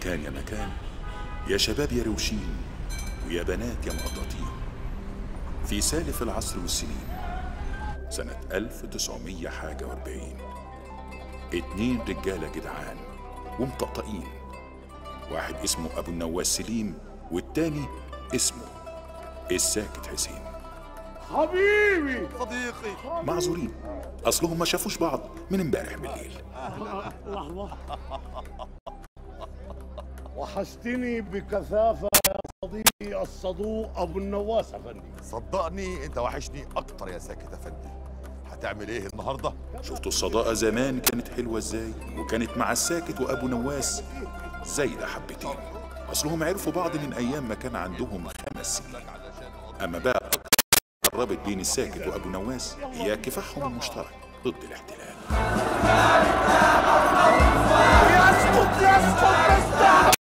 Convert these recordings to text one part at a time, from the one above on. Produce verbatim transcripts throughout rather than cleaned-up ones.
مكان يا مكان، يا شباب يا روشين، ويا بنات يا مقططين، في سالف العصر والسنين سنة ألف وتسعمية حاجة واربعين، اتنين رجالة جدعان ومطقطقين، واحد اسمه أبو النواس سليم والتاني اسمه الساكت حسين. حبيبي صديقي معذورين، أصلهم ما شافوش بعض من امبارح بالليل. لحظة، وحشتني بكثافة يا صديقي الصدوق أبو النواس أفندي. صدقني انت وحشني اكتر يا ساكت افندي. هتعمل ايه النهارده؟ شفتوا الصداقة زمان كانت حلوة ازاي، وكانت مع الساكت وأبو نواس زايدة حبتين. أصلهم عرفوا بعض من أيام ما كان عندهم خمس سنين. أما بقى قربت بين الساكت وأبو نواس هي كفاحهم المشترك ضد الاحتلال. يسقط يسقط يسقط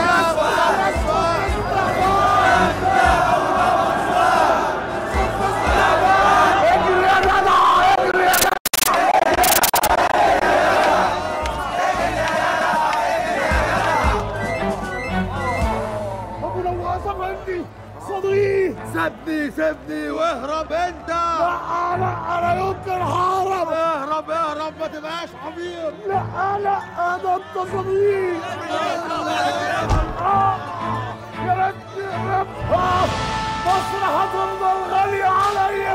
سيبني سيبني واهرب انت. لا لا انا يمكن ههرب. اهرب اهرب ما تبقاش حبيب. لا لا ده انت صديق. يا ريتني هربت. مصر هتفضل غالية عليا.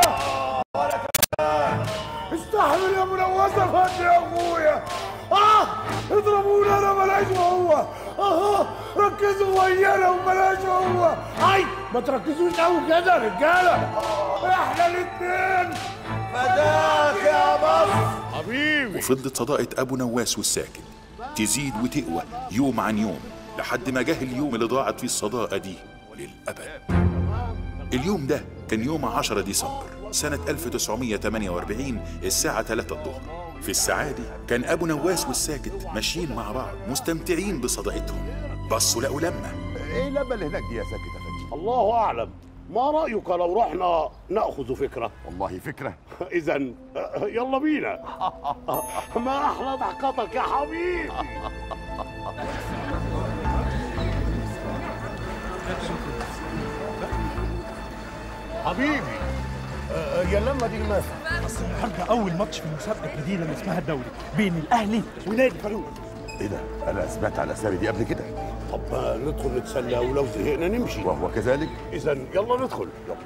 استحمل يا منوس افندي يا اخويا. اه اضربوني انا بلاش هو. اه ركزوا ويانا وبلاش هو. اي ما تركزوش قوي كده يا رجاله، احنا الاتنين فداك يا مصر حبيبي. وفضلت صداقة أبو نواس والساكت تزيد وتقوى يوم عن يوم لحد ما جه اليوم اللي ضاعت فيه الصداقة دي للأبد. اليوم ده كان يوم عشرة ديسمبر سنة ألف وتسعمية وتمانية واربعين الساعة تلاتة الظهر. في الساعة دي كان أبو نواس والساكت ماشيين مع بعض مستمتعين بصداقتهم. بصوا لقوا لمة. ايه اللمة اللي هناك دي يا ساكت افندي؟ الله اعلم. ما رايك لو رحنا ناخذ فكره؟ والله فكرة. اذا يلا بينا. ما احلى ضحكتك يا حبيبي. حبيبي يا لما دي المسا. اصل النهارده اول ماتش في المسابقه الجديده اللي اسمها الدوري بين الاهلي ونادي فاروق. ايه ده؟ انا سمعت على الاسامي دي قبل كده. طب ندخل نتسلى ولو زهقنا نمشي. وهو كذلك. اذا يلا ندخل. يلا.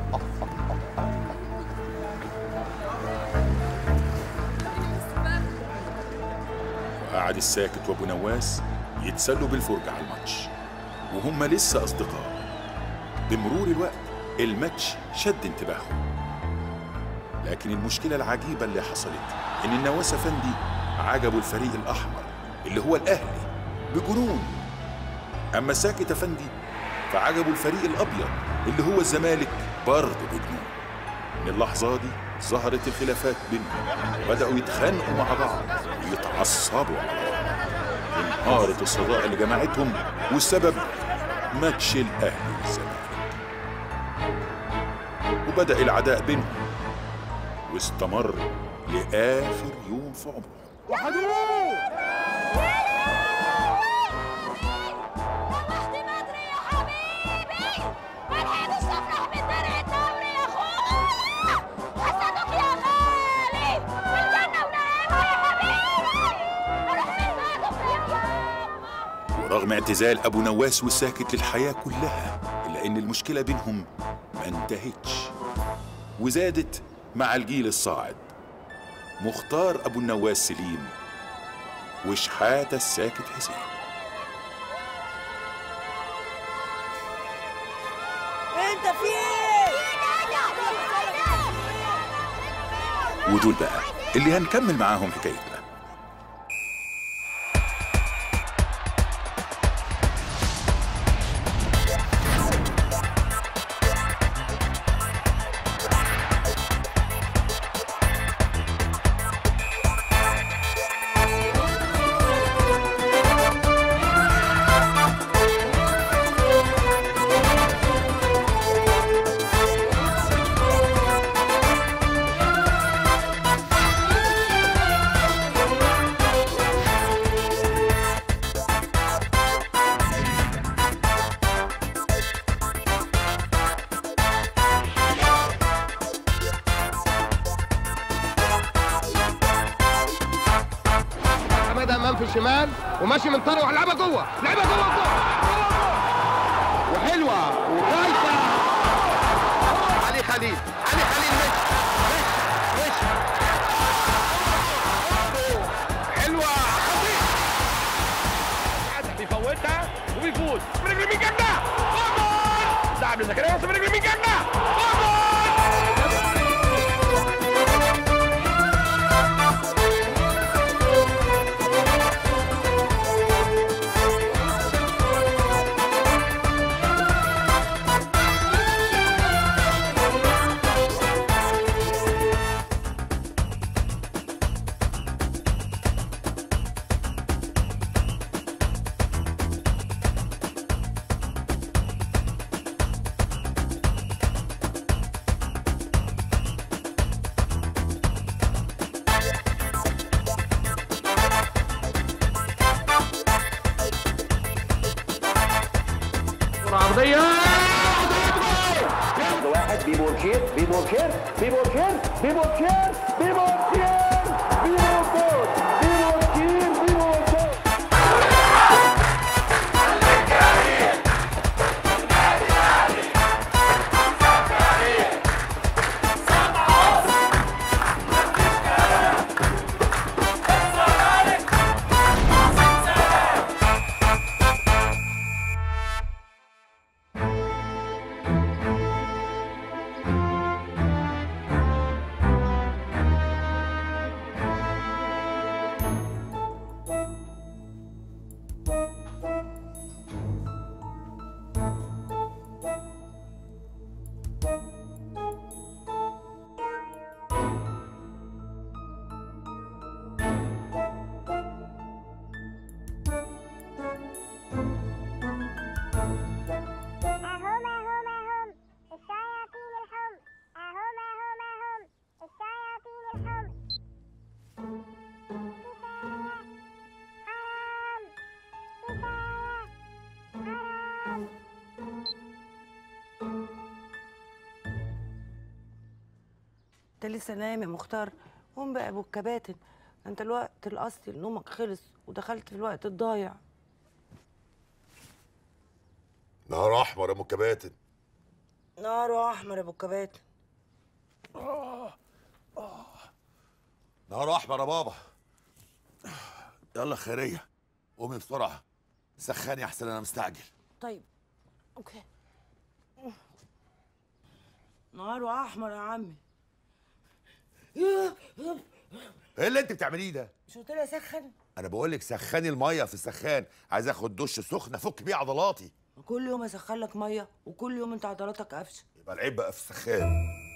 وقعد الساكت وابو نواس يتسلوا بالفرجة على الماتش وهم لسه أصدقاء. بمرور الوقت الماتش شد انتباههم، لكن المشكلة العجيبة اللي حصلت إن النواس أفندي عجبوا الفريق الأحمر اللي هو الأهلي بجنون، أما ساكت أفندي فعجبوا الفريق الأبيض اللي هو الزمالك برضه بجنون. من اللحظة دي ظهرت الخلافات بينهم وبدأوا يتخانقوا مع بعض ويتعصبوا على بعض. انهارت الصداقة اللي جمعتهم والسبب ماتش الأهلي والزمالك، وبدأ العداء بينهم واستمر لآخر يوم في عمرهم. وحدوه ربحت بدري يا حبيبي، ما لحقتش افرح بدرع الدوري يا اخويا. حسدك يا غالي والجنة ونعيمها يا حبيبي. اروح من بعدك يا ورغم اعتزال أبو نواس والساكت للحياة كلها إلا إن المشكلة بينهم ما انتهتش وزادت مع الجيل الصاعد، مختار أبو النواس سليم وشحاتة الساكت حسين. انت في ايه؟ ودول بقى اللي هنكمل معاهم حكايتنا. الشمال وماشي من طرف ولعبها جوه، لعبها جوه جوه وحلوه ورايحه. علي خليل، علي خليل مش مش مش حلوه خطير. بيفوتها وبيفوز من رجل مين جنة؟ جول! ده عبد زكريا من رجل مين جنة؟ جول! عرضية واحد بيبوركير بيبوركير بيبوركير بيبوركير بيبوركير بيبوركير بيبوركير بيبوركير انت لسه نايم يا مختار؟ قوم بقى يا ابو الكباتن، انت الوقت الاصلي لنومك خلص ودخلت في الوقت الضايع. نهار احمر يا ام الكباتن. نهار احمر يا ابو الكباتن. آه. آه. نهار احمر يا بابا. يلا خيريه قومي بسرعه سخاني احسن انا مستعجل. طيب اوكي. نهار احمر يا عمي. ايه اللي انت بتعمليه ده؟ مش قلت لي اسخن؟ انا بقول لك سخني الميه في السخان، عايز اخد دش سخن افك بيه عضلاتي. كل يوم اسخن لك ميه وكل يوم انت عضلاتك قفشه. يبقى العيب بقى في السخان.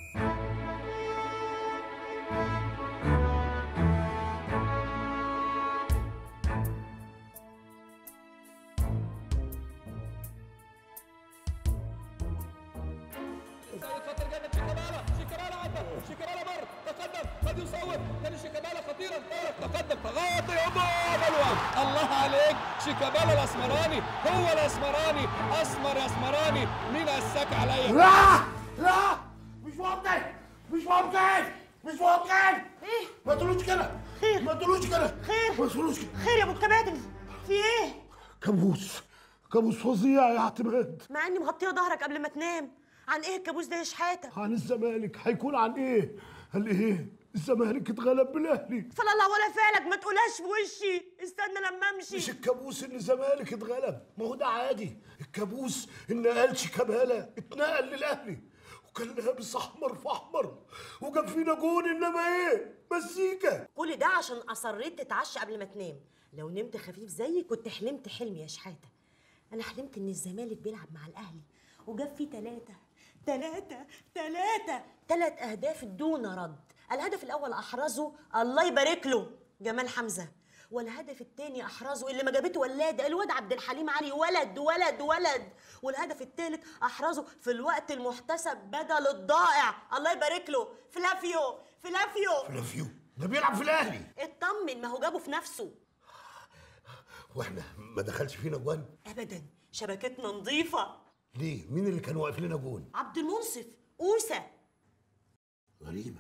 شيكابالا مر تقدم قد يصور ثاني شيكابالا خطيرا تقدم تغاضي حلوه. الله عليك شيكابالا الاسمراني، هو الاسمراني اسمر يا اسمراني. مين قساك عليا؟ لا لا مش ممكن مش ممكن مش ممكن. ايه؟ ما تقولوش كده. خير ما تقولوش كده. خير ما تقولوش كده. خير يا ابو الكباتن، في ايه؟ كابوس كابوس فظيع يا اعتماد. مع اني مغطيه ظهرك قبل ما تنام. عن ايه الكابوس ده يا شحاته؟ عن الزمالك. هيكون عن ايه؟ قال ايه؟ الزمالك اتغلب بالاهلي. فلا الله ولا فعلك، ما تقولهاش في وشي، استنى لما امشي. مش الكابوس ان الزمالك اتغلب، ما هو ده عادي. الكابوس ان قال شيكابالا اتنقل للاهلي وكان لابس احمر في احمر وجاب فينا جون، انما ايه؟ مزيكا. كل ده عشان اصريت تتعشى قبل ما تنام. لو نمت خفيف زيي كنت حلمت حلم يا شحاته. انا حلمت ان الزمالك بيلعب مع الاهلي وجاب فيه ثلاثه ثلاثه ثلاثه ثلاث اهداف دون رد. الهدف الاول احرزه الله يبارك له جمال حمزه، والهدف الثاني احرزه اللي ما جابته ولاده الواد عبد الحليم علي، ولد ولد ولد. والهدف الثالث احرزه في الوقت المحتسب بدل الضائع الله يبارك له فلافيو فلافيو فلافيو ده بيلعب في الاهلي. اطمن ما هو جابه في نفسه. واحنا ما دخلش فينا جوان ابدا، شبكتنا نظيفه. ليه؟ مين اللي كان واقف لنا جون؟ عبد المنصف اوسه. غريبه.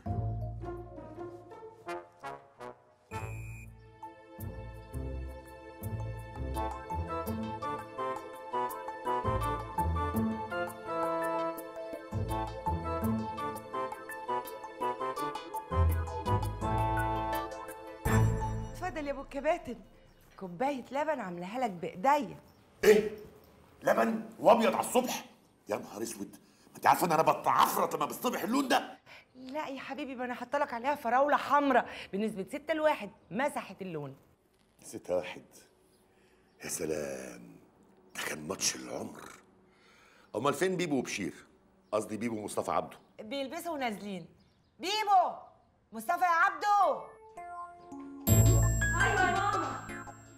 اتفضل يا ابو الكباتن، كوبايه لبن عاملاها لك بايديا. ايه؟ لبن وابيض على الصبح؟ يا نهار اسود، انت عارفه ان انا بتعفرط لما بصطبح اللون ده؟ لا يا حبيبي، ما انا حاطه لك عليها فراوله حمراء بنسبه ستة لواحد، مسحت اللون. ستة واحد؟ يا سلام، ده كان ماتش العمر. امال فين بيبو وبشير؟ قصدي بيبو ومصطفى عبده. بيلبسوا ونازلين. بيبو، مصطفى يا عبده. ايوه يا ماما.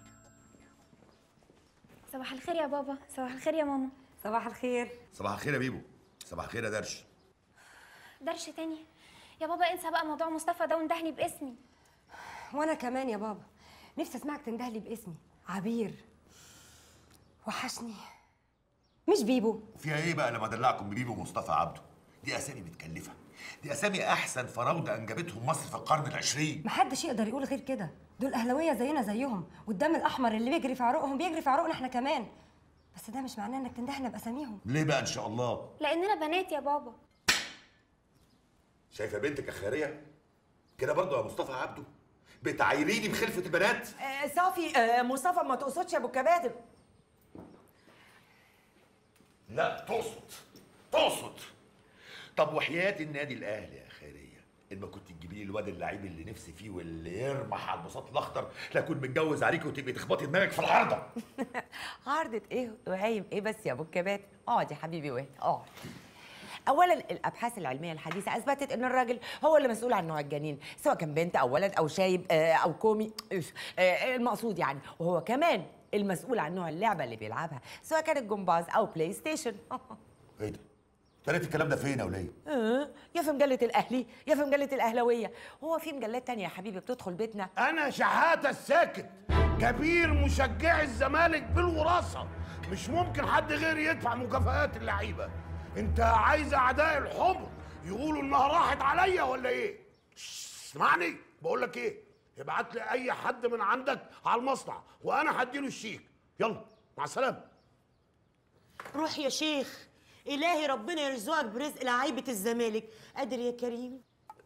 صباح الخير يا بابا. صباح الخير يا ماما. صباح الخير. صباح الخير يا بيبو. صباح الخير يا درش. درش تاني يا بابا؟ انسى بقى موضوع مصطفى ده وندهني باسمي. وانا كمان يا بابا نفسي اسمعك تندهلي باسمي عبير. وحشني. مش بيبو. فيها ايه بقى لما ادلعكم ببيبو ومصطفى عبده؟ دي اسامي متكلفه، دي اسامي احسن فراوده انجبتهم مصر في القرن العشرين. محدش يقدر يقول غير كده، دول اهلاويه زينا زيهم، والدم الاحمر اللي بيجري في عروقهم بيجري في عروقنا احنا كمان. بس ده مش معناه انك تندهنا باساميهم. ليه بقى ان شاء الله؟ لاننا بنات يا بابا. شايفه بنتك اخريه كده برضه يا مصطفى عبده؟ بتعايريني بخلفه البنات؟ آه صافي. آه مصطفى ما تقصدش يا ابو الكباتن. لا تقصد، تقصد. طب وحياة النادي الاهلي يا خيريه، ان ما كنت تجيبي لي الواد اللعيب اللي نفسي فيه واللي يرمح على البساط الاخضر لا اكون متجوز عليكي وتبقي تخبطي دماغك في العارضه. عارضة ايه وعايم ايه بس يا ابو الكباتن؟ اقعد يا حبيبي واهدى اقعد. اولا الابحاث العلميه الحديثه اثبتت ان الراجل هو اللي مسؤول عن نوع الجنين، سواء كان بنت او ولد او شايب آه او كومي. آه المقصود يعني، وهو كمان المسؤول عن نوع اللعبه اللي بيلعبها، سواء كانت جمباز او بلاي ستيشن. ايه ده؟ طلعت الكلام ده فين يا وليه؟ اه يا في مجله الاهلي يا في مجله الاهلاويه. هو في مجلات تانية يا حبيبي بتدخل بيتنا؟ انا شحاته الساكت، كبير مشجعي الزمالك بالوراثه، مش ممكن حد غيري يدفع مكافآت اللعيبه. انت عايز اعداء الحمر يقولوا انها راحت عليا ولا ايه؟ اسمعني بقول لك ايه، ابعت لي اي حد من عندك على المصنع وانا هديله الشيك. يلا مع السلامه. روح يا شيخ، الهي ربنا يرزقك برزق لعيبه الزمالك. قادر يا كريم؟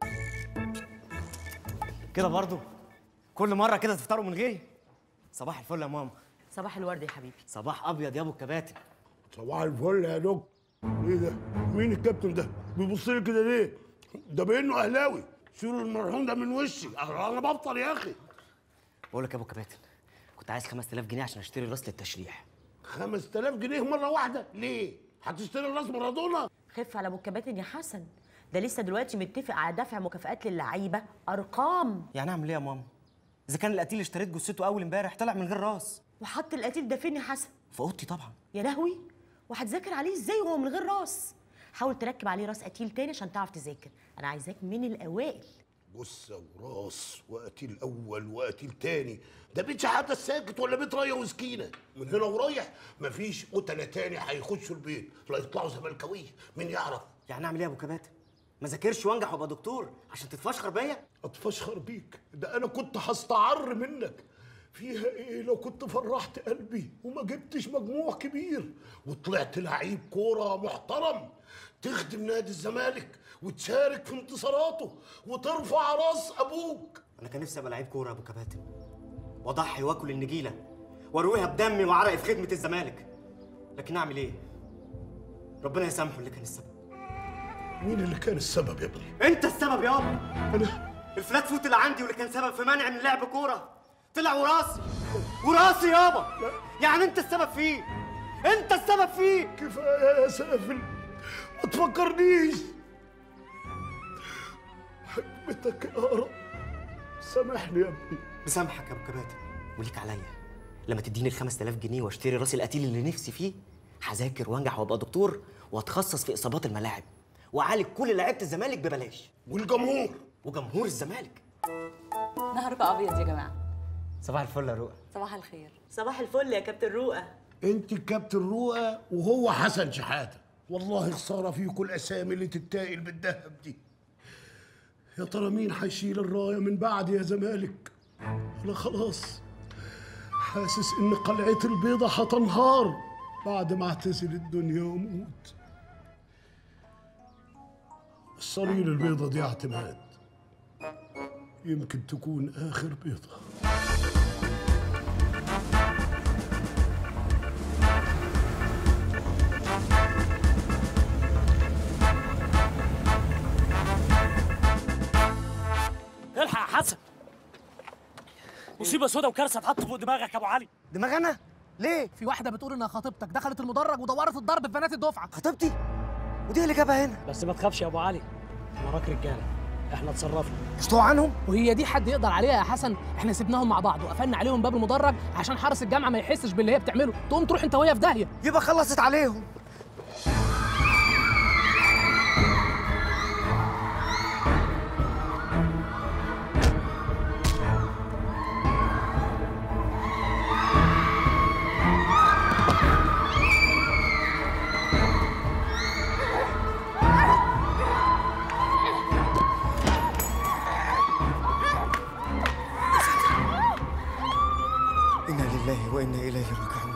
كده برضو كل مره كده تفطروا من غيري؟ صباح الفل يا ماما. صباح الورد يا حبيبي. صباح ابيض يا ابو الكباتن. صباح الفل يا دوك. ايه ده؟ مين الكابتن ده؟ بيبص لي كده ليه؟ ده بانه اهلاوي، شيلوا المرحوم ده من وشي، انا بفطر يا اخي. بقول لك يا ابو الكباتن، كنت عايز خمسة آلاف جنيه عشان اشتري راس للتشريح. خمسة آلاف جنيه مره واحده؟ ليه؟ هتشتري راس مارادونا؟ خف على ابو الكباتن يا حسن، ده لسه دلوقتي متفق على دفع مكافآت للعيبه ارقام. يعني اعمل ايه يا ماما؟ اذا كان القتيل اللي اشتريت جثته اول امبارح طلع من غير راس. وحط القتيل ده فين يا حسن؟ في اوضتي طبعا. يا لهوي، وهتذاكر عليه ازاي وهو من غير راس؟ حاول تركب عليه راس قتيل تاني عشان تعرف تذاكر، انا عايزاك من الاوائل. جثه وراس وقتيل اول وقتيل تاني، ده بيت شحاته الساكت ولا بيت رايه وسكينه؟ من هنا ورايح مفيش قتله تاني هيخشوا البيت، لا يطلعوا زملكاويه، مين يعرف؟ يعني اعمل ايه يا ابو كباتن؟ ما ذاكرش وانجح وابقى دكتور عشان تتفشخر بيا؟ اتفشخر بيك؟ ده انا كنت هستعر منك. فيها ايه لو كنت فرحت قلبي وما جبتش مجموع كبير وطلعت لعيب كوره محترم تخدم نادي الزمالك وتشارك في انتصاراته وترفع راس ابوك. انا كان نفسي ابقى لعيب كوره يا ابو كباتن، واضحي واكل النجيله وارويها بدمي وعرقي في خدمه الزمالك، لكن اعمل ايه؟ ربنا يسامحه اللي كان السبب. مين اللي كان السبب يا ابني؟ انت السبب يابا. انا؟ الفلات فوت اللي عندي واللي كان سبب في منع من لعب كوره طلع وراسي، وراسي يابا. يعني انت السبب فيه، انت السبب فيه. كفايه يا سافل، ما تفكرنيش. حكمتك يا رب، سامحني يا ابني. مسامحك يا ابو كباتن، وليك عليا لما تديني ال خمسة آلاف جنيه واشتري راس القتيل اللي نفسي فيه، هذاكر وانجح وابقى دكتور واتخصص في اصابات الملاعب واعالج كل لعيبه الزمالك ببلاش. والجمهور وجمهور الزمالك. نهاركم ابيض يا جماعه. صباح الفل يا رؤى. صباح الخير. صباح الفل يا كابتن رؤى. انت كابتن رؤى وهو حسن شحاته. والله خساره فيكم الاسامي اللي تتاقل بالذهب دي. يا ترى مين هيشيل الرايه من بعد يا زمالك؟ انا خلاص حاسس ان قلعه البيضه هتنهار بعد ما اعتزل الدنيا واموت. الصليل البيضه دي اعتماد، يمكن تكون آخر بيضة. الحق يا حسن، مصيبة سودا وكارثة اتحط فوق دماغك يا أبو علي. دماغ أنا؟ ليه؟ في واحدة بتقول إنها خطيبتك دخلت المدرج ودورت الضرب في بنات الدفعة. خطيبتي؟ ودي اللي جابها هنا؟ بس ما تخافش يا أبو علي، وراك رجالة، إحنا اتصرفنا. اشتوا عنهم؟ وهي دي حد يقدر عليها يا حسن؟ إحنا سيبناهم مع بعض وقفلنا عليهم باب المدرج عشان حارس الجامعة ما يحسش باللي هي بتعمله، تقوم تروح أنت وهي في داهية. يبقى خلصت عليهم. إنا لله وإنا إليه راجعون.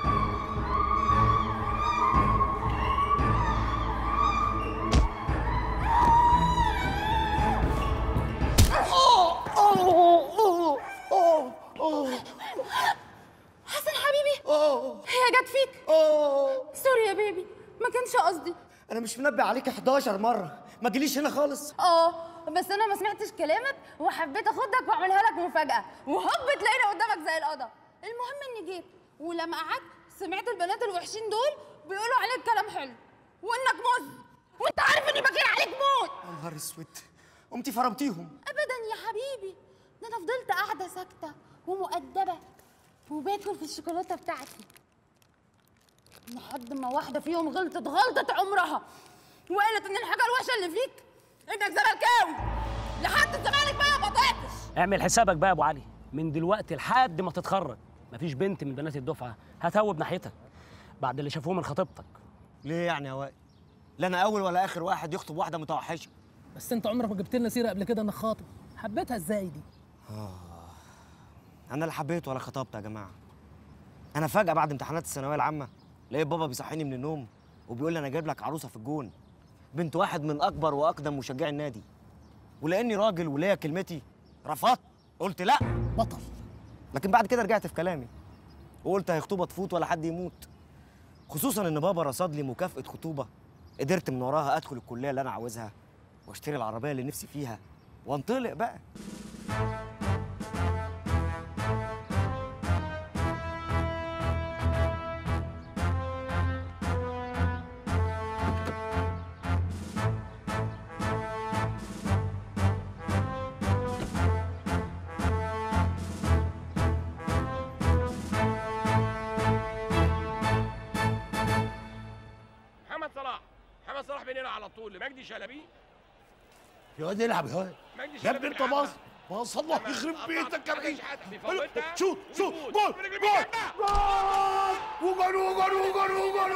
حسن حبيبي، هي جت فيك؟ سوري يا بيبي، ما كانش قصدي. أنا مش منبه عليك حداشر مرة، ما تجيليش هنا خالص. اه بس انا ما سمعتش كلامك وحبيت اخدك واعملها لك مفاجأة، وهوب تلاقيني قدامك زي القضا. المهم اني جيت ولما قعدت سمعت البنات الوحشين دول بيقولوا عليك كلام حلو وانك مز، وانت عارف اني بغير عليك موت. يا نهار اسود، قمتي فرمتيهم. ابدا يا حبيبي، ده انا فضلت قاعده ساكته ومؤدبه وباكل في الشوكولاته بتاعتي لحد ما واحده فيهم غلطت غلطه عمرها وقالت ان الحاجه الوحشه اللي فيك انك زملكاوي. لحد الزمالك بقى يا بطاطس. اعمل حسابك بقى يا أبو علي، من دلوقتي لحد ما تتخرج مفيش بنت من بنات الدفعة هتهوب ناحيتك بعد اللي شافوه من خطيبتك. ليه يعني يا وائل؟ لا أنا أول ولا آخر واحد يخطب واحدة متوحشة. بس أنت عمرك ما جبت لنا سيرة قبل كده إنك خاطب، حبيتها إزاي دي؟ آه أنا لا حبيت ولا خطبت يا جماعة. أنا فجأة بعد امتحانات الثانوية العامة لقيت بابا بيصحيني من النوم وبيقول لي أنا جايب لك عروسة في الجون، بنت واحد من أكبر وأقدم مشجعي النادي، ولأني راجل وليا كلمتي رفضت، قلت لأ بطل. لكن بعد كده رجعت في كلامي وقلت هي خطوبة تفوت ولا حد يموت، خصوصا إن بابا رصد لي مكافأة خطوبة قدرت من وراها أدخل الكلية اللي أنا عاوزها وأشتري العربية اللي نفسي فيها وانطلق بقى. محمد صلاح، محمد صلاح بيننا على طول لمجدي شلبي. يا واد العب يا واد يا ابني، انت باص باص الله يخرب بيتك يا ابني. شوت شوت جول جول جول وجول وجول وجول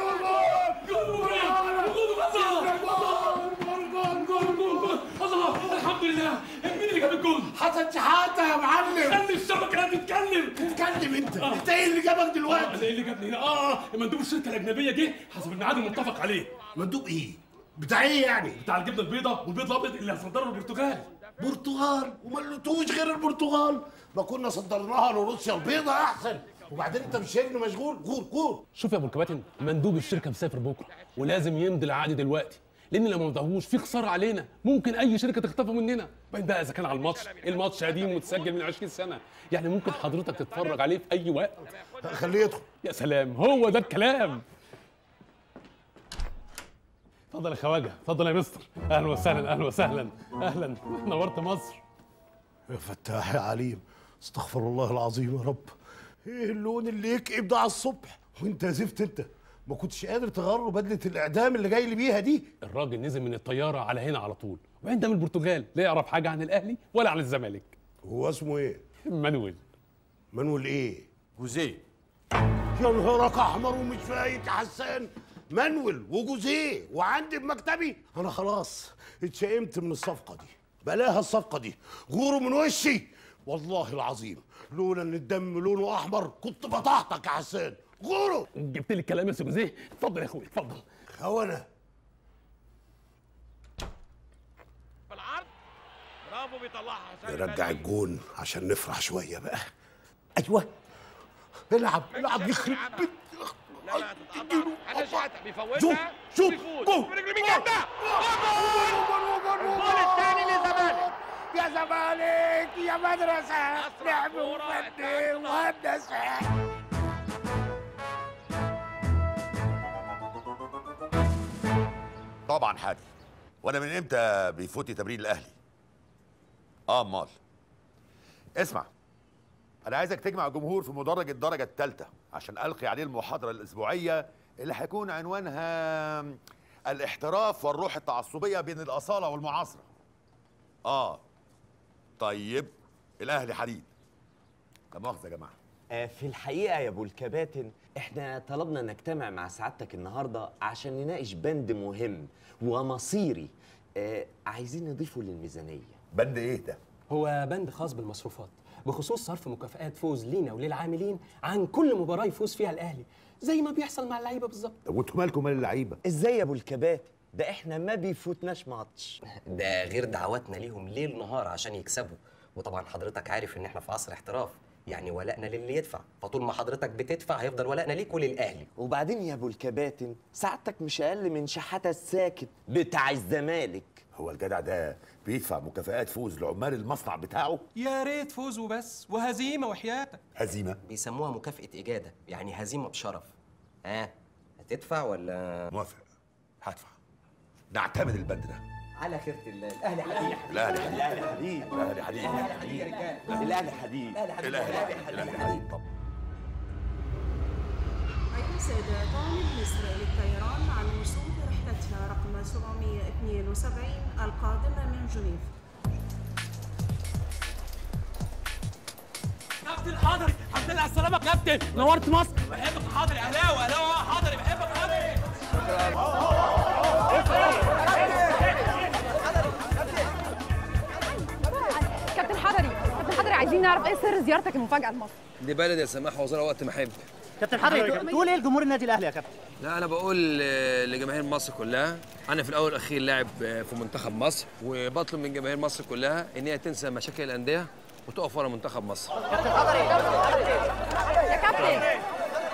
وجول. الله الحمد لله. مين اللي جاب الجول؟ حسن شحاته يا معلم. خلي الشبكه تتكلم. تتكلم انت انت ايه اللي جابك دلوقتي؟ انا ايه اللي جابني هنا؟ اه مندوب الشركه الاجنبيه جه حسب الميعاد المتفق عليه. مندوب ايه؟ بتاع ايه يعني؟ بتاع الجبنه البيضاء والبيض الابيض اللي هصدره البرتغال. برتغال؟ وما لقيتوش غير البرتغال؟ ما كنا صدرناها لروسيا البيضاء احسن. وبعدين انت مش شايفني مشغول؟ غور غور. شوف يا ابو الكباتن، مندوب الشركه مسافر بكره ولازم يمضي العقد دلوقتي، لان لو ما مضاهوش في خساره علينا، ممكن اي شركه تخطفه مننا. باين بقى اذا كان على الماتش، الماتش قديم ومتسجل من عشرين سنه، يعني ممكن حضرتك تتفرج عليه في اي وقت. خليه يدخل. يا سلام، هو ده الكلام. اتفضل يا خواجه، اتفضل يا مستر. اهلا وسهلا اهلا وسهلا اهلا، نورت مصر. يا فتاح يا عليم، استغفر الله العظيم يا رب. ايه اللون اللي يكئب ده على الصبح؟ وانت يا زفت انت ما كنتش قادر تغير له بدله الاعدام اللي جاي لي بيها دي؟ الراجل نزل من الطياره على هنا على طول، وبعدين ده من البرتغال، لا يعرف حاجه عن الاهلي ولا عن الزمالك. هو اسمه ايه؟ مانويل. مانويل ايه؟ جوزيه. يا نهارك احمر ومش فايت يا حسان. مانويل وجوزيه وعندي بمكتبي. انا خلاص اتشائمت من الصفقه دي، بلاها الصفقه دي، غوروا من وشي والله العظيم. لولا ان الدم لونه احمر كنت بطحتك يا حسان. غوروا. جبت لي الكلام يا جوزيه. اتفضل يا اخويا اتفضل. خونه بالعرض، برافو برافو بيطلعها حسام نرجع الجون عشان نفرح شويه بقى. ايوه العب العب يخرب بيت. لا لا تتقطع حاجه شحاته بيفوتها شوف شوف جول برجل مين جاب ده؟ الجول الثاني للزمالك. يا زمالك يا مدرسه لعب وفن وهندسه. طبعا حاجة. وانا من امتى بيفوتني تمرين الاهلي؟ اه امال. اسمع، انا عايزك تجمع الجمهور في مدرج الدرجه الثالثه عشان القي عليه المحاضره الاسبوعيه اللي هيكون عنوانها الاحتراف والروح التعصبيه بين الاصاله والمعاصره. اه طيب الاهلي حديد. لا مؤاخذه يا جماعه. آه في الحقيقه يا ابو الكباتن احنا طلبنا نجتمع مع سعادتك النهارده عشان نناقش بند مهم ومصيري آه عايزين نضيفه للميزانيه. بند ايه ده؟ هو بند خاص بالمصروفات بخصوص صرف مكافآت فوز لينا وللعاملين عن كل مباراه يفوز فيها الاهلي زي ما بيحصل مع اللعيبه بالظبط. طب وانتوا مالكم مال اللعيبه؟ ازاي يا ابو الكباتن؟ ده احنا ما بيفوتناش ماتش. ده غير دعواتنا ليهم ليل نهار عشان يكسبوا، وطبعا حضرتك عارف ان احنا في عصر احتراف، يعني ولائنا للي يدفع، فطول ما حضرتك بتدفع هيفضل ولائنا ليك وللاهلي. وبعدين يا ابو الكباتن سعادتك مش اقل من شحاته الساكت بتاع الزمالك. هو الجدع ده بيدفع مكافآت فوز لعمال المصنع بتاعه؟ يا ريت فوز وبس، وهزيمه وحياتك. هزيمه؟ بيسموها مكافأة إجادة، يعني هزيمة بشرف. ها آه. هتدفع ولا؟ موافق، هدفع. نعتمد البند ده. على خيرة الله. الأهلي حديد. الأهلي حديد. الاهلي حديد. الأهلي حديد. الأهلي حديد يا رجالة. الاهلي حديد. الأهلي حديد. الأهلي حديد طبعا. يسعد طالب مصر للطيران عن الوصول برحلتها رقم سبعمائة واثنين وسبعين القادمة من جنيف. كابتن حضري، الحمد لله على السلامة يا كابتن، نورت مصر. بحبك يا حضري، أهلاوي أهلاوي حضري، بحبك يا حضري. كابتن حضري، كابتن حضري عايزين نعرف ايه سر زيارتك المفاجأة لمصر؟ دي بلد يا سماح وزارة وقت ما احب. كابتن حضري تقول ايه لجمهور النادي الاهلي يا كابتن؟ لا انا بقول لجماهير مصر كلها، انا في الاول والاخير لاعب في منتخب مصر، وبطلب من جماهير مصر كلها ان هي تنسى مشاكل الانديه وتقف ورا منتخب مصر. كابتن حضري يا كابتن.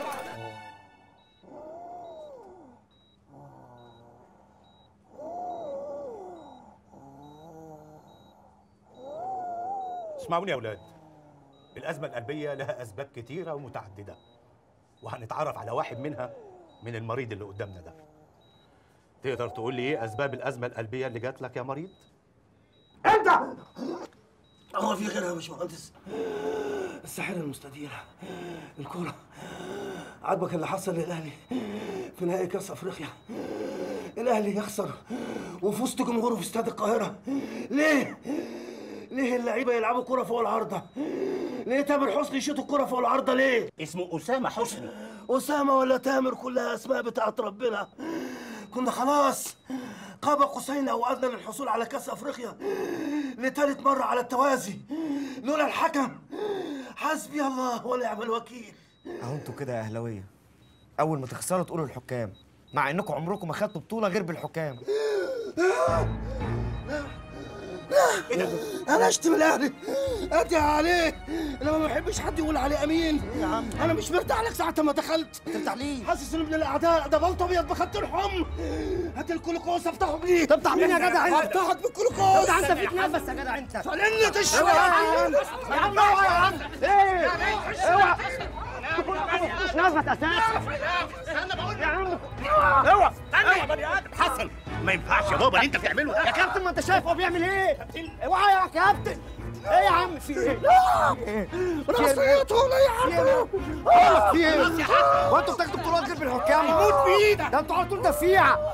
اسمعوني يا اولاد، الازمه القلبيه لها اسباب كتيره ومتعدده، وهنتعرف على واحد منها من المريض اللي قدامنا ده. تقدر تقول لي ايه اسباب الازمه القلبيه اللي جات لك يا مريض؟ انت هو في غيرها يا باشمهندس؟ الساحره المستديره الكوره. عاجبك اللي حصل للاهلي في نهائي كاس افريقيا؟ الاهلي يخسر وفي وسط جمهوره في استاد القاهره. ليه؟ ليه اللعيبه يلعبوا كوره فوق العارضه؟ ليه تامر حسني يشوط الكوره فوق العارضه ليه؟ اسمه اسامه حسني. اسامه ولا تامر كلها اسماء بتاعت ربنا. كنا خلاص قاب قوسين او ادنى للحصول على كاس افريقيا لثالث مره على التوازي لولا الحكم. حسبي الله ونعم الوكيل. اهو انتوا كده يا اهلاويه اول ما تخسروا تقولوا الحكام، مع انكم عمركم ما خدتوا بطوله غير بالحكام. ايه ده؟ انا اشتم الاهلي ادعي عليه، انا ما بحبش حد يقول عليه امين. يا عم انا مش مرتاح لك ساعه ما دخلت. ترتاح ليه؟ حاسس ان ابن الاعداء ده بلطو ابيض بخط الحم. هات الكلوكوز افتحه بيه. تفتح مين يا جدع؟ افتحك بالكلوكوز. جدع انت فيك نفس يا جدع انت. فلني تشرب يا عم. يا عم اوعى يا عم. ايه؟ اوعى. مش نفس اساسا. استنى بقول يا عم اوعى. استنى يا بني ادم. حسن ما ينفعش يا بابا اللي انت بتعمله ده. يا كابتن ما انت شايف هو بيعمل ايه؟ اوعى يا كابتن. ايه يا عم في ايه؟ راسيته ولا يا عم؟ في ايه؟ هو انتوا بتاخدوا بطولات غير بالحكام؟ موت بايدك. ده انتوا على طول دفيعه.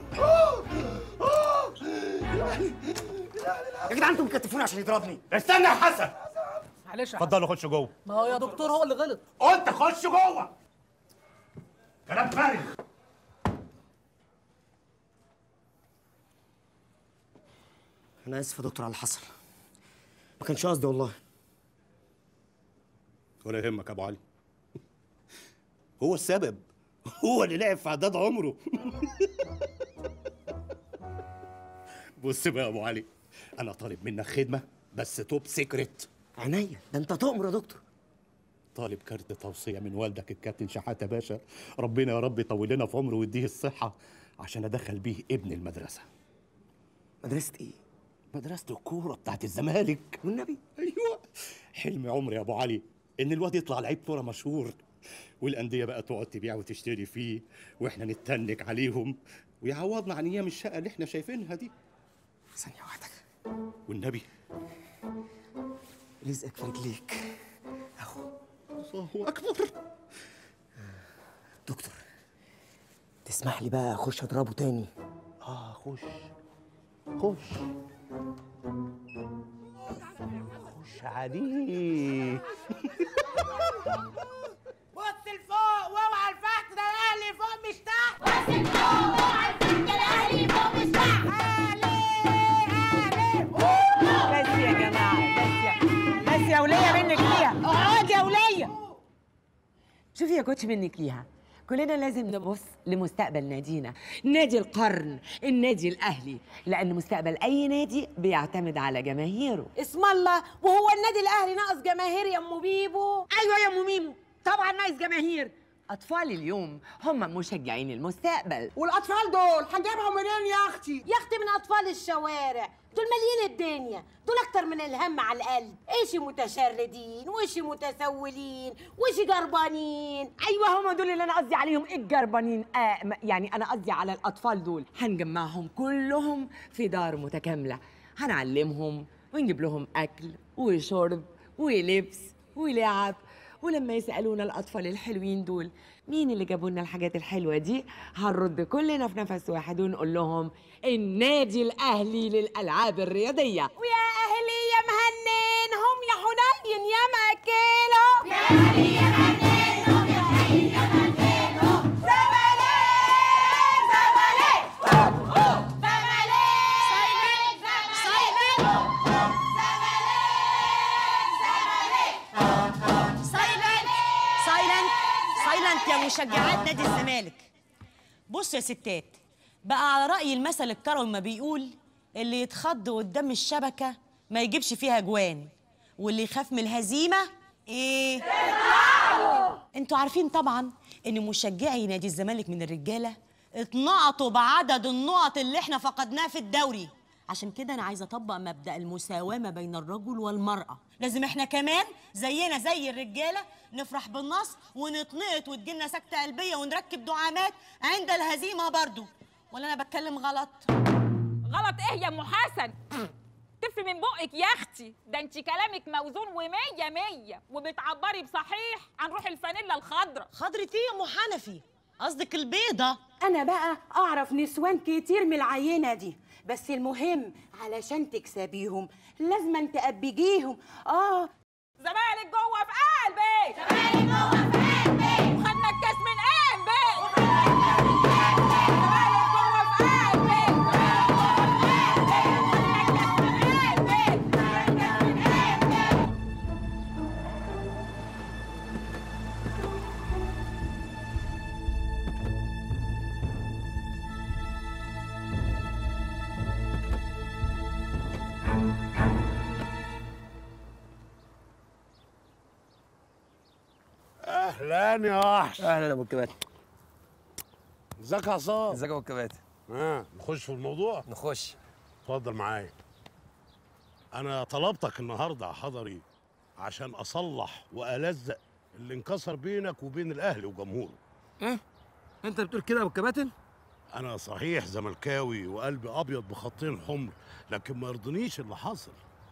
يا جدعان انتوا مكتفوني عشان يضربني. استنى يا حسن. معلش يا اتفضلوا خشوا جوه. ما هو يا دكتور هو اللي غلط. قلت خش جوه. كلام فارغ. انا اسف يا دكتور على اللي حصل، ما كانش قصدي والله. ولا يهمك يا ابو علي، هو السبب، هو اللي لعب في عداد عمره. بص بقى يا ابو علي، انا طالب منك خدمه بس توب سيكريت. عينيا، ده انت تؤمر يا دكتور. طالب كارت توصيه من والدك الكابتن شحاته باشا، ربنا يا رب يطول لنا في عمره ويديه الصحه عشان ادخل بيه ابن المدرسه. مدرسه ايه؟ مدرسه الكوره بتاعت الزمالك. والنبي؟ ايوه، حلم عمري يا ابو علي ان الواد يطلع لعيب كوره مشهور، والانديه بقى تقعد تبيع وتشتري فيه، واحنا نتنك عليهم ويعوضنا عن ايام الشقه اللي احنا شايفينها دي. ثانيه واحده والنبي، رزقك في رجليك اهو. الله اكبر. دكتور تسمح لي بقى اخش اضربه تاني؟ اه خش خش خش عليه. بص لفوق واوعى الفخت، ده الاهلي فوق مش تحت. بص لفوق واوعى الفخت، ده الاهلي فوق مش تحت. بس يا جماعه، بس يا بس يا وليه منك ليها. اقعدي يا وليه. شوفي يا كوتش منك ليها، كلنا لازم نبص لمستقبل نادينا، نادي القرن، النادي الاهلي، لان مستقبل اي نادي بيعتمد على جماهيره. اسم الله، وهو النادي الاهلي ناقص جماهير يا ام بيبو؟ ايوه يا ام ميمو، طبعا ناقص جماهير. اطفال اليوم هم مشجعين المستقبل. والاطفال دول هنجيبهم منين يا اختي؟ يا اختي من اطفال الشوارع، دول مالين الدنيا، دول اكتر من الهم على القلب. ايشي متشردين، وإيشي متسولين، وإيشي جربانين. ايوه هم دول اللي انا قصدي عليهم. ايه الجربانين؟ آه يعني انا قصدي على الاطفال دول. هنجمعهم كلهم في دار متكامله، هنعلمهم ونجيب لهم اكل وشرب ولبس ولعب، ولما يسالونا الاطفال الحلوين دول مين اللي جابوا لنا الحاجات الحلوه دي، هنرد كلنا في نفس واحد ونقول لهم النادي الاهلي للالعاب الرياضيه. ويا اهلي يا مهنينهم يا حنين يا ماكيلو، يا اهلي يا مهنينهم يا حنين يا ماكيلو. زمالك زمالك زمالك سايلنت زمالك سايلنت سايلنت سايلنت يا مشجعات نادي الزمالك. بص يا ستات، بقى على رأي المثل الكروي ما بيقول اللي يتخض قدام الشبكة ما يجيبش فيها جوان، واللي يخاف من الهزيمة ايه؟ تطلعوا. انتوا عارفين طبعا ان مشجعي نادي الزمالك من الرجالة اتنقطوا بعدد النقط اللي احنا فقدناها في الدوري. عشان كده انا عايزه اطبق مبدأ المساواة ما بين الرجل والمرأة. لازم احنا كمان زينا زي الرجالة نفرح بالنصر ونتنقط وتجيلنا سكتة قلبية ونركب دعامات عند الهزيمة برضو. ولا انا بتكلم غلط؟ غلط ايه يا ام حسن؟ تف من بقك يا اختي، ده انت كلامك موزون ومية مية، وبتعبري بصحيح عن روح الفانيلا الخضراء. خضرة ايه يا ام حنفي؟ قصدك البيضة؟ انا بقى اعرف نسوان كتير من العينة دي، بس المهم علشان تكسبيهم لازم تقبجيهم. اه زمالك جوه في قلبي، زمالك جوه في قلبي، وخدنا الكاس من قلبي، زمالك جوه في قلبي، اهلا يا وحش. اهلا يا ابو الكباتن. ازيك يا عصام؟ ازيك يا ابو الكباتن؟ اه نخش في الموضوع؟ نخش. اتفضل معايا. انا طلبتك النهارده يا حضري عشان اصلح والزق اللي انكسر بينك وبين الاهلي وجمهوره. ايه؟ انت بتقول كده يا ابو الكباتن؟ انا صحيح زملكاوي وقلبي ابيض بخطين حمر، لكن ما يرضنيش اللي حصل.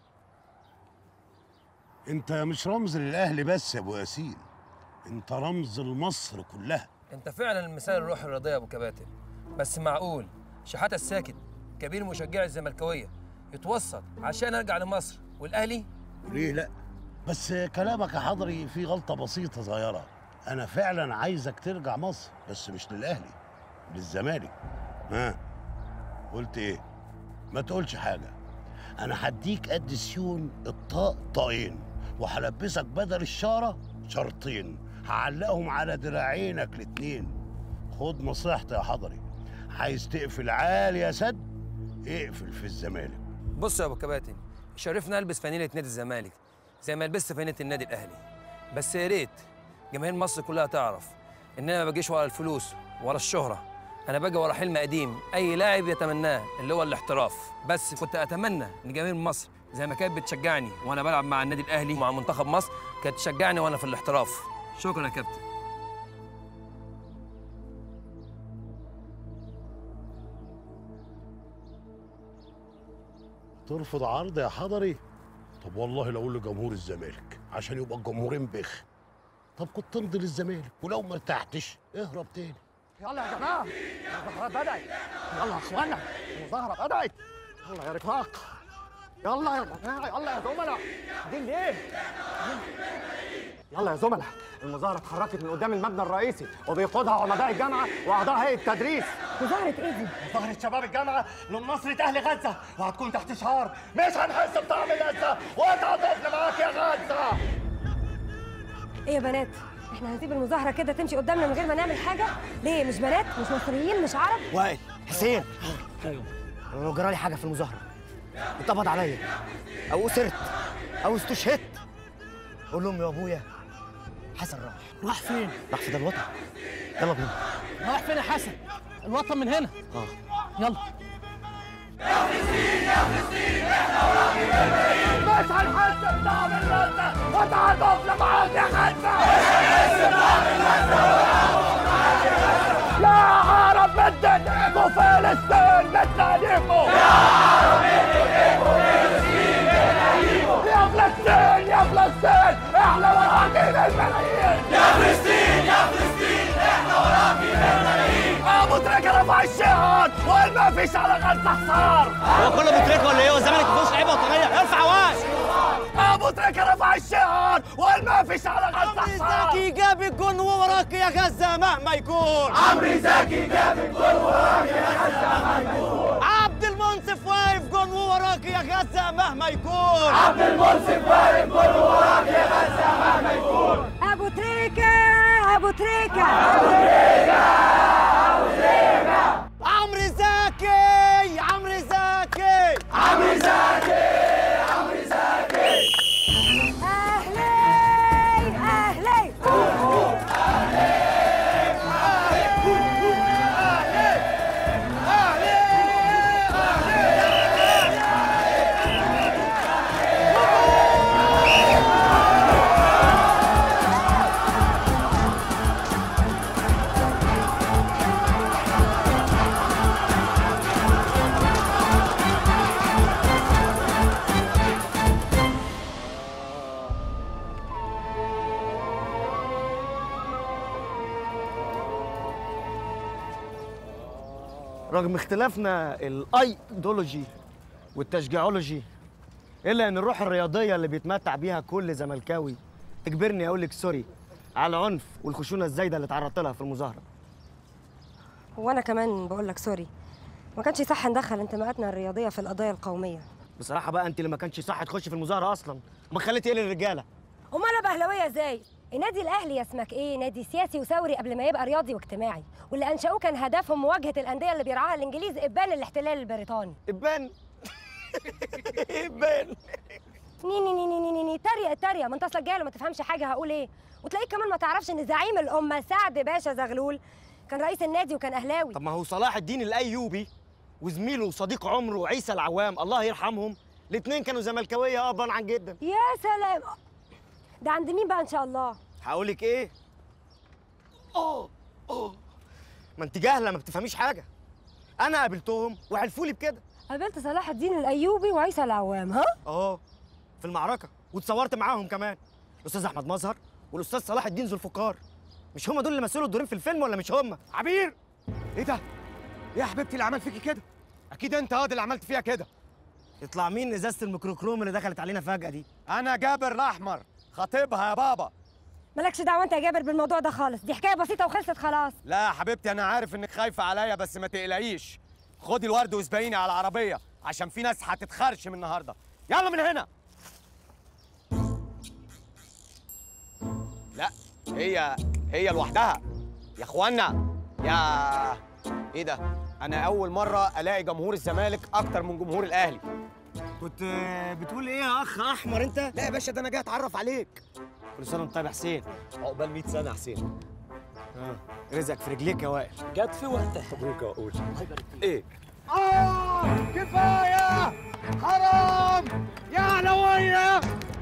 انت مش رمز للاهلي بس يا ابو ياسين، انت رمز لمصر كلها. انت فعلا المثال الروح الرياضيه يا ابو كباتن، بس معقول شحاته الساكت كبير مشجعي الزملكاويه يتوسط عشان ارجع لمصر والاهلي؟ ليه لا؟ بس كلامك يا حضري فيه غلطه بسيطه صغيره. انا فعلا عايزك ترجع مصر، بس مش للاهلي، للزمالك. ها قلت ايه؟ ما تقولش حاجه. انا هديك قد سيون الطاق طاقين، وهلبسك بدل الشاره شرطين، هعلقهم على دراعينك الاتنين. خد نصيحتي يا حضري، عايز تقفل عالي يا سد اقفل في الزمالك. بص يا ابو كباتن، شرفنا البس فانيله نادي الزمالك زي ما لبست فانيله النادي الاهلي، بس يا ريت جماهير مصر كلها تعرف ان انا ما باجيش ورا الفلوس ورا الشهره، انا باجي ورا حلم قديم اي لاعب يتمناه اللي هو الاحتراف. بس كنت اتمنى ان جماهير مصر زي ما كانت بتشجعني وانا بلعب مع النادي الاهلي ومع منتخب مصر كانت تشجعني وانا في الاحتراف. شكرا يا كابتن. ترفض عرض يا حضري؟ طب والله لو اقول لجمهور الزمالك عشان يبقى الجمهورين بخ. طب كنت تمضي للزمالك ولو ما ارتحتش اهرب تاني. يلا يا جماعه المظاهره بدات، يلا يا اخوانا المظاهره بدات، يلا يا رفاق، يلا يا جماعه، يلا يا زملاء. دي ليه؟ يلا يا زملاء، المظاهره اتحركت من قدام المبنى الرئيسي وبيقودها عمداء الجامعه واعضاء هيئه التدريس. مظاهره ايه دي؟ مظاهره شباب الجامعه لنصره اهل غزه، وهتكون تحت شعار مش هنحس بطعم الغزه وانت طفل معاك يا غزه. ايه يا بنات؟ احنا هنسيب المظاهره كده تمشي قدامنا من غير ما نعمل حاجه؟ ليه؟ مش بنات؟ مش مصريين؟ مش عرب؟ وائل، حسين، ايوه لو جرالي حاجه في المظاهره اتقبض عليا او اسرت او استشهدت، قول لهم يا ابويا حسن راح. راح فين؟ راح في ده الوطن. يلا بينا. راح فين يا حسن؟ الوطن من هنا. اه يلا. يا فلسطين يا فلسطين احنا وراك الملايين، مش هنحس بطعم الغزه وتعاطفنا معاك يا غزه، مش هنحس بطعم الغزه وتعاطفنا معاك يا غزه. يا عرب بدنا فلسطين بتناديكم، يا عرب بدنا فلسطين بتناديكم، يا فلسطين يا فلسطين احنا وراك الملايين، يا فلسطين يا فلسطين احنا وراك الملايين. ابو تريكه رفع الشعار وما فيش على غزه حصار. هو كله ابو تريكه ولا ايه؟ هو الزمالك ما فيهوش لعيبه وطنيه؟ ارفع واش. ابو تريكه رفع الشعار وما فيش على غزه حصار. عمرو زكي جاب الجون وهو وراك يا غزه مهما يكون. عمرو زكي جاب الجون وراك يا غزه مهما يكون. عبد المنصف واقف جون وراك يا غزه مهما يكون. عبد المنصف واقف جون وراك يا غزه مهما يكون. ابو تريكه ابو تريكه ابو تريكه ابو تريكه. عمرو زكي عمرو زكي عمرو زكي عمرو زكي. اهلي اهلي رغم اختلافنا الايديولوجي والتشجيعولوجي، الا ان الروح الرياضيه اللي بيتمتع بيها كل زملكاوي تجبرني اقول لك سوري على العنف والخشونه الزايده اللي تعرضت لها في المظاهره. وانا كمان بقول لك سوري، ما كانش صح ندخل انتماءاتنا الرياضيه في القضايا القوميه. بصراحه بقى انت اللي ما كانش صح تخش في المظاهره اصلا، ما خليتي ايه للرجاله؟ امال انا بهلويه ازاي؟ النادي الاهلي اسمك ايه؟ نادي سياسي وثوري قبل ما يبقى رياضي واجتماعي، واللي انشأوه كان هدفهم مواجهه الانديه اللي بيرعاها الانجليز ابان الاحتلال البريطاني. ابان ابان ني ني ني ني ني ني تريق تريق، ما انت اصلك جاي وما تفهمش حاجه هقول ايه؟ وتلاقيك كمان ما تعرفش ان زعيم الامه سعد باشا زغلول كان رئيس النادي وكان اهلاوي. طب ما هو صلاح الدين الايوبي وزميله وصديق عمره عيسى العوام الله يرحمهم الاثنين كانوا زملكاويه ابا عن جدا. يا سلام، ده عند مين بقى ان شاء الله؟ هقول لك ايه؟ اه اه ما انت جاهله ما بتفهميش حاجه. انا قابلتهم وحلفوا لي بكده. قابلت صلاح الدين الايوبي وعيسى العوام؟ ها؟ اه في المعركه، واتصورت معاهم كمان الاستاذ احمد مظهر والاستاذ صلاح الدين ذو الفقار. مش هم دول اللي مثلوا الدورين في الفيلم ولا مش هم؟ عبير، ايه ده؟ ايه يا حبيبتي اللي عمل فيكي كده؟ اكيد انت اه اللي عملت فيها كده. يطلع مين ازازه الميكروكروم اللي دخلت علينا فجاه دي؟ انا جابر الاحمر خطيبها يا بابا. مالكش دعوه انت يا جابر بالموضوع ده خالص، دي حكايه بسيطه وخلصت خلاص. لا يا حبيبتي انا عارف انك خايفه عليا بس ما تقلقيش. خدي الورد واسبقيني على العربيه عشان في ناس هتتخرشم النهارده. يلا من هنا. لا هي هي لوحدها يا اخوانا. يا ايه ده؟ انا اول مره الاقي جمهور الزمالك اكتر من جمهور الاهلي. كنت بتقول ايه يا اخ احمر انت؟ لا يا باشا، ده انا جاي اتعرف عليك. كل سنه وانت طيب يا حسين. عقبال مية سنه يا حسين. اه رزقك في رجليك يا وائل. جت في وقتها. مبروك يا وقول. ايه؟ آه كفاية حرام يا علوية.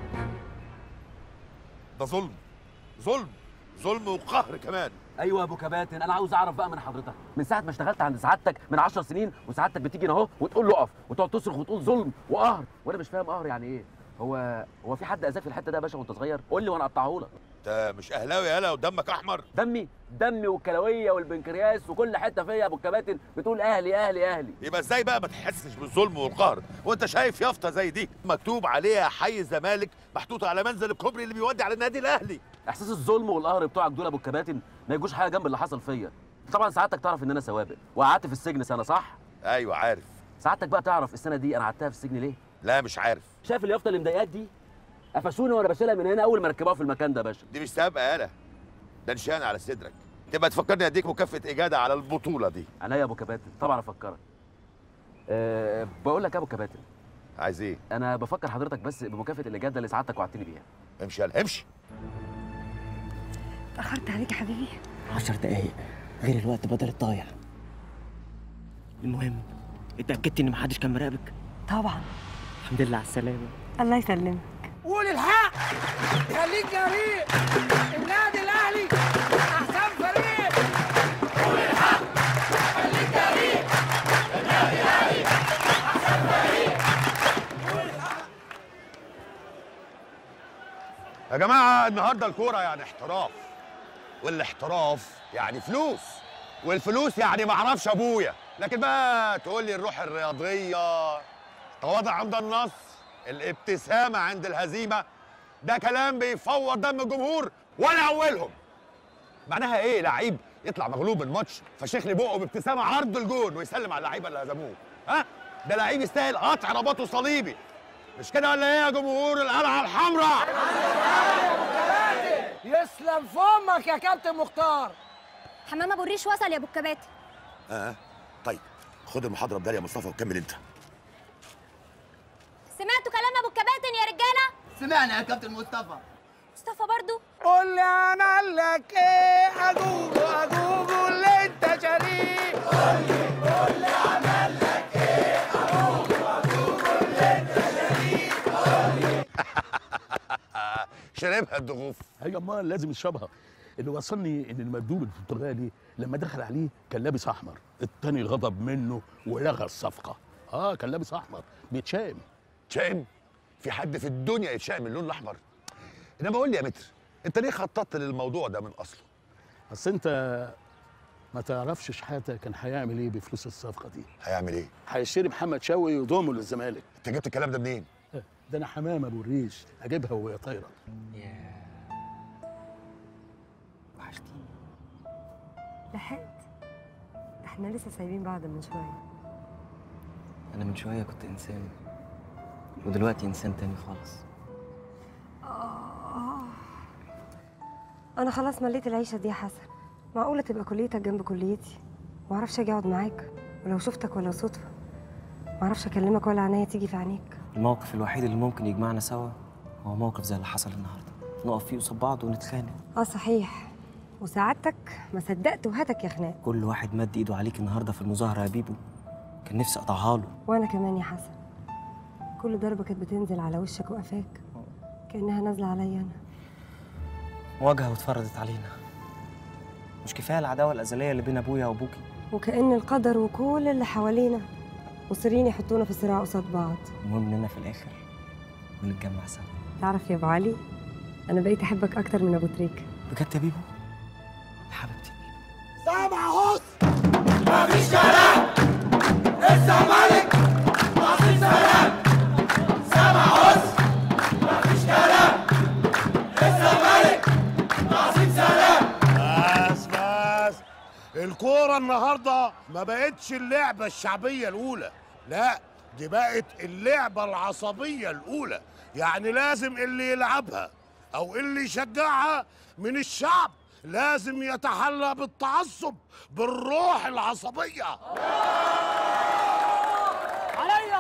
ده ظلم ظلم ظلم وقهر كمان. ايوه يا ابو كباتن، انا عاوز اعرف بقى من حضرتك، من ساعه ما اشتغلت عند سعادتك من عشر سنين وسعادتك بتيجي هنا اهو وتقول له اقف وتقعد تصرخ وتقول ظلم وقهر، وانا مش فاهم قهر يعني ايه. هو هو في حد اذاك في الحته ده يا باشا وانت صغير؟ قول لي وانا اقطعه لك. انت مش اهلاوي يالا ودمك احمر؟ دمي دمي والكلويه والبنكرياس وكل حته فيا يا ابو الكباتن بتقول اهلي اهلي اهلي. يبقى ازاي بقى ما تحسش بالظلم والقهر وانت شايف يافطه زي دي مكتوب عليها حي الزمالك محطوطه على منزل الكوبري اللي بيودي على النادي الاهلي؟ احساس الظلم والقهر بتوعك دول يا ابو الكباتن ما يجوش حاجه جنب اللي حصل فيا. طبعا سعادتك تعرف ان انا سوابق وقعدت في السجن سنه، صح؟ ايوه عارف. سعادتك بقى تعرف السنه دي انا قعدتها في السجن ليه؟ لا مش عارف. شايف اليافطه اللي مضايقاك دي؟ قفشوني وانا بشيلها من هنا اول ما ركبوها في المكان ده يا باشا. دي مش سابقه يالا، ده نشان على صدرك. تبقى تفكرني اديك مكافاه اجاده على البطوله دي. عينيا يا ابو كباتن، طبعا افكرك. أه بقول لك يا ابو كباتن. عايز ايه؟ انا بفكر حضرتك بس بمكافاه الاجاده اللي سعادتك وعدتني بيها. امشي يالا امشي. اتأخرت عليك يا حبيبي. عشر دقايق غير الوقت بدل الضايع. المهم اتأكدت ان محدش كان مراقبك؟ طبعا. الحمد لله على السلامة. الله يسلمك. قول الحق، خليك جريء. النادي الاهلي احسن فريق. قول الحق، خليك جريء. النادي الاهلي احسن فريق. قول الحق. يا جماعه النهارده الكوره يعني احتراف، والاحتراف يعني فلوس، والفلوس يعني معرفش ابويا. لكن بقى تقول لي الروح الرياضيه، التواضع عند النصر، الابتسامه عند الهزيمه، ده كلام بيفور دم الجمهور ولا اولهم. معناها ايه لعيب يطلع مغلوب الماتش فشيخ لي بقه بابتسامه عرض الجون ويسلم على اللعيبه اللي هزموه؟ ها؟ ده لعيب يستاهل قطع رباطه صليبي. مش كده ولا ايه يا جمهور القلعه الحمراء؟ يسلم فمك يا كابتن مختار. حمام ابو الريش وصل يا ابو الكباتن. اه طيب خد المحاضره بدال يا مصطفى وكمل انت. سمعتوا كلام ابو الكباتن يا رجاله؟ سمعنا يا كابتن مصطفى. مصطفى برضو؟ قول لي اعمل لك ايه اجوجو اجوجو اللي انت شريك. قول لي قول لي اعمل لك ايه اجوجو اجوجو اللي انت شريك. قول لي. شربها الضغوف. ايوه امال لازم يشربها. اللي وصلني ان المندوب البرتغالي لما دخل عليه كان لابس احمر، التاني غضب منه ولغى الصفقه. اه كان لابس احمر بيتشائم. تشائم؟ في حد في الدنيا يتشائم من اللون الاحمر؟ انما قول لي يا متر، انت ليه خططت للموضوع ده من اصله؟ اصل انت ما تعرفش شحاته كان هيعمل ايه بفلوس الصفقه دي. هيعمل ايه؟ هيشتري محمد شوقي ويضمه للزمالك. انت جبت الكلام ده منين؟ ده انا حمام ابو الريش اجيبها وهي طايره. وحشتيني. لحقت؟ احنا لسه سايبين بعض من شويه. انا من شويه كنت انسان ودلوقتي انسان تاني خالص. آه. انا خلاص مليت العيشه دي يا حسن. معقوله تبقى كليتك جنب كليتي؟ معرفش اجي اقعد معاك ولو شفتك ولا صدفه. معرفش اكلمك ولا عينيا تيجي في عينيك. الموقف الوحيد اللي ممكن يجمعنا سوا هو موقف زي اللي حصل النهارده، نقف فيه قصاد بعض ونتخانق. اه صحيح، وسعادتك ما صدقت وهاتك يا خناق. كل واحد مد ايده عليك النهارده في المظاهره يا بيبو، كان نفسي اقطعها له. وانا كمان يا حسن، كل ضربه كانت بتنزل على وشك وقفاك كانها نازله عليا انا. مواجهه واتفرضت علينا. مش كفايه العداوه الازليه اللي بين ابويا وابوكي؟ وكأن القدر وكل اللي حوالينا مصرين يحطونا في صراع قصاد بعض. المهم اننا في الاخر ونتجمع سوا. تعرف يا ابو علي، انا بقيت احبك اكتر من ابو تريكه. بجد يا بيبو؟ يا حبيبتي. سامع هص مفيش كلام. الزمالك عظيم سلام. سامع هص مفيش كلام. الزمالك عظيم سلام. بس بس الكورة النهاردة ما بقتش اللعبة الشعبية الأولى، لا دي بقت اللعبة العصبية الأولى. يعني لازم اللي يلعبها أو اللي يشجعها من الشعب لازم يتحلى بالتعصب بالروح العصبية. عليا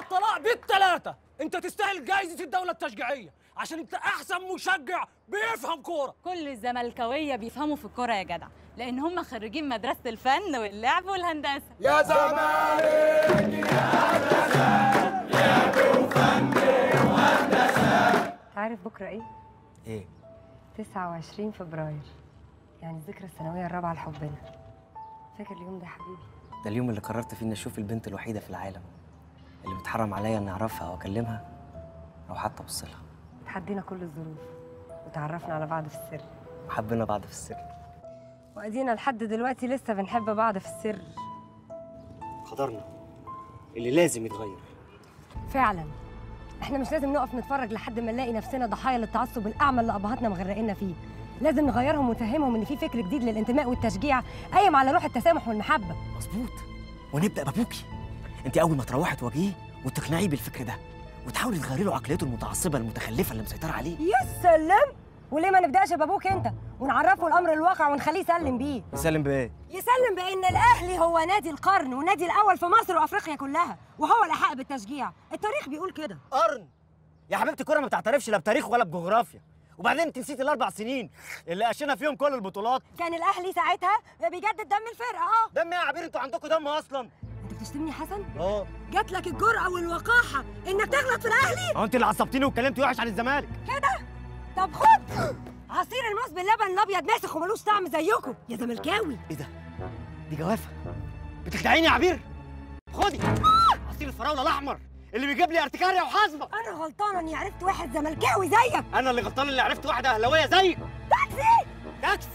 الطلاق بالثلاثه. انت تستاهل جايزه الدوله التشجيعيه عشان انت احسن مشجع بيفهم كوره. كل الزملكاويه بيفهموا في الكوره يا جدع، لان هم خريجين مدرسه الفن واللعب والهندسه. يا زمالك يا هندسه لعب وفن وهندسه. عارف بكره ايه؟ ايه؟ تسعة وعشرين فبراير، يعني الذكرى السنويه الرابعه لحبنا. فاكر اليوم ده يا حبيبي؟ ده اليوم اللي قررت فيه اني اشوف البنت الوحيده في العالم اللي بتحرم عليا اني اعرفها او اكلمها او حتى ابص لها. تحدينا كل الظروف وتعرفنا على بعض في السر وحبينا بعض في السر، وادينا لحد دلوقتي لسه بنحب بعض في السر. قدرنا اللي لازم يتغير. فعلا احنا مش لازم نقف نتفرج لحد ما نلاقي نفسنا ضحايا للتعصب الاعمى اللي ابهاتنا مغرقنا فيه. لازم نغيرهم ونفهمهم ان في فكر جديد للانتماء والتشجيع قايم على روح التسامح والمحبه. مظبوط. ونبدا بابوكي. انت اول ما تروحي تواجهيه وتقنعيه بالفكر ده وتحاولي تغيري له عقليته المتعصبه المتخلفه اللي مسيطره عليه. يا سلام. وليه ما نبداش بابوك انت ونعرفه الامر الواقع ونخليه يسلم بيه؟ يسلم بايه؟ يسلم بان الاهلي هو نادي القرن والنادي الاول في مصر وافريقيا كلها، وهو الاحق بالتشجيع. التاريخ بيقول كده. قرن يا حبيبتي، الكوره ما بتعترفش لا بتاريخ ولا بجغرافيا. وبعدين انت نسيت الاربع سنين اللي قشينا فيهم كل البطولات. كان الاهلي ساعتها بيجدد دم الفرقه. اه دم ايه يا عبير؟ انتوا عندكم دم اصلا. انت بتشتمني يا حسن؟ اه. جات لك الجرأه والوقاحه انك تغلط في الاهلي؟ هو انت اللي عصبتيني واتكلمتي وحش عن الزمالك كده؟ طب خد عصير الموز باللبن الابيض ماسخ وملوش طعم زيكم يا زملكاوي. ايه ده؟ دي جوافه. بتخدعيني يا عبير. خدي عصير الفراوله الاحمر اللي بيجيب لي ارتكاريا وحصبه. انا غلطانه اني عرفت واحد زملكاوي زيك. انا اللي غلطان اللي عرفت واحده اهلاويه زيك. تاكسي تاكسي.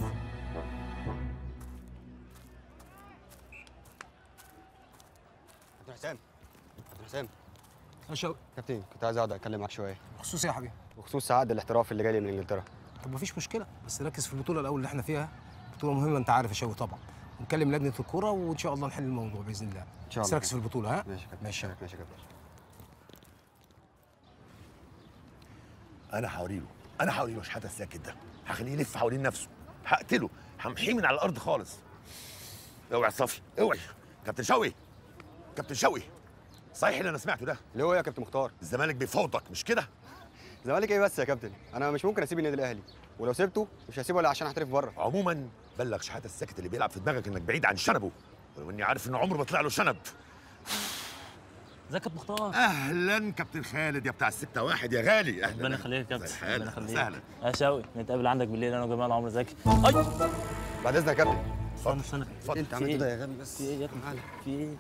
عبد الحسام عبد الحسام يا شوقي. كابتن، كنت عايز اقعد اتكلم معاك شويه بخصوص ايه يا حبيبي؟ بخصوص عقد الاحتراف اللي جاي لي من انجلترا. طب مفيش مشكله، بس ركز في البطوله الاول اللي احنا فيها. بطوله مهمه انت عارف يا شوقي طبعا. نكلم لجنه الكوره وان شاء الله نحل الموضوع باذن الله. ان شاء بس الله. ركز في البطوله. ها؟ ماشي يا كابتن. ماشي ماشي يا كابتن. انا هوريله انا هوريله شحاته الساكت ده، هخليه يلف حوالين نفسه، هقتله، همحيه من على الارض خالص. اوعي صفي، اوعي. كابتن شوقي كابتن شوقي صحيح اللي انا سمعته ده؟ اللي هو ايه يا كابتن مختار؟ الزمالك بيفاوضك مش كده؟ الزمالك ايه بس يا كابتن؟ انا مش ممكن اسيب النادي الاهلي، ولو سبته مش هسيبه الا عشان احترف بره. عموما بلغ شحاته الساكت اللي بيلعب في دماغك انك بعيد عن شنبه، ولو اني عارف ان عمره ما طلع له شنب. ازيك يا مختار؟ اهلا كابتن خالد يا بتاع الستة واحد يا غالي. اهلا. ربنا يخليك يا كابتن. ربنا يخليك. سهلا. يا شوقي نتقابل عندك بالليل انا وجمال عمرو زكي. اي بعد اذنك يا كابتن. اتفضل. استنى اتفضل. انت عملت كده يا غبي بس. في ايه يا ابني؟ في ايه؟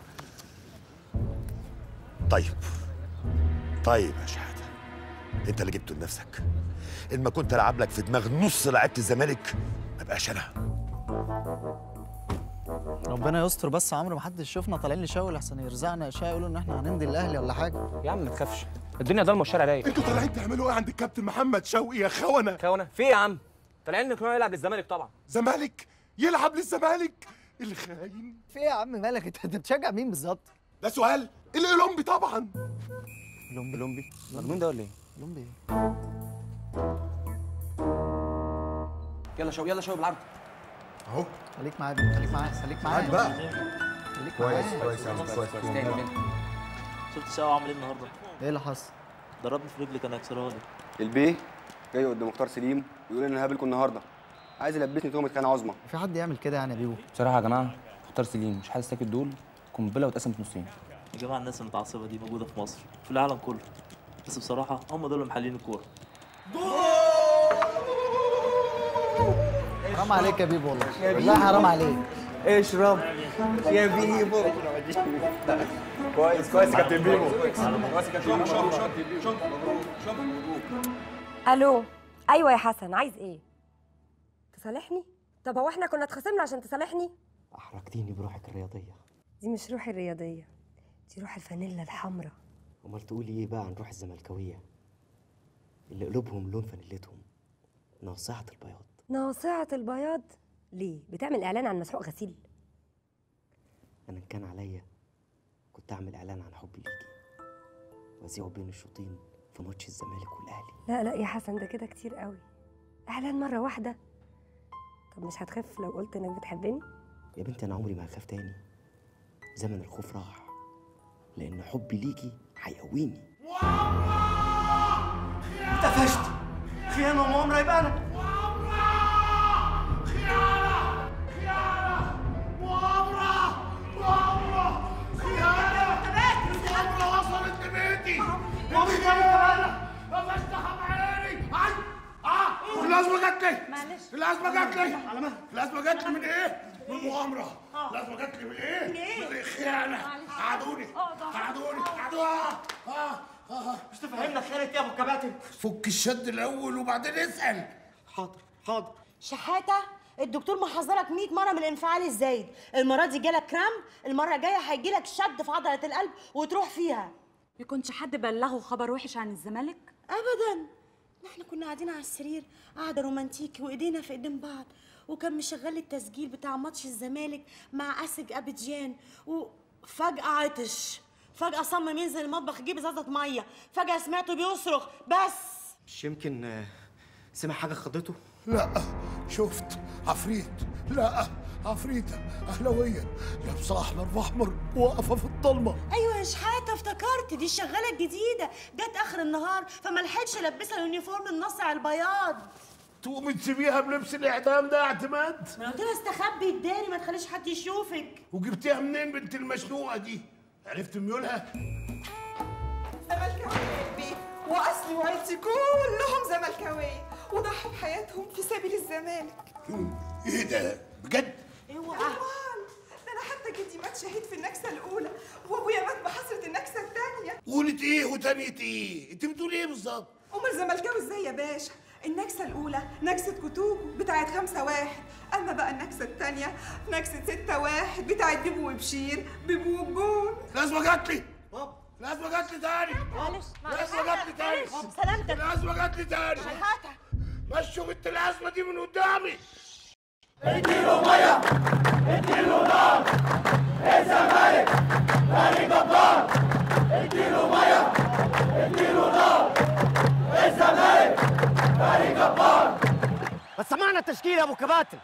طيب طيب يا شحاته، انت اللي جبته لنفسك. ان ما كنت العب لك في دماغ نص لعيبه الزمالك ما بقاش انا. ربنا يستر بس يا عمرو، محدش شفنا طالعين لشاول احسن يرزعنا اشياء يقولوا ان احنا هنمضي الاهلي ولا حاجه. يا عم ما تخافش، الدنيا ضلمه والشارع رايق. انتوا طالعين تعملوا ايه عند الكابتن محمد شوقي يا خونه؟ خونه؟ في ايه يا عم؟ طالعين نقنعه يلعب للزمالك طبعا. زمالك؟ يلعب للزمالك؟ الخاين. في ايه يا عم مالك؟ انت بتشجع مين بالظبط؟ ده سؤال؟ الاولمبي طبعا. لومبي لومبي مجنون ده ولا ايه؟ لومبي ايه؟ يلا شوقي يلا شوقي بالعرض اهو. خليك معايا خليك معايا خليك معايا بقى. خليك كويس معايا. كويس يا عم كويس. شفت شقه عامل ايه النهارده؟ ايه اللي حصل؟ ضربني في رجلي كان هيكسرها لي. البيه جاي قدام مختار سليم ويقول ان انا هقابلكم النهارده، عايز يلبسني تهمه خيانه عظمى. في حد يعمل كده يعني يا بيبو؟ بصراحه يا جماعه مختار سليم مش حاسس ساكت دول قنبله واتقسمت نصين. يا جماعه الناس المتعصبه دي موجوده في مصر في العالم كله، بس بصراحه هم دول اللي محللين الكوره. حرام عليك يا بيبو والله، والله حرام عليك. اشرب يا بيبو. كويس كويس يا كابتن بيبو. كويس يا كابتن بيبو. الو. ايوه يا حسن، عايز ايه؟ تصالحني؟ طب هو احنا كنا اتخاصمنا عشان تصالحني؟ احرجتيني بروحك الرياضيه. دي مش روحي الرياضيه، دي روح الفانيلا الحمراء. امال تقولي ايه بقى عن روح الزملكاويه اللي قلوبهم لون فانيلتهم ناصعه البياض؟ ناصعه البياض؟ ليه؟ بتعمل اعلان عن مسحوق غسيل؟ انا ان كان عليا كنت اعمل اعلان عن حبي ليكي واذيعه بين الشوطين في ماتش الزمالك والاهلي. لا لا يا حسن، ده كده كتير قوي. اعلان مره واحده. طب مش هتخاف لو قلت انك بتحبني؟ يا بنتي انا عمري ما هخاف تاني. زمن الخوف راح، لان حبي ليكي هيقويني. اتقفشت. خيانه ومؤامره يبقى انا. خيانة خيانة مؤامرة مؤامرة خيانة مؤامرة وصلت لبيتي. خيانة بفتح بعيني. هاي اه الازمة جات لي. معلش الازمة جات لي. الازمة جات لي من ايه؟ من المؤامرة. الازمة جات لي من ايه؟ من ايه؟ من الخيانة. قعدوني قعدوني قعدوني. اه اه مش تفهمنا خيانة ايه يا ابو الكباتن؟ فك الشد الاول وبعدين اسال. حاضر حاضر. شحاته الدكتور محذرك مية مره من الانفعال الزايد، المره دي جالك كرام، المره الجايه هيجيلك شد في عضله القلب وتروح فيها. يكونش حد بلغه خبر وحش عن الزمالك؟ ابدا، احنا كنا قاعدين على السرير قعده رومانتيكي وايدينا في ايدين بعض، وكان مشغل التسجيل بتاع ماتش الزمالك مع اسج ابيجان، وفجاه عطش، فجاه صمم ينزل المطبخ يجيب ازازه ميه، فجاه سمعته بيصرخ بس. مش يمكن آه، سمع حاجه خضته؟ لا شفت عفريت. لا عفريتة أهلوية لابسة أحمر وأحمر واقفة في الضلمة. ايوه يا شحاته افتكرت، دي الشغاله الجديده جت اخر النهار فما لحقتش البسها اليونيفورم النصع البياض. تقومي تسيبيها بلبس الإعدام ده يا اعتماد؟ ما انا قلت لها استخبي اداري ما تخليش حد يشوفك. وجبتيها منين بنت المشنوقة دي؟ عرفت ميولها؟ زملكاوية واصلي وعيلتي كلهم زملكاويه وضحوا بحياتهم في سبيل الزمالك. ايه ده؟ بجد؟ اوعى ده انا حتى جدي مات شهيد في النكسه الاولى وابويا مات بحسره النكسه الثانيه. قولت ايه وتانية ايه؟ انت بتقولي ايه بالظبط؟ امال زملكاوي ازاي يا باشا؟ النكسه الاولى نكسه كتوكو بتاعت خمسة واحد، اما بقى النكسه الثانيه نكسه ستة واحد بتاعت بيبو وبشير بيبو وجون. الازمه جات لي الازمه جات لي تاني. معلش الازمه جات لي تاني. سلامتك. الازمه جات لي تاني. شحاته مشوا بنت الازمه دي من قدامي. اديله ميه اديله نار الزمالك فريق جبار. اديله ميه اديله نار الزمالك فريق جبار. بس سمعنا التشكيل يا ابو كباتن.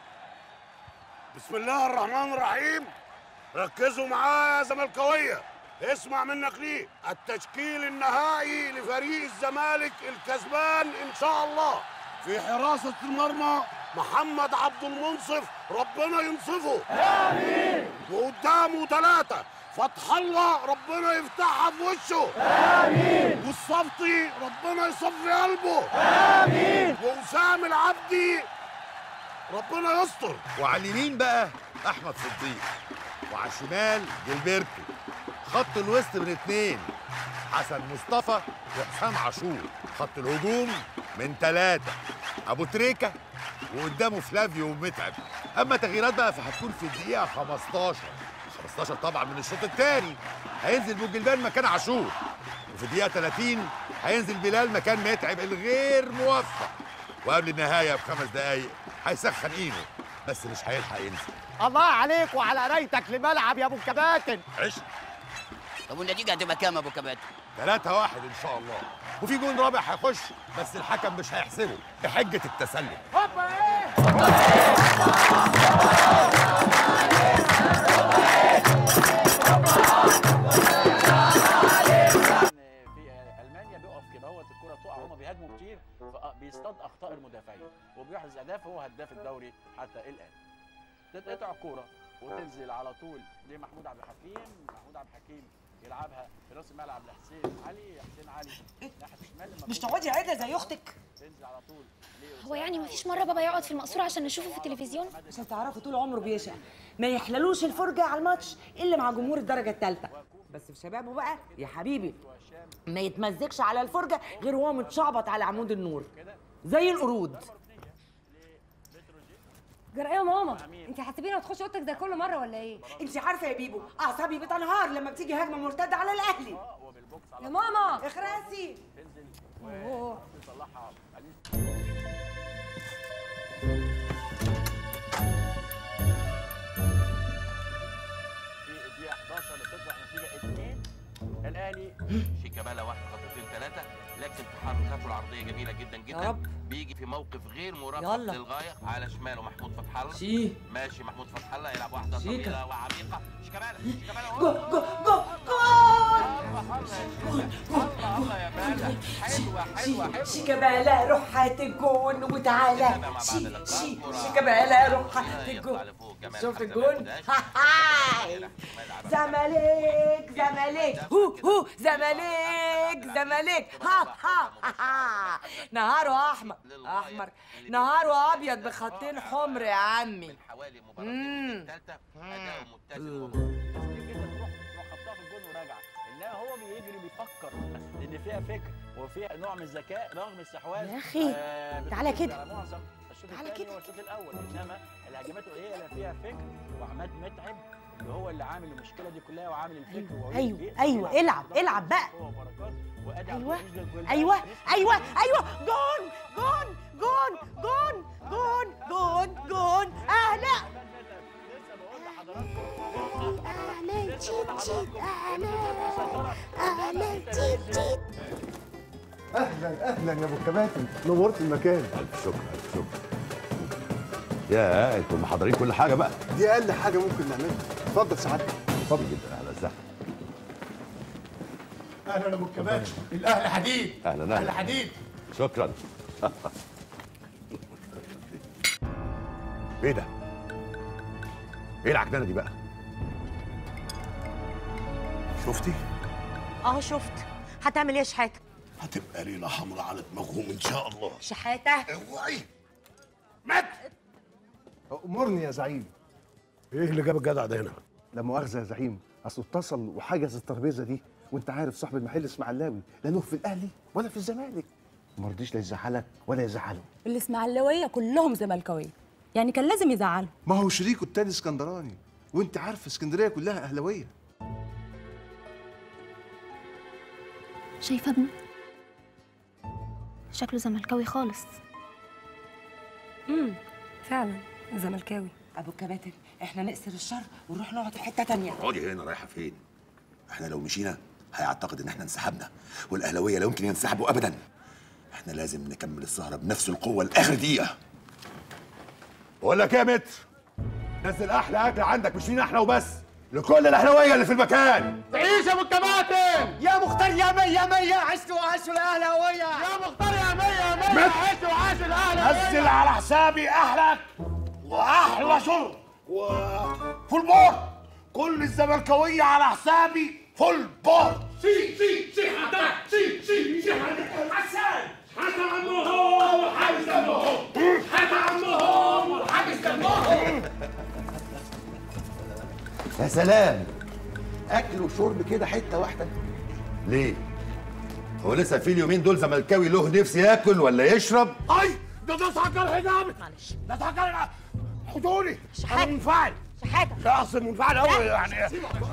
بسم الله الرحمن الرحيم. ركزوا معايا يا زملكاويه، اسمع منك ليه. التشكيل النهائي لفريق الزمالك الكسبان ان شاء الله. في حراسة المرمى محمد عبد المنصف ربنا ينصفه امين. وقدامه ثلاثة فتح الله ربنا يفتحها في وشه امين. والصفتي ربنا يصفي قلبه امين. وأسام العبدي ربنا يستر. وعلى اليمين بقى احمد صديق، وعلى الشمال جilberto. خط الوسط من اتنين حسن مصطفى وحسام عاشور. خط الهجوم من ثلاثة ابو تريكة وقدامه فلافيو ومتعب. اما تغييرات بقى فهتكون في الدقيقة خمستاشر خمستاشر طبعا من الشوط الثاني هينزل بوجلبان مكان عاشور، وفي الدقيقة ثلاثين هينزل بلال مكان متعب الغير موفق، وقبل النهاية بخمس دقايق هيسخن ايده بس مش هيلحق ينزل. الله عليك وعلى قرايتك لملعب يا ابو الكباتن. عشت. طب والنتيجة هتبقى كام يا ابو كباتن؟ ثلاثة واحد ان شاء الله، وفي جون رابع هيخش بس الحكم مش هيحسبه بحجة التسلل. هوبا ايه؟ المانيا بيقف كده اهوت الكره تقع وهم بيهاجموا كتير بيصطاد اخطاء المدافعين وبيحرز اهداف، هو هداف الدوري حتى الان. تتقطع الكوره وتنزل على طول لمحمود عبد الحكيم، محمود عبد الحكيم يلعبها في راس الملعب لحسين علي، حسين علي ناحيه الشمال. مش تقعدي عادة زي اختك. تنزل على طول. هو يعني مفيش مره بابا يقعد في المقصوره عشان نشوفه في التلفزيون؟ عشان تعرفوا طول عمره بيشقى، ما يحللوش الفرجه على الماتش الا مع جمهور الدرجه الثالثه. بس في شبابه بقى يا حبيبي ما يتمزجش على الفرجه غير وهو متشعبط على عمود النور زي القرود. جرأة يا ماما، انت هتسيبيني وتخشي اوضتك زي كل مره ولا ايه؟ انت عارفه يا بيبو اعصابي بتنهار لما بتيجي هجمه مرتده على الاهلي. يا ماما اخرسي. اوه يصلحها في الدقيقه احداشر بتطلع نتيجه اتنين الاهلي. شيكابالا واحد خطوتين ثلاثه لكن تحركاته العرضيه جميله جدا جدا. يا رب. بيجي في موقف غير مرافق للغايه. على شماله محمود فتح الله. شي. ماشي محمود فتح الله يلعب واحده طويله وعميقه. شيكابالا شيكابالا جو جو جو جول الله الله يا بلا، حلوه حلوه حلوه. شيكابالا روح هات الجون وتعالى. شي شي شيكابالا روح هات الجون. شوف الجون. زمالك زمالك هو هو زمالك زمالك ها ها ها. نهاره احمر احمر نهاره ابيض بخطين حمر يا عمي. امم هو بيجري بيفكر لان فيها فكر وفيها نوع من الذكاء رغم الاستحواذ. يا اخي آه تعالى كده على معظم الشوط الثاني والشوط الاول، انما الهجمات هي اللي فيها فكر. وعماد متعب اللي هو اللي عامل المشكله دي كلها وعامل الفكر. ايوه ايوه ايوه العب العب بقى. ايوه ايوه ايوه ايوه جون جون جون جون جون جون جون اهلا اهلا تشيت تشيت اهلا اهلا تشيت تشيت. اهلا اهلا يا ابو الكباتن، نورت المكان. الف شكر الف شكر. يا انتوا محضرين كل حاجه بقى؟ دي اقل حاجه ممكن نعملها. اتفضل سعادتك. اتفضل جدا. اهلا وسهلا. اهلا يا ابو الكباتن، الاهل حديد. اهلا اهلا اهل حديد. شكرا. ايه ده؟ ايه العكنانه دي بقى؟ شفتي؟ اه شفت. هتعمل ايه يا شحاته؟ هتبقى ليله حمراء على دماغهم ان شاء الله. شحاته اوعي مات. امرني يا زعيم. ايه اللي جاب الجدع ده هنا؟ لا مؤاخذه يا زعيم، اصله اتصل وحجز الترابيزه دي، وانت عارف صاحب المحل اسماعيلاوي لا له في الاهلي ولا في الزمالك. ما رضيش لا يزعلك ولا يزعله. الاسماعيلاويه كلهم زملكاويه، يعني كان لازم يزعله. ما هو شريكه التاني اسكندراني، وانت عارف اسكندريه كلها اهلاويه. شايفه ابنه شكله زملكاوي خالص. امم فعلا زملكاوي. ابو الكباتن احنا نقصر الشر ونروح نقعد في حته تانية. اقعدي هنا. رايحه فين؟ احنا لو مشينا هيعتقد ان احنا انسحبنا، والاهلاويه لا يمكن ينسحبوا ابدا. احنا لازم نكمل السهره بنفس القوه لاخر دقيقه. بقول لك ايه يا متر، نزل احلى اكل عندك، مش لينا احنا وبس، لكل الاهلاويه اللي في المكان. تعيش يا ابو الكباتن. يا مختار يا مية مية، عشتوا وعاشوا الاهلاويه. يا مختار يا مية مية، عشتوا وعاشوا الاهلاويه. نزل على حسابي اهلك واحلى شرب وفول بور. كل الزملكاويه على حسابي فول بور. سي سي سي حتى سي سي سي حسن حتى عمهم وحابس دمهم، حتى عمهم وحابس دمهم. يا سلام، اكل وشرب كده حته واحده. ليه؟ هو لسه في اليومين دول زملكاوي له نفسي ياكل ولا يشرب؟ اي ده ده سكر حجابي. معلش ده سكر حضوري. انا منفعل. شحاته لا اصل منفعل قوي يعني.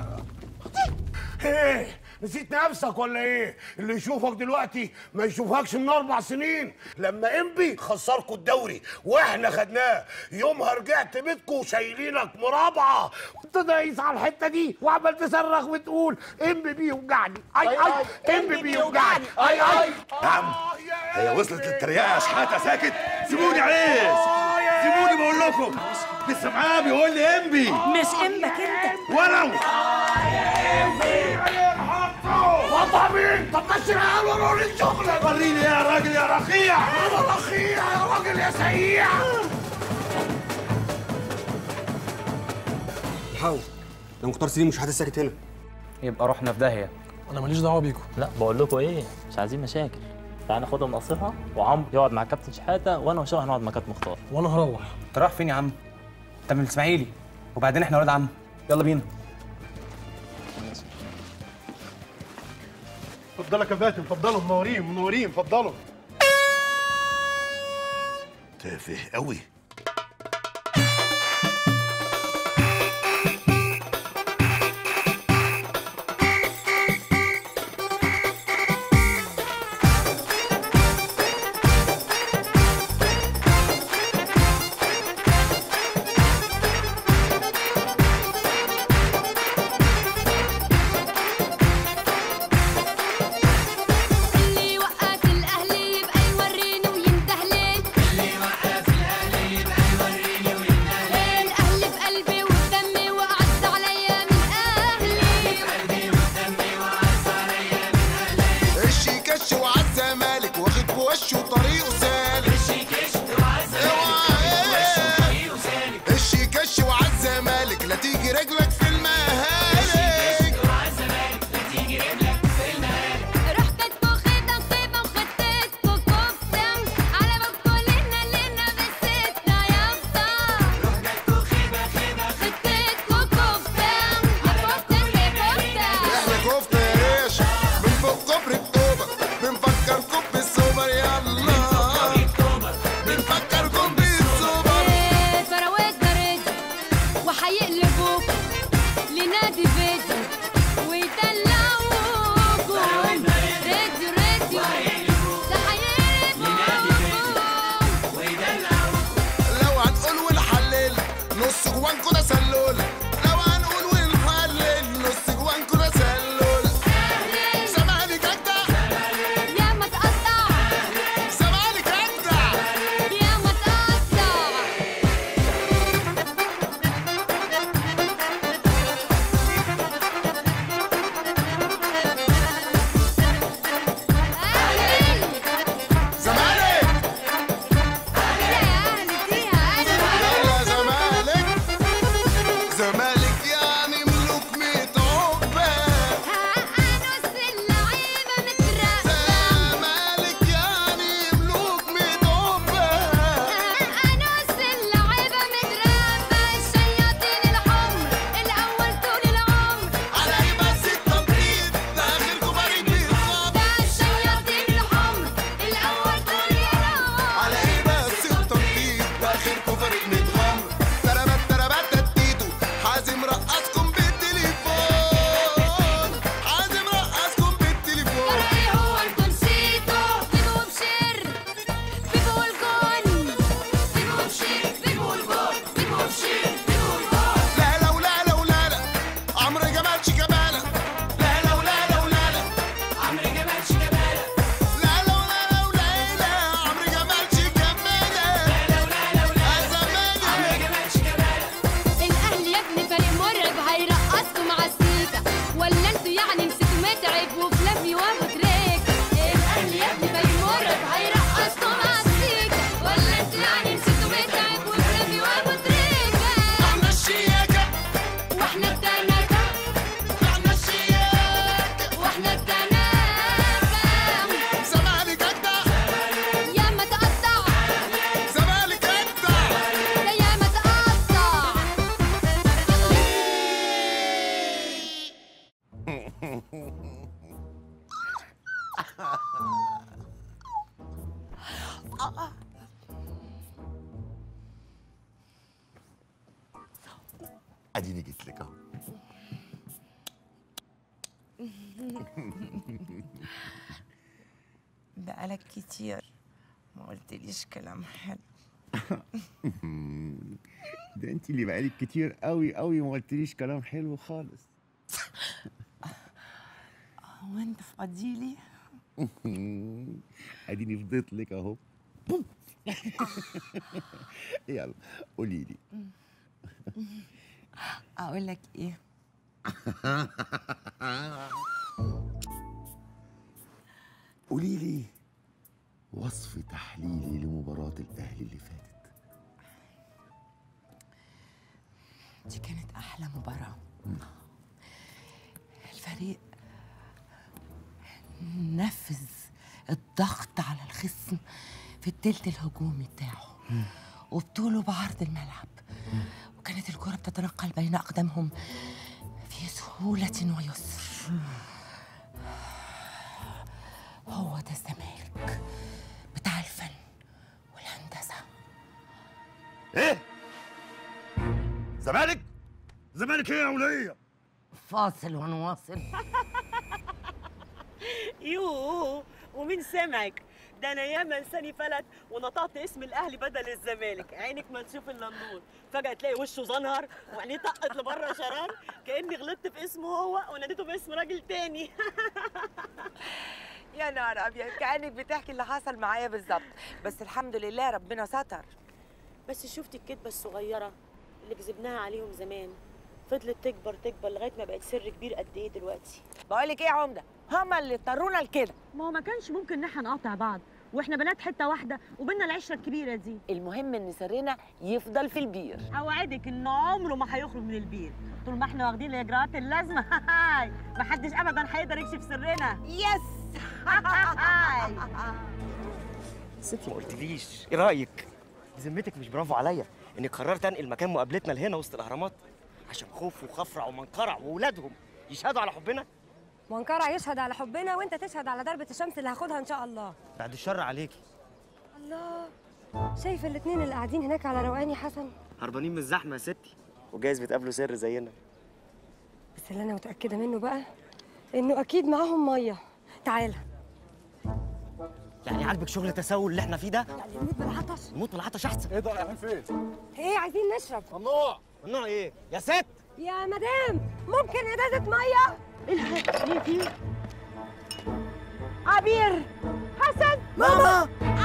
ايه نسيت نفسك ولا ايه؟ اللي يشوفك دلوقتي ما يشوفكش من اربع سنين لما انبي خسركوا الدوري واحنا خدناه. يومها رجعت بيتكوا وشايلينك مرابعه، وانت دايس على الحته دي وعمال تصرخ وتقول انبي بيوجعني. اي اي انبي بيوجعني. اي اي نعم، هي وصلت للتريقه يا شحاته. ساكت، سيبوني عليه، سيبوني بقول لكم. لسه معاه بيقول لي انبي. مش انبك انت ولو وضع مين؟ طب ماشي العيال وروني الشغل. وريني يا راجل يا رخيع. انا رخيع يا راجل يا سيع. حاول ده مختار سليم مش حد ساكت هنا. يبقى رحنا في داهيه. انا ماليش دعوه بيكم. لا بقول لكم ايه، مش عايزين مشاكل. تعالى ناخدها ونقصرها، وعمرو يقعد مع كابتن شحاته، وانا وشاه هنقعد مع كابتن مختار. وانا هروح. انت رايح فين يا عم؟ انت من الاسماعيلي، وبعدين احنا ولاد عم. يلا بينا. اتفضلوا يا كباتن، اتفضلوا. منورين منورين، اتفضلوا. تافه قوي. اللي وقف الاهلي يبقى يوريني وينتهلين. اللي وقف الاهلي اديني جيت لك اهو. بقالك كتير ما قلتليش كلام حلو. ده انت اللي بقالك كتير قوي قوي ما قلتليش كلام حلو خالص. هو انت فاضيلي؟ اديني فضيت لك اهو. يلا قولي لي. اقول لك ايه؟ قولي لي وصف تحليلي لمباراة الأهلي اللي فاتت. دي كانت أحلى مباراة. الفريق نفذ الضغط على الخصم في التلت الهجومي بتاعه وبطوله بعرض الملعب، وكانت الكرة بتتنقل بين أقدامهم في سهولة ويسر. هو ده الزمالك بتاع الفن والهندسة. ايه؟ زمالك؟ زمالك ايه يا ولية؟ فاصل ونواصل. يوه ومين سمعك؟ ده انا ياما لساني فلت ونطقت اسم الاهلي بدل الزمالك، عينك ما تشوف الا النور، فجاه تلاقي وشه زنهر وعينيه طقت لبره شران كاني غلطت في اسمه هو وناديته باسم راجل تاني. يا نهار ابيض، كانك بتحكي اللي حصل معايا بالظبط، بس الحمد لله ربنا ستر. بس شفتي الكدبه الصغيره اللي كذبناها عليهم زمان فضلت تكبر تكبر لغايه ما بقت سر كبير قد ايه دلوقتي. بقول لك ايه يا عمده، هما اللي اضطرونا لكده. ما هو ما كانش ممكن ان احنا نقاطع بعض واحنا بنات حته واحده وبيننا العشره الكبيره دي. المهم ان سرنا يفضل في البير. اوعدك ان عمره ما هيخرج من البير طول ما احنا واخدين الاجراءات اللازمه. ما حدش ابدا هيقدر يكشف سرنا. يس. ست ما قلتليش ايه رايك؟ بذمتك مش برافو عليا اني قررت انقل مكان مقابلتنا لهنا وسط الاهرامات عشان خوف وخفرع ومنقرع واولادهم يشهدوا على حبنا؟ منقرع يشهد على حبنا وانت تشهد على ضربة الشمس اللي هاخدها ان شاء الله. بعد الشر عليكي. الله، شايف الاتنين اللي قاعدين هناك على روقان يا حسن؟ هربانين من الزحمه يا ستي وجايز بتقابلوا سر زينا. بس اللي انا متأكدة منه بقى انه اكيد معاهم مية. تعالى. يعني عاجبك شغل التسول اللي احنا فيه ده؟ يعني نموت بالعطش؟ نموت بالعطش احسن. ايه ده رايحين فين؟ ايه عايزين نشرب. ممنوع. ممنوع ايه؟ يا ست يا مدام ممكن ازازة مية؟ الحق ليه في عبير حسن ماما.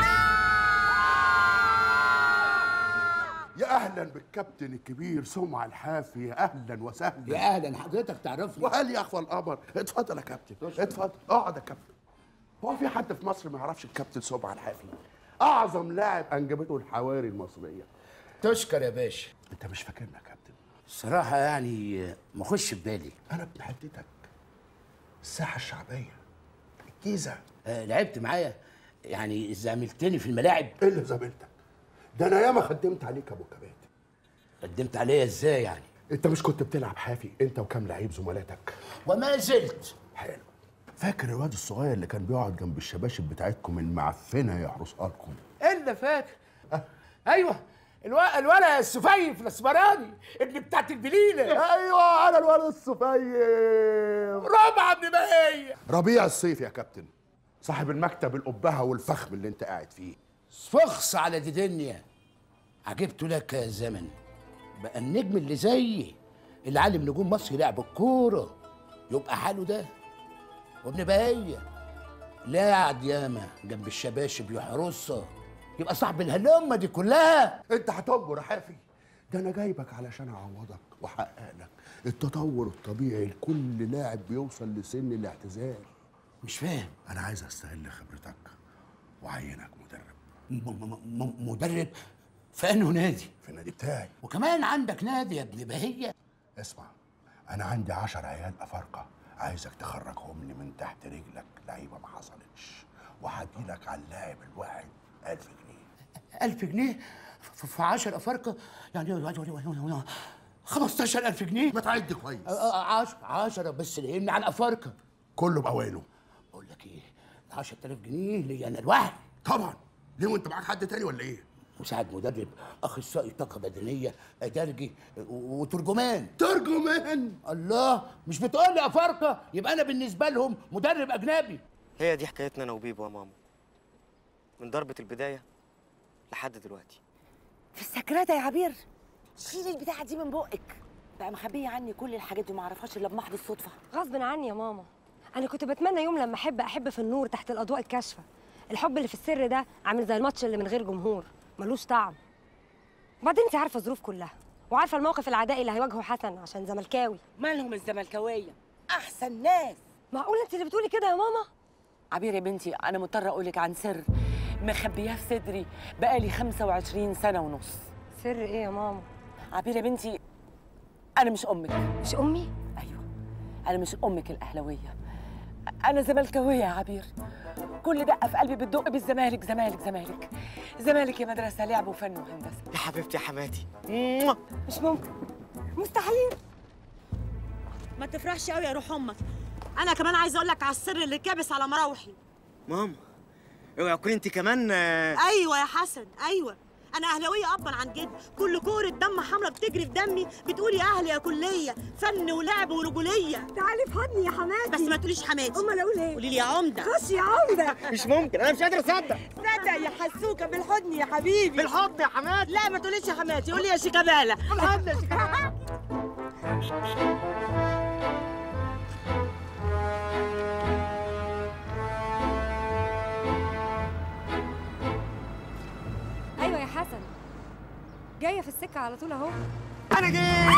يا اهلا بالكابتن الكبير سمعة الحافي، يا اهلا وسهلا. يا اهلا، حضرتك تعرفني. وهل يخفى القمر؟ اتفضل يا كابتن، اتفضل اقعد يا كابتن. هو في حد في مصر ما يعرفش الكابتن سمعة الحافي؟ اعظم لاعب انجبته الحواري المصريه. تشكر يا باشا. انت مش فاكرنا يا كابتن؟ الصراحه يعني ما خش في بالي. انا ابن حتتك، الساحه الشعبيه، الجيزه. آه لعبت معايا، يعني زاملتني في الملاعب. ايه اللي زاملتك؟ ده انا ياما خدمت عليك ابو كباتن. قدمت عليا ازاي يعني؟ انت مش كنت بتلعب حافي انت وكام لعيب زملاتك؟ وما زلت. حلو. فاكر الواد الصغير اللي كان بيقعد جنب الشباشب بتاعتكم المعفنه يحرسها لكم؟ الا فاكر. أه. ايوه الو... الولد السفيف الاسمراني ابن بتاعت البليله. ايوه انا الولد السفيف ربع ابن بهيه. ربيع الصيف يا كابتن، صاحب المكتب القبهه والفخم اللي انت قاعد فيه. فخص على دي دنيا. عجبت لك يا زمن، بقى النجم اللي زيي اللي علم نجوم مصر لعب الكوره يبقى حاله ده. وابن بهيه لا قعد ياما جنب الشباشب يحرسها يبقى صاحب الهلمه دي كلها. انت هتكبر يا حافي، ده انا جايبك علشان اعوضك واحقق لك التطور الطبيعي لكل لاعب بيوصل لسن الاعتزال. مش فاهم. انا عايز استغل خبرتك واعينك مدرب. م م مدرب في انه نادي؟ في النادي بتاعي. وكمان عندك نادي يا ابن بهيه؟ اسمع، انا عندي عشر عيال افارقه عايزك تخرجهم لي من تحت رجلك، لعيبه ما حصلتش، وهديلك على اللاعب الواحد ألف جنيه. ألف جنيه في عشر افارقه؟ يعني خمستاشر ألف جنيه؟ ما تعد كويس. عشرة عشرة بس لهمني عن افارقه. كله باوانه. بقول لك ايه، عشرة آلاف جنيه ليا انا لوحدي. طبعا. ليه وانت معاك حد تاني ولا ايه؟ مساعد مدرب، اخصائي طاقه بدنيه، ادارجي و- وترجمان. ترجمان؟ الله، مش بتقول لي افارقه يبقى انا بالنسبه لهم مدرب اجنبي. هي دي حكايتنا انا وبيبو يا ماما، من ضربة البداية لحد دلوقتي. في السكرات يا عبير، شيل البتاعه دي من بقك. بقى مخبيه عني كل الحاجات دي، ما اعرفهاش الا بمحض الصدفه. غصب عني يا ماما، انا كنت بتمنى يوم لما احب احب في النور تحت الاضواء الكاشفه. الحب اللي في السر ده عامل زي الماتش اللي من غير جمهور، ملوش طعم. وبعدين انت عارفه الظروف كلها، وعارفه الموقف العدائي اللي هيواجهه حسن عشان زملكاوي. مالهم الزملكاويه؟ احسن ناس. معقول انت اللي بتقولي كده يا ماما؟ عبير يا بنتي، انا مضطره اقول لك عن سر مخبياه في صدري بقالي خمسة وعشرين سنه ونص. سر ايه يا ماما؟ عبير يا بنتي، انا مش امك. مش امي؟ ايوه، انا مش امك الاهلاويه، انا زملكاويه يا عبير. كل دقه في قلبي بتدق بالزمالك زمالك زمالك زمالك يا مدرسه لعب وفن وهندسه. يا حبيبتي يا حماتي. مش ممكن، مستحيل. ما تفرحش قوي يا روح امك. انا كمان عايزه اقول لك على السر اللي كابس على مراوحي. ماما اوعي تكوني انت كمان. ايوه يا حسن، ايوه، انا اهلاويه ابا عن جد. كل كوره دم حمرا بتجري في دمي بتقولي اهلي يا كليه، فن ولعب ورجوليه. تعالي في حضني يا حماتي. بس ما تقوليش حماتي. امال اقول ايه؟ قولي لي يا عمده. خش يا عمده. مش ممكن، انا مش قادر اصدق. صدق يا حسوكه، بالحضن يا حبيبي. بالحضن يا حماتي. لا ما تقوليش يا حماتي، قولي يا شيكابالا. بالحضن يا شيكابالا. ايوه يا حسن، جايه في السكه على طول اهو. انا جاي.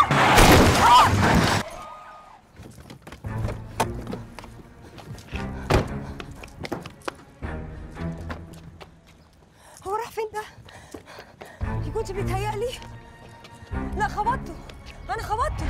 هو راح فين ده؟ يكونش بيتهيألي؟ لا خبطته، انا خبطته.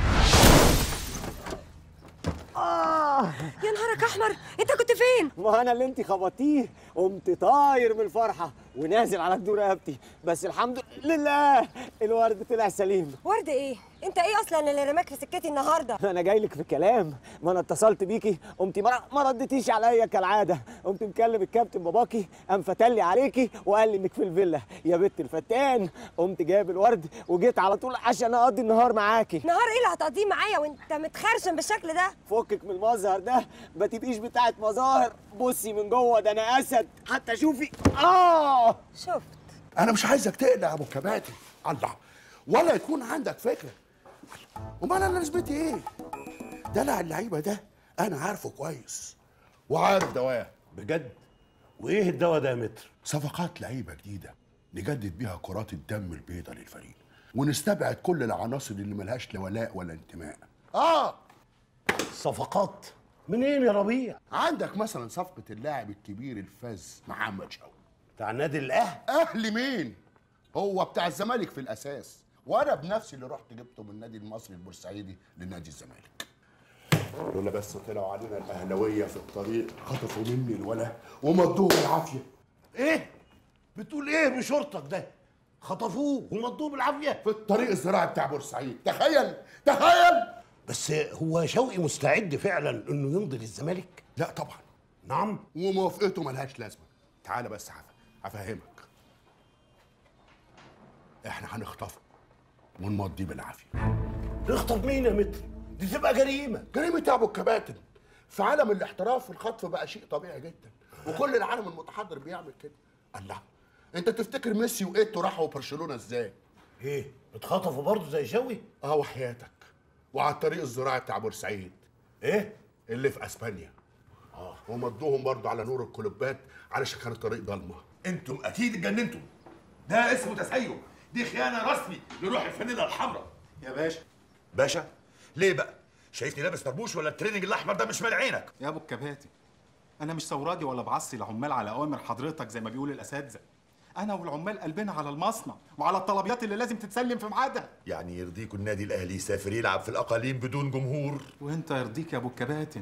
آه يا نهارك احمر، انت كنت فين؟ ما انا اللي انت خبطيه، قمت طاير من الفرحه ونازل على جدور رقبتي، بس الحمد لله الورد طلع سليم. ورد ايه؟ انت ايه اصلا اللي رماك في سكتي النهارده؟ انا جاي لك في كلام، ما انا اتصلت بيكي قمتي ما ما ردتيش عليا كالعاده، قمت مكلم الكابتن باباكي قام فتلي عليكي وقال لي انك في الفيلا يا بنت الفتان، قمت جايب الورد وجيت على طول عشان اقضي النهار معاكي. نهار ايه اللي هتقضيه معايا وانت متخرشم بالشكل ده؟ فكك من المظهر ده، ما تبقيش بتاعت مظاهر، بصي من جوه ده انا اسد، حتى شوفي. اه شفت. انا مش عايزك تقلق يا ابو كباتن، الله، ولا يكون عندك فكره. امال انا نسبتي ايه؟ دلع اللعيبه ده انا عارفه كويس وعارف دواه. بجد؟ وايه الدواء ده يا متر؟ صفقات لعيبه جديده نجدد بيها كرات الدم البيضاء للفريق، ونستبعد كل العناصر اللي ملهاش لا ولاء ولا انتماء. اه صفقات منين يا ربيع؟ عندك مثلا صفقه اللاعب الكبير الفذ محمد شوقي بتاع النادي الاهلي. اهلي مين؟ هو بتاع الزمالك في الاساس، وانا بنفسي اللي رحت جبته من النادي المصري البورسعيدي لنادي الزمالك. لولا بس طلعوا علينا الاهلاويه في الطريق خطفوا مني الولا ومضوه بالعافيه. ايه؟ بتقول ايه بشرطك ده؟ خطفوه ومضوه بالعافيه في الطريق الزراعي بتاع بورسعيد، تخيل تخيل. بس هو شوقي مستعد فعلا انه يمضي للزمالك؟ لا طبعا. نعم. وموافقته ملهاش لازمه. تعالى بس هفهمك. احنا هنخطفه ونمضيه بالعافيه. نخطف مين يا متر؟ دي تبقى جريمه. جريمه يا ابو الكباتن. في عالم الاحتراف الخطف بقى شيء طبيعي جدا، وكل العالم المتحضر بيعمل كده. الله، انت تفتكر ميسي وايتو راحوا برشلونه ازاي؟ ايه؟ اتخطفوا برضه زي شوقي؟ اه وحياتك. وعلى الطريق الزراعي بتاع بورسعيد. ايه؟ اللي في اسبانيا. اه ومضوهم برضه على نور الكلوبات علشان كان الطريق ضلمه. انتم اكيد اتجننتم. ده اسمه تسيب، دي خيانه رسمي لروح الفانيلا الحمراء. يا باشا. باشا؟ ليه بقى؟ شايفني لابس طربوش ولا التريننج الاحمر ده مش مال عينك؟ يا ابو الكباتن، انا مش ثورادي ولا بعصي العمال على اوامر حضرتك زي ما بيقول الاساتذه. انا والعمال قلبنا على المصنع وعلى الطلبيات اللي لازم تتسلم في ميعادها. يعني يرضيكوا النادي الاهلي يسافر يلعب في الاقاليم بدون جمهور؟ وانت يرضيك يا ابو الكباتن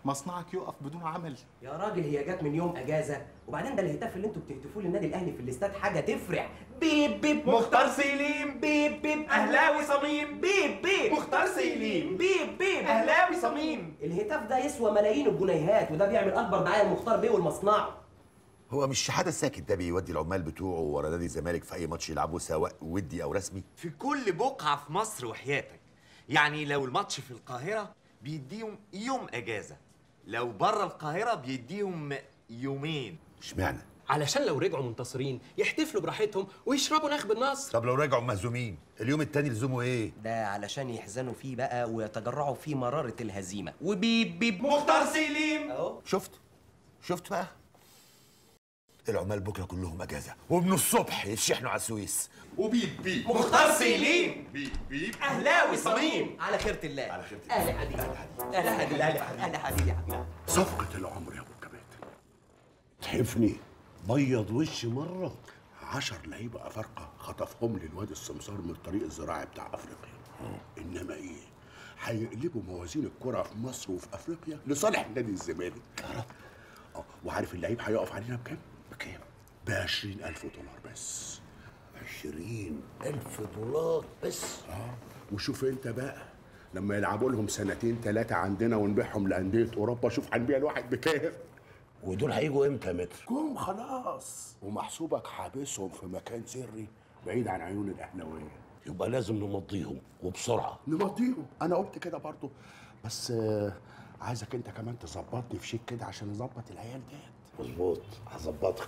مصنعك يقف بدون عمل. يا راجل هي جت من يوم اجازه، وبعدين ده الهتاف اللي انتوا بتهتفوه للنادي الاهلي في الاستاد حاجه تفرح. بيب بيب مختار سليم، بيب بيب اهلاوي صميم، بيب بيب مختار سليم، بيب بيب اهلاوي صميم. الهتاف ده يسوى ملايين الجنيهات، وده بيعمل اكبر دعايه لمختار بيه والمصنع. هو مش شحاته الساكت ده بيودي العمال بتوعه ورا نادي الزمالك في اي ماتش يلعبوه سواء ودي او رسمي؟ في كل بقعه في مصر وحياتك. يعني لو الماتش في القاهره بيديهم يوم اجازه، لو بره القاهره بيديهم يومين. اشمعنى؟ علشان لو رجعوا منتصرين يحتفلوا براحتهم ويشربوا نخب النصر. طب لو رجعوا مهزومين اليوم التاني لزومه ايه؟ ده علشان يحزنوا فيه بقى ويتجرعوا فيه مراره الهزيمه. وبيب بيب مختار سليم اهو. شفت؟ شفت بقى؟ العمال بكره كلهم اجازه ومن الصبح يتشحنوا على السويس. وبيب بيب مختار سليم، بيب بيب اهلاوي صميم. على خيرة الله. على خيرة الله. اهلا حبيبي، اهلا حبيبي، اهلا حبيبي يا حبيبي. صفقة العمر يا ابو الكباتن. تحفني بيض وش مرة عشر لعيبة أفارقة خطفهم لي الواد السمسار من الطريق الزراعي بتاع أفريقيا. إنما إيه؟ هيقلبوا موازين الكرة في مصر وفي أفريقيا لصالح نادي الزمالك. اه وعارف اللعيب هيقف علينا بكام؟ بكام؟ ب عشرين ألف دولار بس. عشرين ألف دولار بس؟ اه وشوف أنت بقى لما يلعبوا لهم سنتين ثلاثة عندنا ونبيعهم لأندية أوروبا، شوف هنبيع الواحد بكام؟ ودول هيجوا امتى يا متر؟ جم خلاص، ومحسوبك حابسهم في مكان سري بعيد عن عيون الاهلاويه. يبقى لازم نمضيهم وبسرعه. نمضيهم، انا قلت كده برضو، بس آه عايزك انت كمان تظبطني في شيك كده عشان نظبط العيال ديت. مظبوط، هظبطك.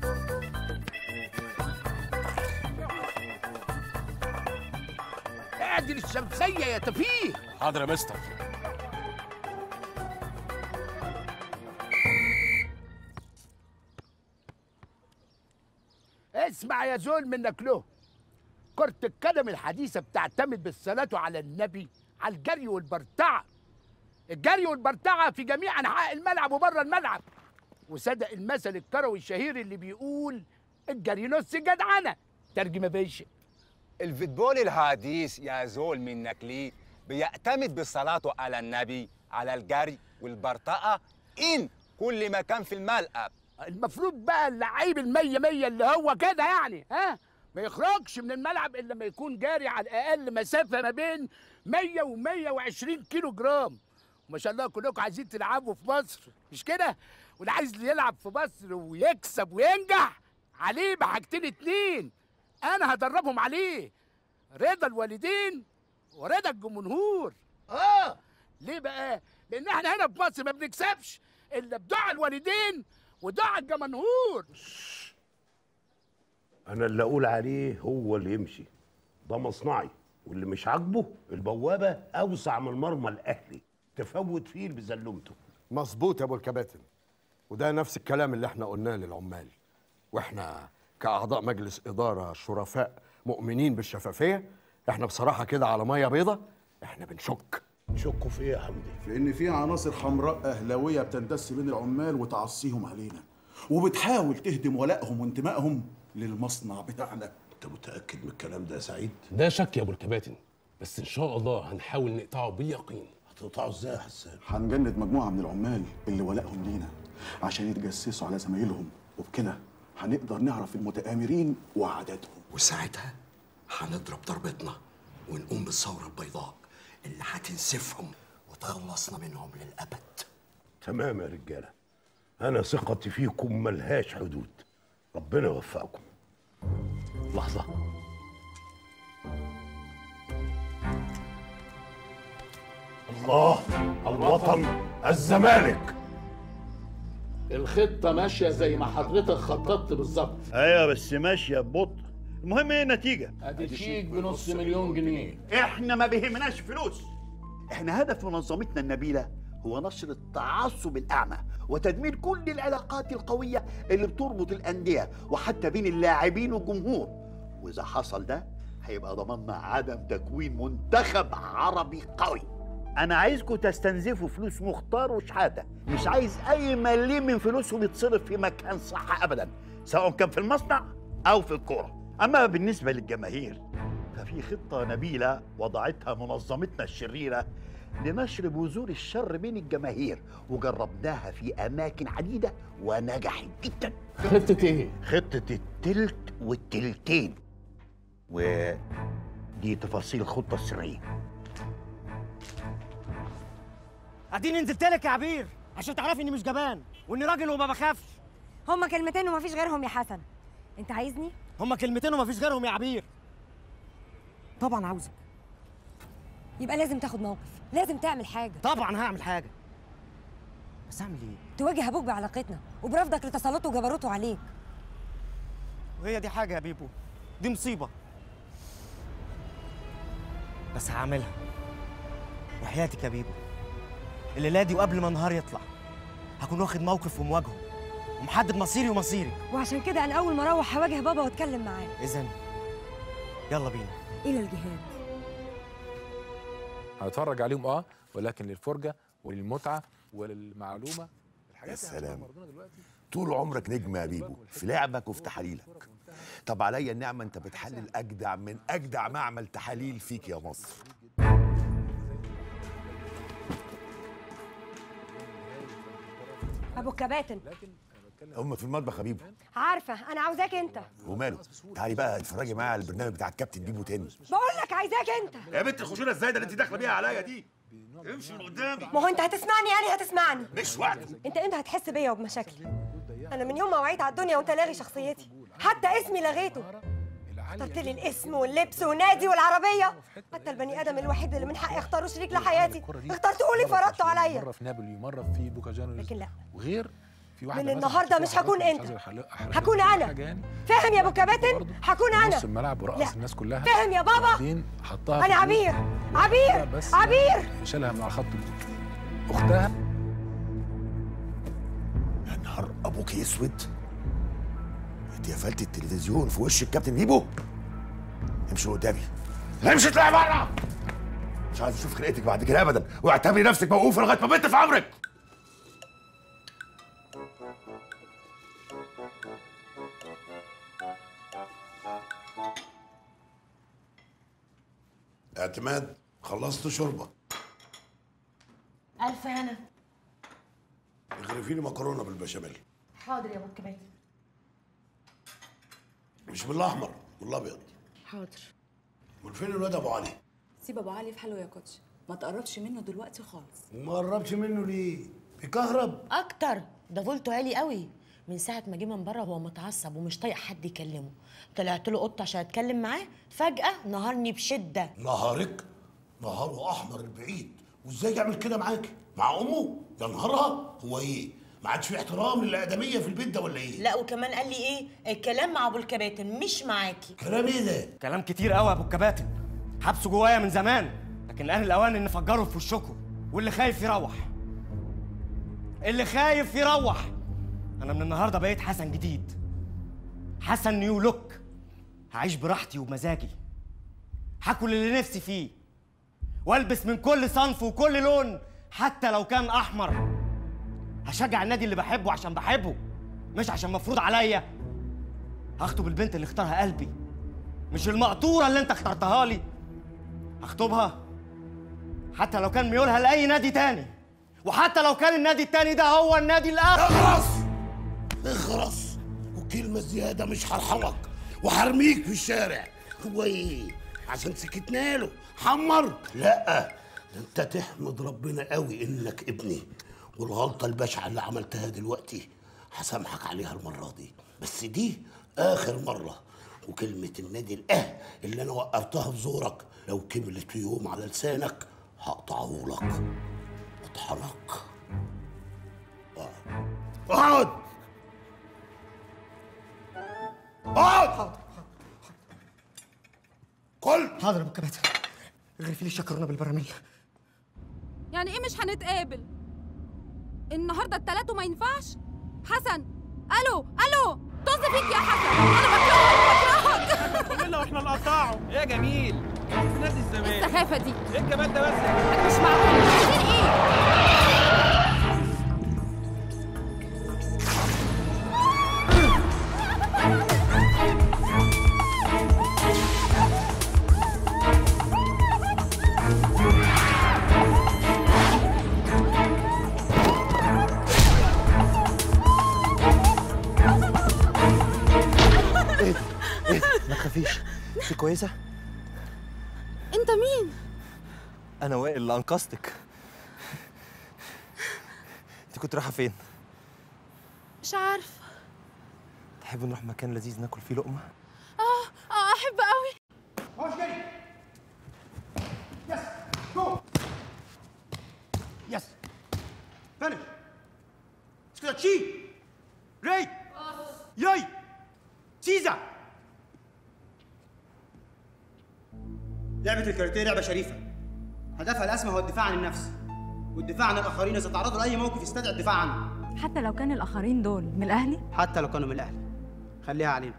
اعدل الشمسيه يا تفيه. حاضر يا مستر. اسمع يا زول منك له، كرة القدم الحديثة بتعتمد بالصلاة على النبي على الجري والبرتعة. الجري والبرتعة في جميع أنحاء الملعب وبره الملعب. وصدق المثل الكروي الشهير اللي بيقول الجري نص جدعنة. ترجمة باشا. الفوتبول الحديث يا زول منك ليه بيعتمد بصلاته على النبي على الجري والبرتقة إن كل مكان في الملعب. المفروض بقى اللعيب المية مية اللي هو كده يعني ها ما يخرجش من الملعب الا لما يكون جاري على الاقل مسافه ما بين مية و مية وعشرين كيلو جرام. وما شاء الله كلكم عايزين تلعبوا في مصر مش كده؟ واللي عايز يلعب في مصر ويكسب وينجح عليه بحاجتين اتنين انا هدربهم عليه: رضا الوالدين ورضا الجمهور. اه ليه بقى؟ لان احنا هنا في مصر ما بنكسبش الا بدعاء الوالدين ودعاء الجمهور. انا اللي اقول عليه هو اللي يمشي، ده مصنعي، واللي مش عاجبه البوابه اوسع من مرمى الاهلي تفوت فيه بزلمته. مظبوط يا ابو الكباتن، وده نفس الكلام اللي احنا قلناه للعمال، واحنا كاعضاء مجلس اداره شرفاء مؤمنين بالشفافيه، احنا بصراحه كده على ميه بيضه، احنا بنشك. تشكوا في ايه يا حمدي؟ في ان في عناصر حمراء اهلاويه بتندس بين العمال وتعصيهم علينا، وبتحاول تهدم ولائهم وانتمائهم للمصنع بتاعنا. انت متاكد من الكلام ده يا سعيد؟ ده شك يا ابو الكباتن، بس ان شاء الله هنحاول نقطعه بيقين. هتقطعه ازاي يا حسان؟ هنجند مجموعه من العمال اللي ولائهم لينا عشان يتجسسوا على زمايلهم، وبكده هنقدر نعرف المتآمرين وعددهم، وساعتها هنضرب ضربتنا ونقوم بالثوره البيضاء اللي هتنسفهم وتخلصنا منهم للأبد. تمام يا رجالة، أنا ثقتي فيكم ملهاش حدود، ربنا يوفقكم. لحظة، الله، الوطن، الزمالك. الخطة ماشية زي ما حضرتك خططت بالظبط. ايوه بس ماشية ببطء، المهم ايه النتيجة؟ ادي شيك بنص مليون جنيه. احنا ما بيهمناش فلوس، احنا هدف منظمتنا النبيلة هو نشر التعصب الأعمى وتدمير كل العلاقات القوية اللي بتربط الأندية وحتى بين اللاعبين والجمهور، وإذا حصل ده هيبقى ضمننا عدم تكوين منتخب عربي قوي. أنا عايزكم تستنزفوا فلوس مختار وشحاتة، مش عايز أي مليم من فلوسهم يتصرف في مكان صح أبدا، سواء كان في المصنع أو في الكورة. أما بالنسبة للجماهير ففي خطة نبيلة وضعتها منظمتنا الشريرة لنشر بذور الشر بين الجماهير، وجربناها في أماكن عديدة ونجحت جدا. خطة إيه؟ خطة التلت والتلتين، ودي تفاصيل الخطة السرية. اديني نزلت لك يا عبير عشان تعرفي اني مش جبان واني راجل وما بخافش. هما كلمتين ومفيش غيرهم يا حسن. انت عايزني؟ هما كلمتين ومفيش غيرهم يا عبير. طبعا عاوزك. يبقى لازم تاخد موقف، لازم تعمل حاجه. طبعا هعمل حاجه، بس اعمل ايه؟ تواجه ابوك بعلاقتنا وبرفضك لتسلطه وجبروته عليك. وهي دي حاجه يا بيبو، دي مصيبه، بس هعملها وحياتك يا بيبو. الليله دي وقبل ما النهار يطلع هكون واخد موقف ومواجهه ومحدد مصيري ومصيرك. وعشان كده انا اول ما اروح هواجه بابا واتكلم معاه. اذا يلا بينا الى الجهاد. هنتفرج عليهم اه ولكن للفرجه وللمتعه وللمعلومه. يا سلام، طول عمرك نجم يا بيبو في لعبك وفي تحاليلك. طب عليا النعمه انت بتحلل اجدع من اجدع معمل تحاليل فيك يا مصر. ابو الكباتن هم في المطبخ يا بيبو. عارفه، انا عاوزاك انت. وماله؟ تعالي بقى اتفرجي معايا على البرنامج بتاع الكابتن بيبو تاني. بقول لك عايزاك انت. يا بنت الخشونه ازاي ده اللي انت داخله بيها عليا دي؟ امشي من قدامي. ما هو انت هتسمعني يعني هتسمعني. مش وقت. انت امتى هتحس بيا وبمشاكلي؟ انا من يوم ما وعيت على الدنيا وانت لاغي شخصيتي، حتى اسمي لغيته. اخترت لي الاسم واللبس والنادي والعربيه، حتى البني ادم الوحيد اللي من حقي اختاره شريك لحياتي اخترته لي فرضته عليا. مره في نابولي مره في بوكا جانيوس، لكن لا، وغير في واحده من النهارده مش هكون انت، هكون انا. فاهم يا ابو كباتن؟ هكون انا. نص الملعب ورقص الناس كلها. فاهم يا بابا؟ بعدين حطها انا عبير عبير عبير شالها من على خط اختها. يا نهار ابوك اسود، انت قفلت التلفزيون في وش الكابتن بيبو؟ امشي قدامي، امشي اطلعي بره، مش عايز اشوف خلقتك بعد كده ابدا، واعتبري نفسك موقوفه لغايه ما بنت في عمرك. اعتماد، خلصت شوربه؟ الف هنا. اغرفي لي مكرونه بالبشاميل. حاضر يا ابو الكباتن. مش بالاحمر، بالابيض. حاضر. امال فين الواد ابو علي؟ سيب ابو علي في حاله يا كوتش، ما تقربش منه دلوقتي خالص. وما قربش منه ليه؟ بيكهرب. اكتر، ده فولته عالي قوي. من ساعه ما جه من بره وهو متعصب ومش طايق حد يكلمه. طلعت له قطه عشان اتكلم معاه، فجاه نهارني بشده. نهارك؟ نهاره احمر البعيد، وازاي يعمل كده معاكي؟ مع امه؟ يا نهارها، هو ايه؟ ما عادش في احترام للادميه في البيت ده ولا ايه؟ لا وكمان قال لي ايه؟ الكلام مع ابو الكباتن مش معاكي. كلام ايه ده؟ كلام كتير قوي يا ابو الكباتن، حبسه جوايا من زمان، لكن الان الاوان ان نفجره في وشكم، واللي خايف يروح. اللي خايف يروح. انا من النهارده بقيت حسن جديد، حسن نيو لوك. هعيش براحتي وبمزاجي، هاكل اللي نفسي فيه، والبس من كل صنف وكل لون حتى لو كان احمر. هشجع النادي اللي بحبه عشان بحبه، مش عشان مفروض عليا. هخطب البنت اللي اختارها قلبي، مش المقطوره اللي انت اخترتها لي. هخطبها حتى لو كان ميولها لاي نادي تاني، وحتى لو كان النادي التاني ده هو النادي الاخر. اخرس اخرس، وكلمه زياده مش هرحمك وهرميك في الشارع. هو ايه؟ عشان سكتنا له حمر؟ لا، ده انت تحمد ربنا قوي انك ابني، والغلطه البشعه اللي عملتها دلوقتي هسامحك عليها المره دي، بس دي اخر مره. وكلمه النادي الاهل اللي انا وقرتها في زورك لو كملت في يوم على لسانك هقطعه لك اطحنك. اقعد اقعد. حاضر كل حاضر يا ابو الكباتن. اغرفي لي الشكرونه بالبراميل. يعني ايه مش هنتقابل؟ النهارده التلات وما ينفعش؟ حسن، الو الو، طز فيك يا حسن، انا بكرهك بكرهك. كلنا واحنا نقطعه. يا جميل، في نادي الزمالك. السخافه دي ايه الجمال ده بس؟ مش معقول، عايزين ايه؟ كويسه؟ انت مين؟ انا وائل اللي انقذتك. انت كنت رايحه فين؟ مش عارفه. تحب نروح مكان لذيذ ناكل فيه لقمه؟ اه اه احب قوي. مش جاي. يس جو. يس فينش. سكوتشي ري ياي سيزا. لعبة الكاراتيه لعبة شريفة، هدفها الأسمى هو الدفاع عن النفس والدفاع عن الآخرين إذا تعرضوا لأي موقف يستدعي الدفاع عنه. حتى لو كان الآخرين دول من أهلي؟ حتى لو كانوا من الأهل، خليها علينا.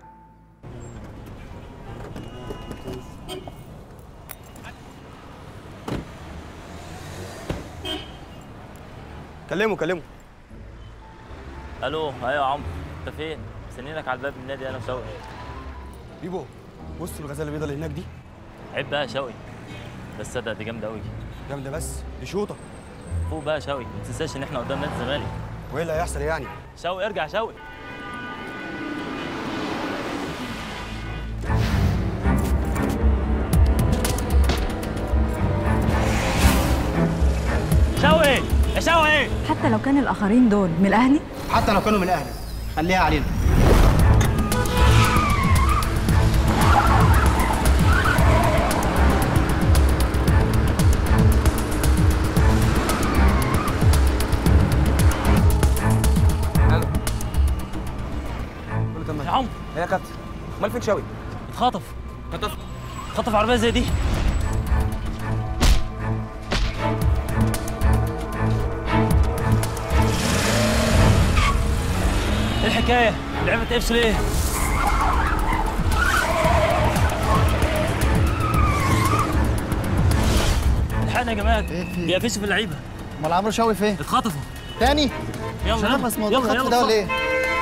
كلمه كلمه. الو ايوه يا عمرو، انت فين؟ مستنيينك على الباب من النادي انا وشوقي. بيبو بص الغزاله البيضاء اللي هناك دي. عيب بقى يا شوقي، بس صدق دي جامده قوي. جامده بس دي شوطه. فوق بقى يا شوقي، ما تنساش ان احنا قدام نادي الزمالك. وايه اللي هيحصل يعني؟ شوقي ارجع شوقي. شوقي يا شوقي. حتى لو كان الآخرين دول من أهلي؟ حتى لو كانوا من الأهل، خليها علينا. يا عمرو يا كابتن امال فين شوقي؟ اتخطف. خطف خطف عربيه زي دي. ايه الحكايه؟ اللعبه تقفش ليه؟ الحقنا يا جماعه، بيقفشوا في اللعيبه. امال عمرو شوقي فين؟ اتخطفوا تاني؟ يلا مش هنخلص موضوع يلا الخطف ده ولا ايه؟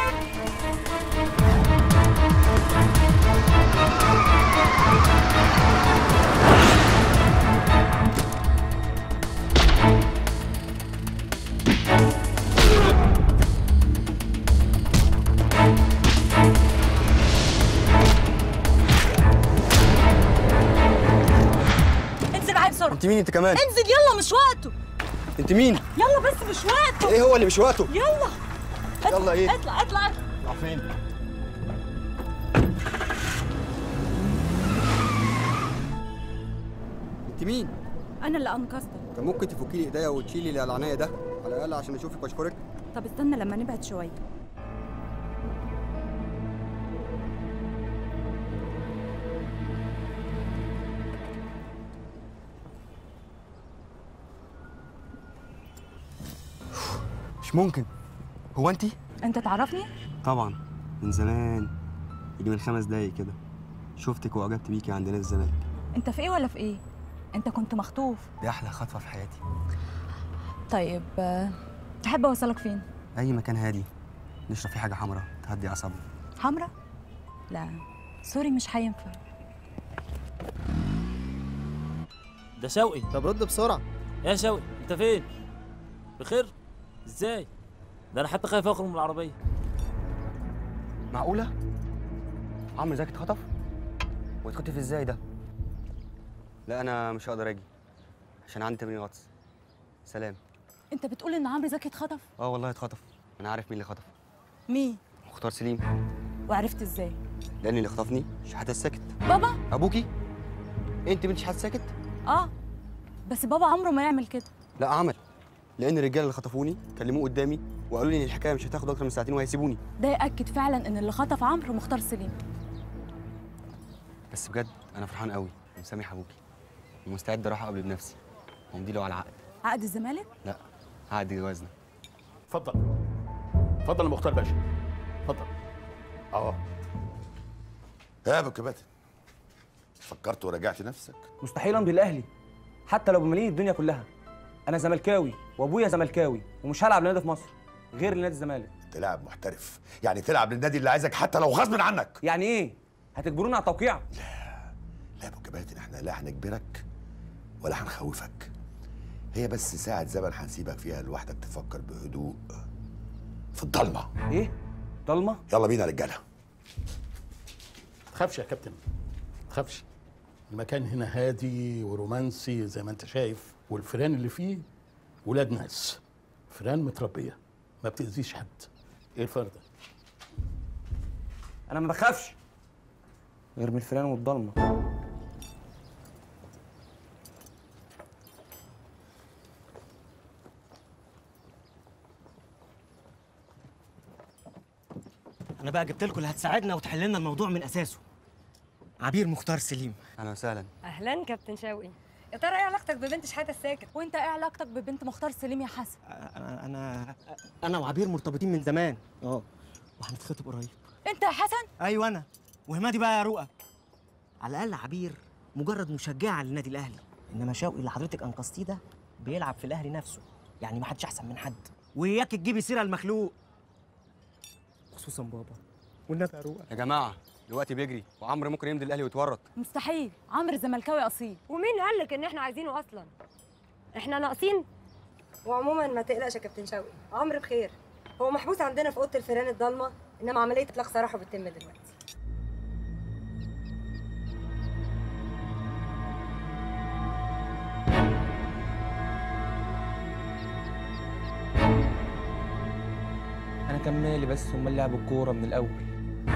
انزل معايا بسرعة. انت مين انت كمان؟ انزل يلا مش وقته. انت مين؟ يلا بس مش وقته. ايه هو اللي مش وقته؟ يلا يلا ايه؟ اطلع اطلع راح فين؟ انت مين؟ انا اللي انقذتك. كان ممكن تفكي لي ايديا وتشيلي اللي على عينيا ده على الاقل عشان اشوفك واشكرك. طب استنى لما نبعد شويه. مش ممكن. هو انت؟ انت تعرفني؟ طبعا من زمان، يجي من خمس دقايق كده شفتك واعجبت بيكي عند نادي الزمالك. انت في ايه ولا في ايه؟ انت كنت مخطوف. دي احلى خطوه في حياتي. طيب آه، تحب اوصلك فين؟ اي مكان هادي نشرب فيه حاجه حمراء تهدي اعصابنا. حمرا؟ لا سوري مش هينفع. ده شوقي. طب رد بسرعه. يا شوقي انت فين؟ بخير؟ ازاي؟ ده انا حتى خايف اخرج من العربيه. معقوله؟ عمرو زكي اتخطف؟ واتخطف ازاي ده؟ لا انا مش هقدر اجي عشان عندي تمرين غطس. سلام. انت بتقول ان عمرو زكي اتخطف؟ اه والله اتخطف. انا عارف مين اللي خطفه. مين؟ مختار سليم. وعرفت ازاي؟ لان اللي خطفني شحاته الساكت. بابا؟ ابوكي؟ انت بنت شحاته الساكت؟ اه بس بابا عمره ما يعمل كده. لا عمل، لان الرجاله اللي خطفوني كلموه قدامي وقالوا لي ان الحكايه مش هتاخد اكتر من ساعتين وهيسيبوني. ده ياكد فعلا ان اللي خطف عمرو مختار سليم. بس بجد انا فرحان قوي ومسامح ابوكي ومستعد اروح اقابله بنفسي وامضي له على عقد. عقد الزمالك؟ لا عقد جوازنا. اتفضل اتفضل يا مختار باشا، اتفضل. اه يا ابو كباتن، فكرت وراجعت نفسك؟ مستحيل امضي الاهلي حتى لو بملايين الدنيا كلها. انا زملكاوي وابويا زملكاوي ومش هلعب لنادي في مصر غير لنادي الزمالك. انت لاعب محترف، يعني تلعب للنادي اللي عايزك حتى لو غصب عنك. يعني ايه؟ هتجبرونا على التوقيع؟ لا لا يا ابو كباتن، احنا لا هنجبرك ولا هنخوفك. هي بس ساعة زمن هنسيبك فيها لوحدك تفكر بهدوء في الضلمة. ايه؟ ضلمة؟ يلا بينا يا رجالة. تخافش يا كابتن، تخافش. المكان هنا هادي ورومانسي زي ما انت شايف، والفيران اللي فيه ولاد ناس، فيران متربيه ما بتأذيش حد. ايه الفرق ده؟ انا ما بخافش غير من الفيران والضلمه. انا بقى جبت لكم اللي هتساعدنا وتحل لنا الموضوع من اساسه. عبير مختار سليم. اهلا وسهلا. اهلا كابتن شوقي. يا ترى ايه علاقتك ببنت شحاته الساكن؟ وانت ايه علاقتك ببنت مختار سليم يا حسن؟ انا انا انا وعبير مرتبطين من زمان، اه وهنتخطب قريب. انت يا حسن؟ ايوه انا. وهمادي بقى يا رؤى. على الاقل عبير مجرد مشجعه للنادي الاهلي، انما شوقي اللي حضرتك انقذتيه ده بيلعب في الاهلي نفسه، يعني ما حدش احسن من حد. وياك تجيبي سيره المخلوق خصوصا بابا. والنبي يا رؤى يا جماعه الوقت بيجري وعمرو ممكن يمضي الاهلي ويتورط. مستحيل، عمرو زملكاوي اصيل. ومين قال لك ان احنا عايزينه اصلا؟ احنا ناقصين؟ وعموما ما تقلقش يا كابتن شوقي، عمرو بخير. هو محبوس عندنا في اوضه الفيران الضلمه، انما عمليه اطلاق سراحه بتتم دلوقتي. انا كان مالي بس امال لعب الكوره من الاول.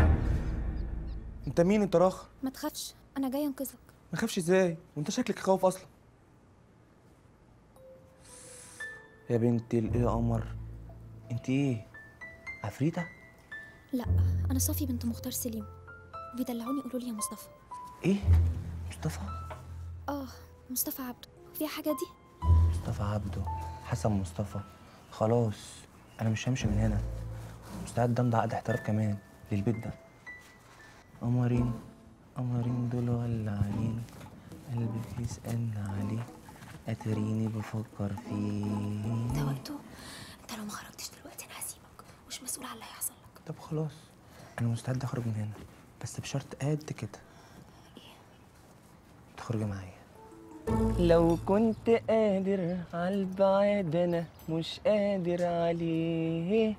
انت مين انت راخر؟ ما تخافش انا جاي انقذك. ما اخافش ازاي وانت شكلك خايف اصلا. يا بنت الايه يا قمر، انت ايه عفريته؟ لا انا صافي بنت مختار سليم، بيدلعوني يقولوا لي يا مصطفى. ايه مصطفى؟ اه مصطفى عبده. فيها حاجه دي؟ مصطفى عبده، حسن مصطفى. خلاص انا مش همشي من هنا، مستعد امضي عقد احتراف كمان للبيت ده. قمرين قمرين دول ولعانين، قلبي بيسألنا عليه، اتريني بفكر فيه. ده وقته، انت لو ما خرجتش دلوقتي انا هسيبك، مش مسؤول على اللي هيحصل لك. طب خلاص انا مستعد اخرج من هنا، بس بشرط قد كده. ايه؟ تخرجي معايا. لو كنت قادر عالبعد انا مش قادر عليه،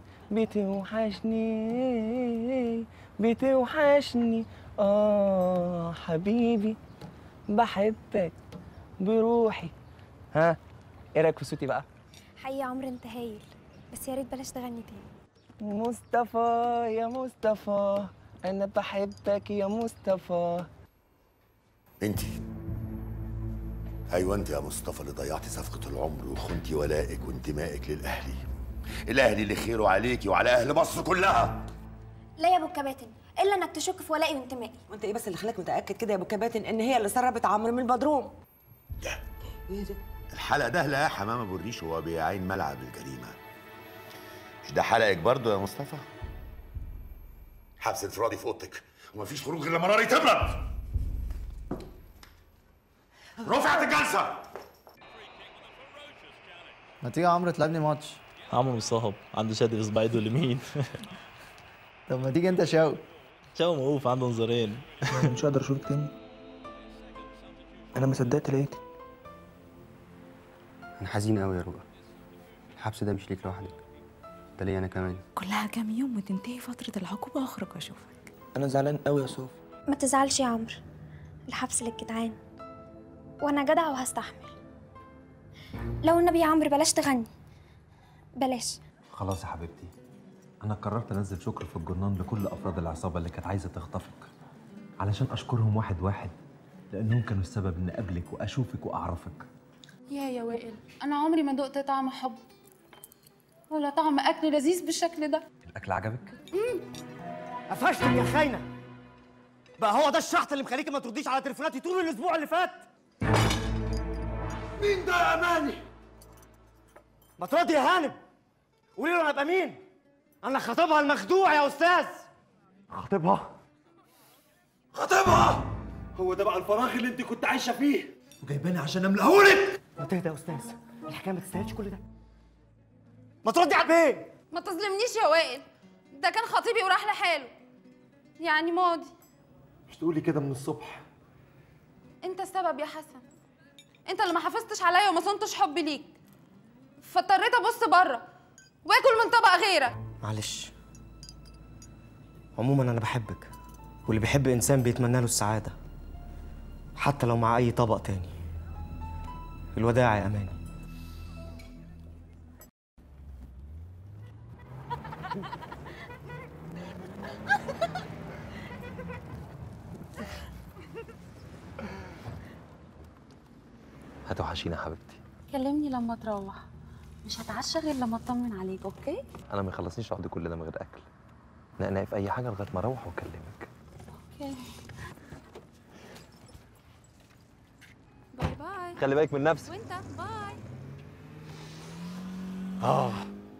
بتوحشني بتوحشني اه حبيبي، بحبك بروحي. ها ايه رايك في صوتي بقى؟ حقيقي يا عمرو انت هايل، بس يا ريت بلاش تغني تاني. مصطفى يا مصطفى انا بحبك يا مصطفى. انتي ايوه انت يا مصطفى اللي ضيعتي صفقه العمر وخنتي ولائك وانتمائك للاهلي، الاهلي اللي خيره عليكي وعلى اهل مصر كلها. لا يا ابو الكباتن، الا انك تشك في ولائي وانتمائي. وانت ايه بس اللي خلاك متاكد كده يا ابو الكباتن ان هي اللي سربت عمرو من البدروم؟ ده ايه ده؟ الحلقه ده لا حمام ابو الريش وهو بيعين ملعب الجريمه. مش ده حلقك برضه يا مصطفى؟ حبس انفرادي في اوضتك ومفيش خروج غير لما ناري تبرد. رفعت الجلسه. ما تيجي يا عمرو تلعبني ماتش؟ عمرو مصاب عنده شد في صباعه اليمين. طب ما تيجي انت شاوي؟ شاوي موقوف عنده نظرين. مش هقدر اشوفك تاني. انا ما صدقت لقيتك. انا حزين قوي يا رؤى، الحبس ده مش ليك لوحدك، ده ليا انا كمان. كلها كام يوم وتنتهي فتره العقوبه واخرج واشوفك. انا زعلان قوي يا صوفي. ما تزعلش يا عمرو، الحبس للجدعان وانا جدع وهستحمل. لو النبي يا عمرو بلاش تغني، بلاش. خلاص يا حبيبتي، انا قررت انزل شكر في الجرنان لكل افراد العصابه اللي كانت عايزه تخطفك، علشان اشكرهم واحد واحد، لانهم كانوا السبب ان اقابلك واشوفك واعرفك. يا يا وائل، انا عمري ما دقت طعم حب ولا طعم اكل لذيذ بالشكل ده. الاكل عجبك؟ امم قفشتك يا خاينه. بقى هو ده الشحط اللي مخليكي ما ترديش على تليفوناتي طول الاسبوع اللي فات؟ مين ده يا اماني؟ ما تردي يا هانم. قولي له انا ابقى مين؟ انا خطيبها المخدوع يا استاذ. خطيبها؟ خطيبها؟ هو ده بقى الفراغ اللي انت كنت عايشه فيه وجايباني عشان املهولك؟ ما تهدى يا استاذ، الحكايه ما تستاهلش كل ده. ما تردي على البيت. ما تظلمنيش يا وائل، ده كان خطيبي وراح لحاله، يعني ماضي. مش تقولي كده من الصبح. انت السبب يا حسن، انت اللي ما حافظتش عليا وما صنتش حبي ليك، فاضطريت ابص بره واكل من طبق غيرك. معلش. عموما انا بحبك، واللي بيحب انسان بيتمنى له السعاده. حتى لو مع اي طبق تاني. الوداع يا اماني. هتوحشينا يا حبيبتي. كلمني لما تروح، مش هتعشى غير لما اطمن عليك. اوكي؟ انا ما يخلصنيش اقعد كل ده من غير اكل. نقنقي في اي حاجه لغايه ما اروح واكلمك. اوكي. باي باي. خلي بالك من نفسك. وانت باي. اه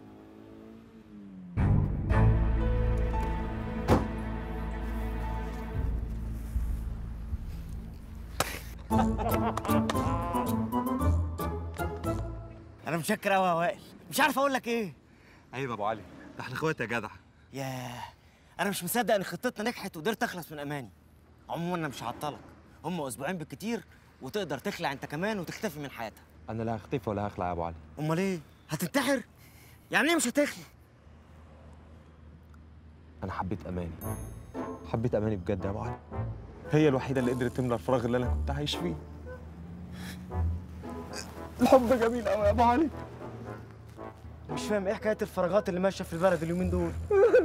انا متشكر قوي يا وائل، مش عارف اقول لك ايه. عيب يا ابو علي، ده احنا اخوات يا جدع. ياه، انا مش مصدق ان خطتنا نجحت وقدرت اخلص من اماني. عموما انا مش هعطلك، هم اسبوعين بالكتير وتقدر تخلع انت كمان وتختفي من حياتها. انا لا هختفي ولا هخلع يا ابو علي. امال ايه؟ هتنتحر؟ يعني ايه مش هتخلع؟ انا حبيت اماني، حبيت اماني بجد يا ابو علي. هي الوحيده اللي قدرت تملى الفراغ اللي انا كنت عايش فيه. الحب جميل قوي يا ابو علي. مش فاهم ايه حكايه الفراغات اللي ماشيه في البلد اليومين دول.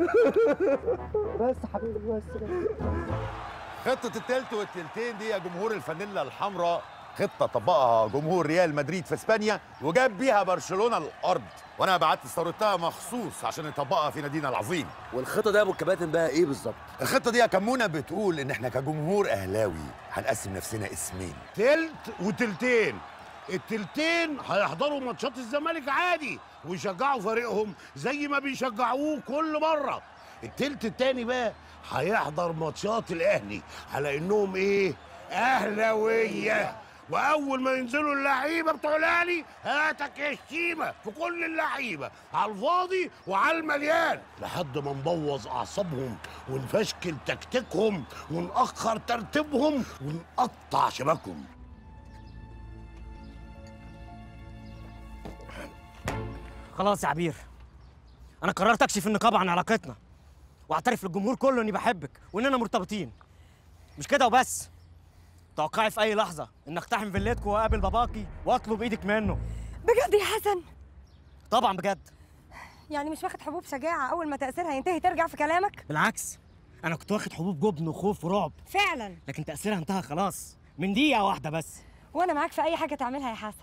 بس حبيبي بس. خطة التلت والتلتين دي يا جمهور الفانيلا الحمراء خطة طبقها جمهور ريال مدريد في اسبانيا وجاب بيها برشلونة الأرض، وأنا بعت استوردتها مخصوص عشان يطبقها في نادينا العظيم. والخطة دي يا أبو الكباتن بقى إيه بالظبط؟ الخطة دي يا كمونة بتقول إن إحنا كجمهور أهلاوي هنقسم نفسنا اسمين، تلت وتلتين. التلتين هيحضروا ماتشات الزمالك عادي ويشجعوا فريقهم زي ما بيشجعوه كل مرة. التلت التاني بقى هيحضر ماتشات الأهلي على إنهم إيه؟ أهلاوية. واول ما ينزلوا اللعيبه بتوع الاهلي هاتك يا شيمه في كل اللعيبه على الفاضي وعلى المليان لحد ما نبوظ اعصابهم ونفشكل تكتيكهم ونأخر ترتيبهم ونقطع شباكهم. خلاص يا عبير، انا قررت اكشف النقابه عن علاقتنا واعترف للجمهور كله اني بحبك واننا مرتبطين. مش كده وبس، توقعي في اي لحظه ان اقتحم فيلتكم واقابل باباكي واطلب ايدك منه. بجد يا حسن؟ طبعا بجد. يعني مش واخد حبوب شجاعه اول ما تاثيرها ينتهي ترجع في كلامك؟ بالعكس، انا كنت واخد حبوب جبن وخوف ورعب فعلا، لكن تاثيرها انتهى خلاص من دقيقه واحده بس. وانا معاك في اي حاجه تعملها يا حسن.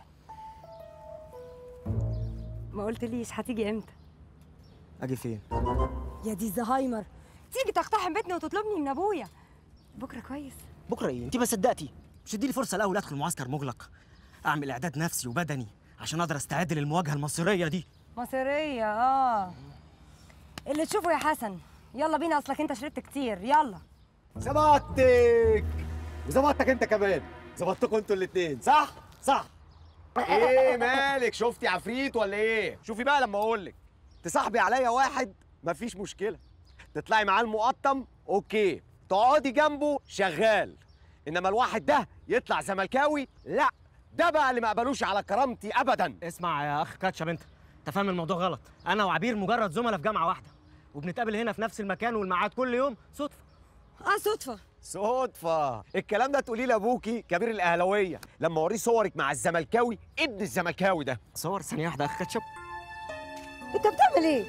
ما قلتليش هتيجي امتى؟ اجي فين؟ يا دي الزهايمر، تيجي تقتحم بيتنا وتطلبني من ابويا. بكره كويس؟ بكره ايه؟ انت ما صدقتي. مش اديلي فرصه الاول ادخل معسكر مغلق، اعمل اعداد نفسي وبدني عشان اقدر استعد للمواجهه المصيريه دي. مصيريه؟ اه، اللي تشوفه يا حسن. يلا بينا، اصلك انت شربت كتير. يلا. ظبطتك وظبطتك انت كمان، ظبطتكم انتوا الاثنين. صح صح. ايه مالك؟ شفتي عفريت ولا ايه؟ شوفي بقى لما اقول لك تصاحبي عليا واحد مفيش مشكله، تطلعي معاه المقطم اوكي، تقعدي جنبه شغال، انما الواحد ده يطلع زملكاوي لا، ده بقى اللي ما قبلوش على كرامتي ابدا. اسمع يا اخ كاتشب، انت انت فاهم الموضوع غلط. انا وعبير مجرد زملاء في جامعه واحده وبنتقابل هنا في نفس المكان والميعاد كل يوم صدفه. اه صدفه صدفه؟ الكلام ده تقوليه لابوكي كبير الاهلاويه لما اوريه صورك مع الزملكاوي ابن الزملكاوي ده. صور ثانيه واحده يا اخ كاتشب. انت بتعمل ايه؟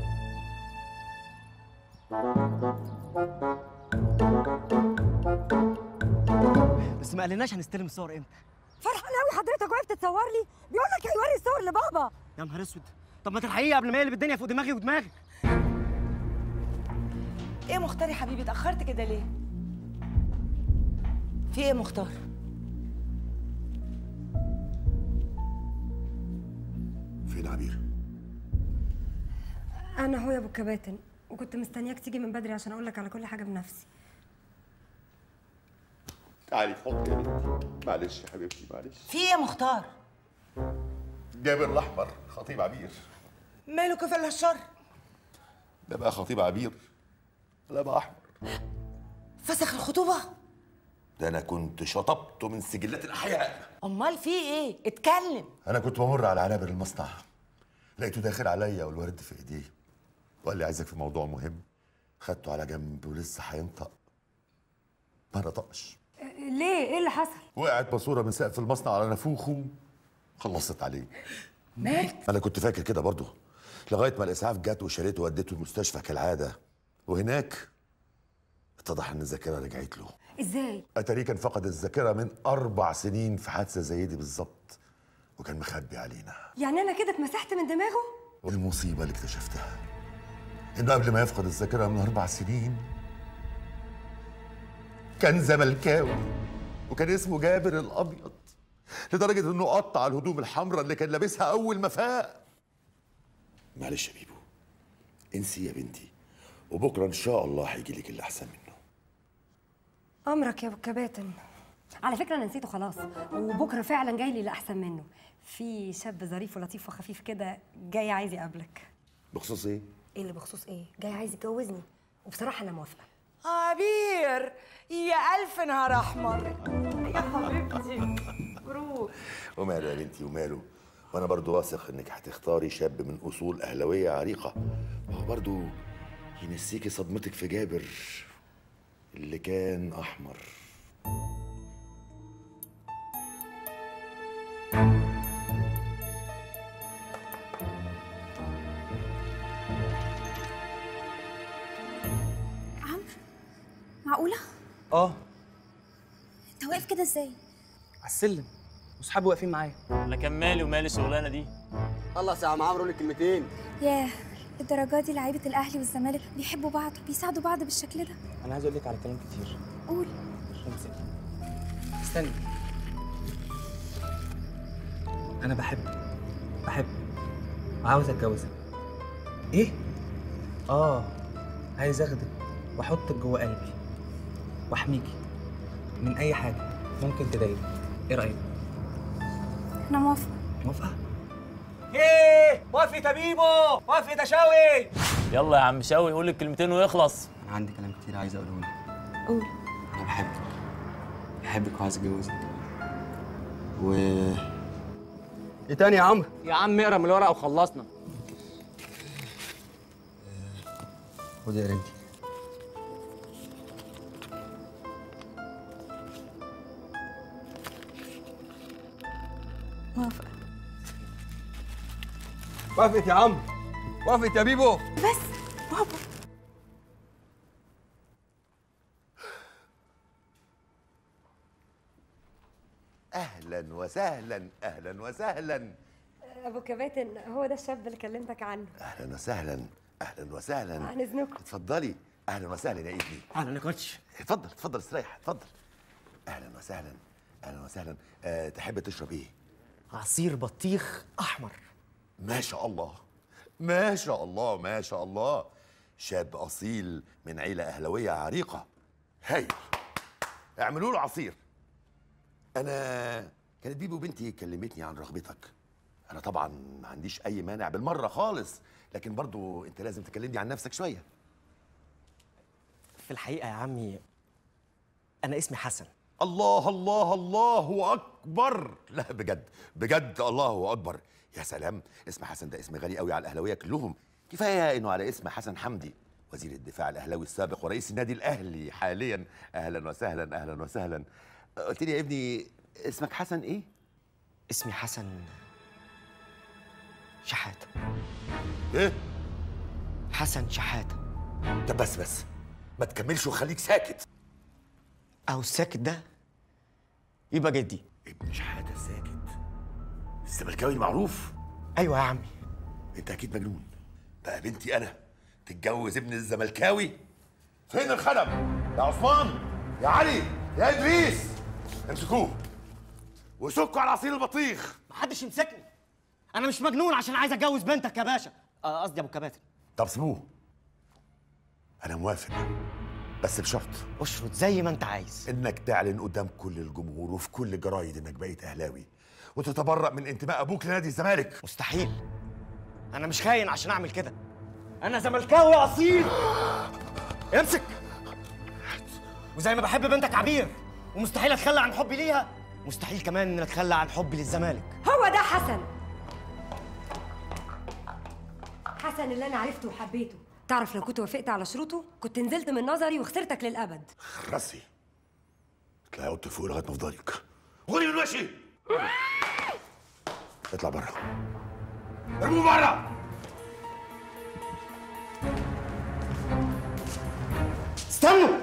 بس ما قالناش هنستلم الصور امتى. فرحان قوي حضرتك واقف تتصور لي، بيقول لك هيوري الصور لبابا. يا نهار اسود، طب ما تلحقيه قبل ما يقلب الدنيا فوق دماغي ودماغك. ايه مختار يا حبيبي، اتاخرت كده ليه؟ في ايه مختار؟ فين عبير؟ انا هو يا ابو الكباتن، وكنت مستنياك تيجي من بدري عشان اقول لك على كل حاجه بنفسي. تعالي في حضني يا بنتي. معلش يا حبيبتي معلش. في ايه يا مختار؟ جابر الاحمر خطيب عبير. ماله كفل الشر؟ ده بقى خطيب عبير، لا بقى احمر. فسخ الخطوبه؟ ده انا كنت شطبته من سجلات الاحياء. امال في ايه؟ اتكلم. انا كنت بمر على عنابر المصنع، لقيته داخل عليا والورد في ايديه وقال لي عايزك في موضوع مهم. خدته على جنب ولسه هينطق ما نطقش. ليه؟ ايه اللي حصل؟ وقعت ماسوره من سقف المصنع على نافوخه، خلصت عليه. مات؟ انا كنت فاكر كده برضه لغايه ما الاسعاف جت وشالته وودته المستشفى كالعاده، وهناك اتضح ان الذاكره رجعت له. ازاي؟ اتاريه كان فقد الذاكره من اربع سنين في حادثه زي دي بالظبط، وكان مخبي علينا. يعني انا كده اتمسحت من دماغه؟ والمصيبه اللي اكتشفتها انه قبل ما يفقد الذاكره من اربع سنين كان زملكاوي، وكان اسمه جابر الابيض، لدرجه انه قطع الهدوم الحمراء اللي كان لابسها اول ما فاق. معلش يا بيبو، انسي يا بنتي، وبكره ان شاء الله هيجي لك اللي احسن منه. امرك يا ابو الكباتن. على فكره انا نسيته خلاص، وبكره فعلا جاي لي اللي احسن منه. في شاب ظريف ولطيف وخفيف كده جاي عايز يقابلك. بخصوص ايه؟ ايه اللي بخصوص ايه؟ جاي عايز يتجوزني، وبصراحه انا موافقه. عبير يا ألف نهار أحمر يا حبيبتي مبروك. وماله يا بنتي وماله، وانا برضو واثق انك هتختاري شاب من اصول اهلاويه عريقه، وهو برضو ينسيكي صدمتك في جابر اللي كان احمر. معقولة؟ اه انت واقف كده ازاي؟ على السلم واصحابي واقفين معايا. انا كان مالي ومالي الشغلانه دي. خلص يا عم عمرو لي كلمتين. ياه، الدرجة دي لعيبة الأهلي والزمالك بيحبوا بعض وبيساعدوا بعض بالشكل ده. انا عايز اقول لك على كلام كتير. قول. امسك. استني. انا بحبك بحبك وعاوز اتجوزك. ايه؟ اه عايز اخدك واحطك جوه قلبي واحميكي من اي حاجه ممكن تضايقك. ايه رايك؟ أنا موافقة. موافقه؟ ايه وقف يا بيبو، وقف يا شاوي. يلا يا عم شاوي قول الكلمتين ويخلص. انا عندي كلام كتير عايز اقوله لك. قول. انا بحبك بحبك وعايز اتجوزك. و ايه تاني يا عمرو؟ يا عم اقرا من الورقه وخلصنا. خد يا رنتي. موافقة. وافقت يا عم، وافقت يا بيبو. بس بابا. اهلا وسهلا، اهلا وسهلا. ابو كباتن، هو ده الشاب اللي كلمتك عنه. اهلا وسهلا، اهلا وسهلا. عن اذنكم. اتفضلي. اهلا وسهلا يا ابني. اهلا يا كوتش. اتفضل اتفضل استريح، اتفضل. اهلا وسهلا، اهلا وسهلا. أه تحب تشرب ايه؟ عصير بطيخ احمر. ما شاء الله، ما شاء الله، ما شاء الله. شاب اصيل من عيله اهلاويه عريقه. هايل. اعملوا له عصير. انا كانت بيبو بنتي كلمتني عن رغبتك. انا طبعا ما عنديش اي مانع بالمره خالص، لكن برضو انت لازم تكلمني عن نفسك شويه. في الحقيقه يا عمي انا اسمي حسن. الله الله الله اكبر. لا بجد بجد الله اكبر. يا سلام، اسم حسن ده اسم غالي قوي على الاهلاويه كلهم. كفايه انه على اسم حسن حمدي وزير الدفاع الاهلاوي السابق ورئيس النادي الاهلي حاليا. اهلا وسهلا، اهلا وسهلا. قلت لي يا ابني اسمك حسن ايه؟ اسمي حسن شحاته. ايه؟ حسن شحاته. طب بس بس ما تكملش وخليك ساكت. اهو الساكت ده يبقى جدي. ابن شحاته الساكت الزملكاوي المعروف؟ ايوه يا عمي. انت اكيد مجنون. بقى بنتي انا تتجوز ابن الزملكاوي؟ فين الخدم؟ يا عثمان، يا علي، يا ادريس، امسكوه وسكوا على عصير البطيخ. محدش يمسكني، انا مش مجنون عشان عايز اتجوز بنتك يا باشا. قصدي ابو كباتن. طب سيبوه، انا موافق بس بشرط. اشرط زي ما انت عايز. انك تعلن قدام كل الجمهور وفي كل الجرايد انك بقيت اهلاوي وتتبرأ من انتماء ابوك لنادي الزمالك. مستحيل، انا مش خاين عشان اعمل كده. انا زملكاوي اصيل. امسك. وزي ما بحب بنتك عبير ومستحيل اتخلى عن حبي ليها، مستحيل كمان ان اتخلى عن حبي للزمالك. هو ده حسن، حسن اللي انا عرفته وحبيته. تعرف لو كنت وافقت على شروطه كنت نزلت من نظري وخسرتك للابد. راسي اطلع اوضتك فوق لغايه ما افضلك. غوري من وشي. اطلع بره. ارموه بره. استنوا.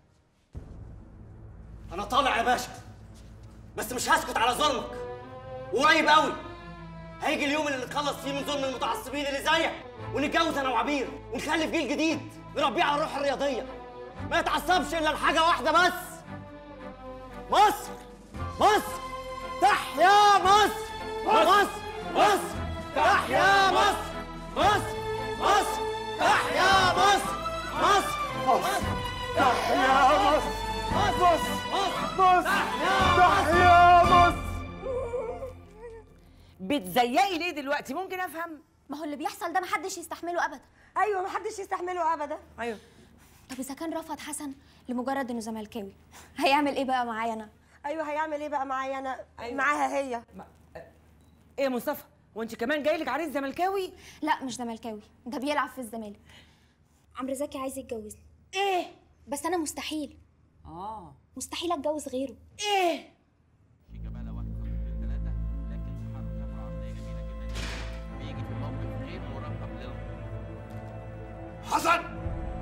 انا طالع يا باشا، بس مش هسكت على ظلمك. وقريب قوي هيجي اليوم اللي نتخلص فيه من ظلم المتعصبين اللي زيك، ونتجوز انا وعبير ونخلف جيل جديد نربيه على الروح الرياضيه، ما يتعصبش الا لحاجه واحده بس. مصر مصر تحيا مصر. مصر مصر تحيا مصر. مصر مصر تحيا مصر. مصر مصر تحيا مصر. مصر مصر تحيا مصر. بتزيقي ليه دلوقتي؟ ممكن افهم؟ ما هو اللي بيحصل ده محدش يستحمله ابدا. ايوه محدش يستحمله ابدا. ايوه. طب اذا كان رفض حسن لمجرد انه زملكاوي، هيعمل ايه بقى معايا انا؟ ايوه هيعمل ايه بقى معايا انا؟ أيوة. معاها هي. ما... ايه يا مصطفى؟ وانت كمان جاي لك عريس زملكاوي؟ لا مش زملكاوي، ده بيلعب في الزمالك. عمرو زكي عايز يتجوزني. ايه؟ بس انا مستحيل. اه مستحيل اتجوز غيره. ايه؟ حسن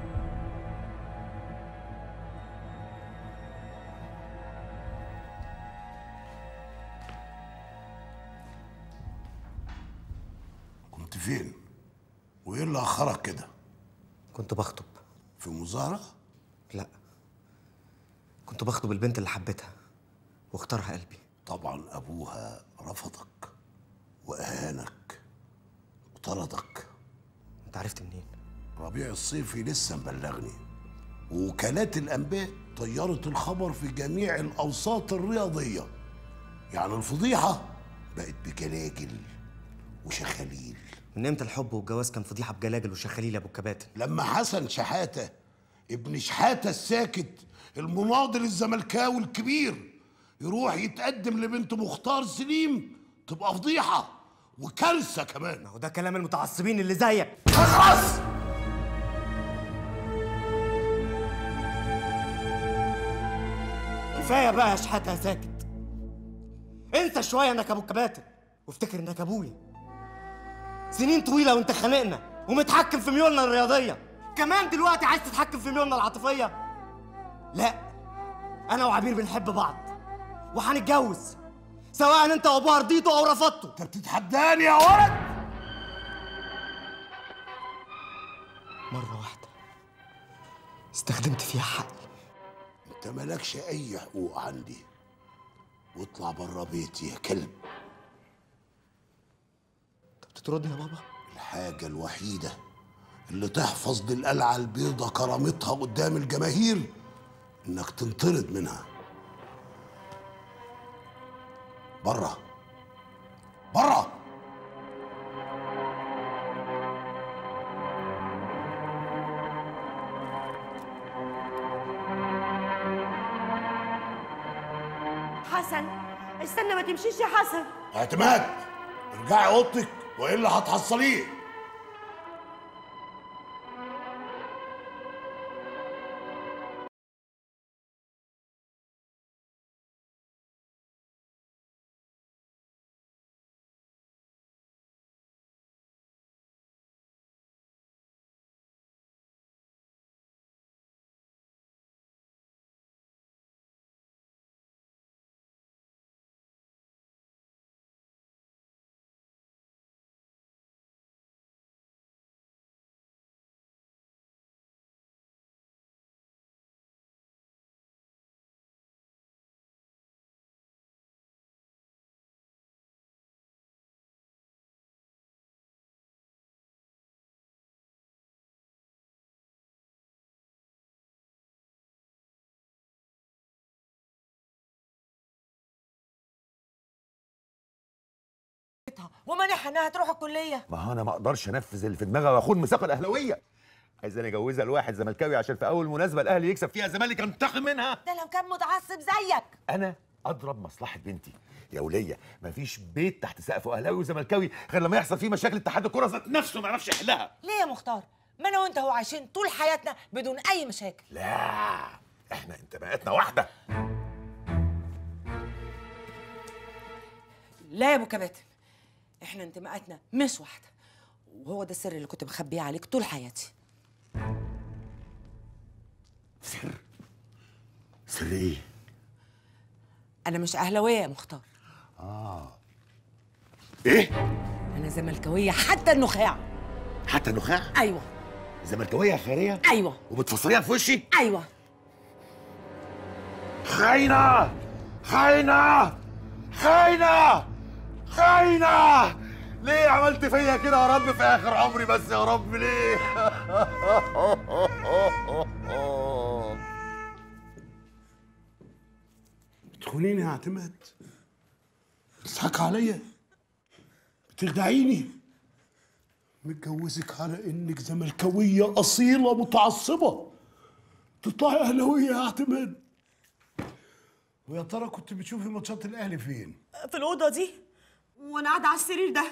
كنت فين؟ وايه اللي اخرك كده؟ كنت بخطب. في مظاهرة؟ لا، كنت بخطب البنت اللي حبيتها واختارها قلبي. طبعا ابوها رفضك واهانك وطردك. انت عرفت منين؟ ربيع الصيفي لسه مبلغني، ووكالات الانباء طيرت الخبر في جميع الاوساط الرياضيه. يعني الفضيحه بقت بجلاجل وشخاليل. من امتى الحب والجواز كان فضيحه بجلاجل وشخاليل يا ابو الكباتن؟ لما حسن شحاته ابن شحاته الساكت المناضل الزملكاوي الكبير يروح يتقدم لبنت مختار سليم، تبقى فضيحه وكارثه كمان. ما هو ده كلام المتعصبين اللي زيك. خلاص كفايه بقى يا شحاته يا ساكت. انسى شويه انك ابو الكباتن وافتكر انك ابويا. سنين طويله وانت خانقنا ومتحكم في ميولنا الرياضيه، كمان دلوقتي عايز تتحكم في ميولنا العاطفيه؟ لا، انا وعبير بنحب بعض وهنتجوز سواء انت وابوها رضيته او رفضته. انت بتتحداني يا ولد؟ مره واحده استخدمت فيها حقي. انت مالكش اي حقوق عندي، واطلع بره بيتي يا كلب. انت بتطردني يا بابا؟ الحاجه الوحيده اللي تحفظ للقلعه البيضة كرامتها قدام الجماهير انك تنطرد منها. بره بره. حسن استنى ما تمشيش يا حسن. اعتماد ارجعي اوضتك والا هتحصليه. ومانعها انها تروح الكليه. ما هو انا ما اقدرش انفذ اللي في دماغي واخد مساقه الاهلاويه. عايز انا اجوزها لواحد زملكاوي عشان في اول مناسبه الاهلي يكسب فيها الزمالك انتقم منها. ده لو كان متعصب زيك. انا اضرب مصلحه بنتي يا وليه. مفيش بيت تحت سقفه اهلاوي وزملكاوي غير لما يحصل فيه مشاكل اتحاد الكره ذات نفسه ما يعرفش يحلها. ليه يا مختار؟ ما انا وانت هو عايشين طول حياتنا بدون اي مشاكل. لا احنا انتماءاتنا واحده. لا يا ابو كباتن، احنا انتماءاتنا مش واحده، وهو ده السر اللي كنت مخبيه عليك طول حياتي. سر؟ سر ايه؟ انا مش اهلاويه يا مختار. اه ايه؟ انا زملكاويه حتى النخاع. حتى النخاع؟ ايوه. زملكاويه يا خيريه؟ ايوه. وبتفسريها في وشي؟ ايوه. خاينه خاينه خاينه خاينه. ليه عملت فيا كده يا رب في اخر عمري بس يا رب ليه؟ بتخونيني يا اعتماد، بتضحك عليا، بتخدعيني، متجوزك على انك زملكاويه اصيله متعصبه، تطلعي اهلاويه يا اعتماد. ويا ترى كنت بتشوفي ماتشات الاهلي فين؟ في الاوضه دي وانا قاعده على السرير ده.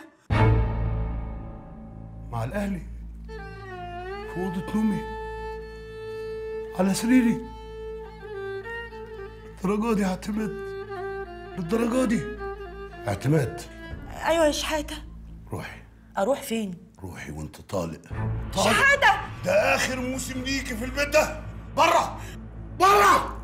مع الاهلي في اوضه نومي على سريري. للدرجه دي يا اعتماد؟ للدرجه دي؟ اعتماد ايوه يا شحاته. روحي. اروح فين؟ روحي وانت طالق. شحاته ده اخر موسم ليكي في البيت ده. بره بره.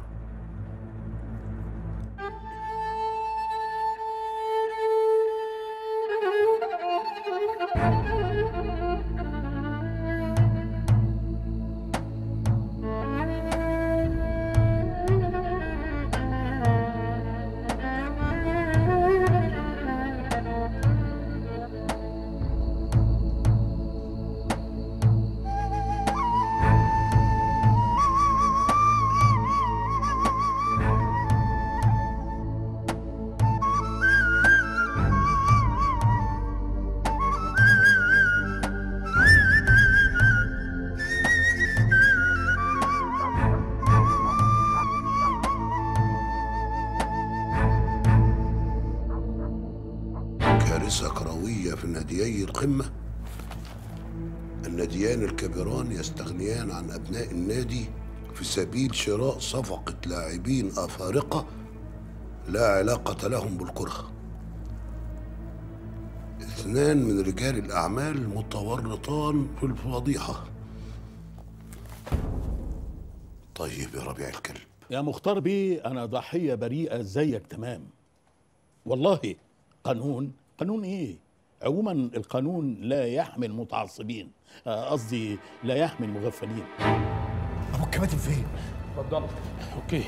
كارثة كروية في ناديي القمة. الناديان الكبيران يستغنيان عن أبناء النادي في سبيل شراء صفقة لاعبين أفارقة لا علاقة لهم بالكرة. اثنان من رجال الأعمال متورطان في الفضيحة. طيب يا ربيع الكلب. يا مختار بيه، أنا ضحية بريئة زيك تمام والله. قانون قانون ايه؟ عموما القانون لا يحمي المتعصبين، قصدي لا يحمي المغفلين. ابو الكباتن فين؟ اتفضل. اوكي.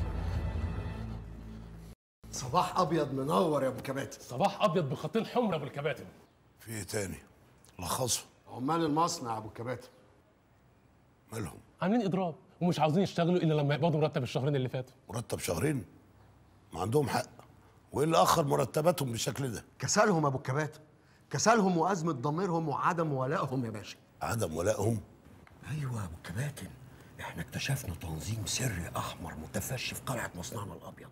صباح ابيض منور يا ابو الكباتن. صباح ابيض بخطين حمر يا ابو الكباتن. في ايه تاني؟ لخصه. عمال المصنع يا ابو الكباتن مالهم؟ عاملين اضراب ومش عاوزين يشتغلوا الا لما يقبضوا مرتب الشهرين اللي فاتوا. مرتب شهرين؟ ما عندهم حق. وايه اللي اخر مرتباتهم بالشكل ده؟ كسلهم ابو الكباتن، كسلهم وازمه ضميرهم وعدم ولائهم يا باشا. عدم ولائهم؟ ايوه يا ابو الكباتن، احنا اكتشفنا تنظيم سري احمر متفشي في قلعه مصنعنا الابيض.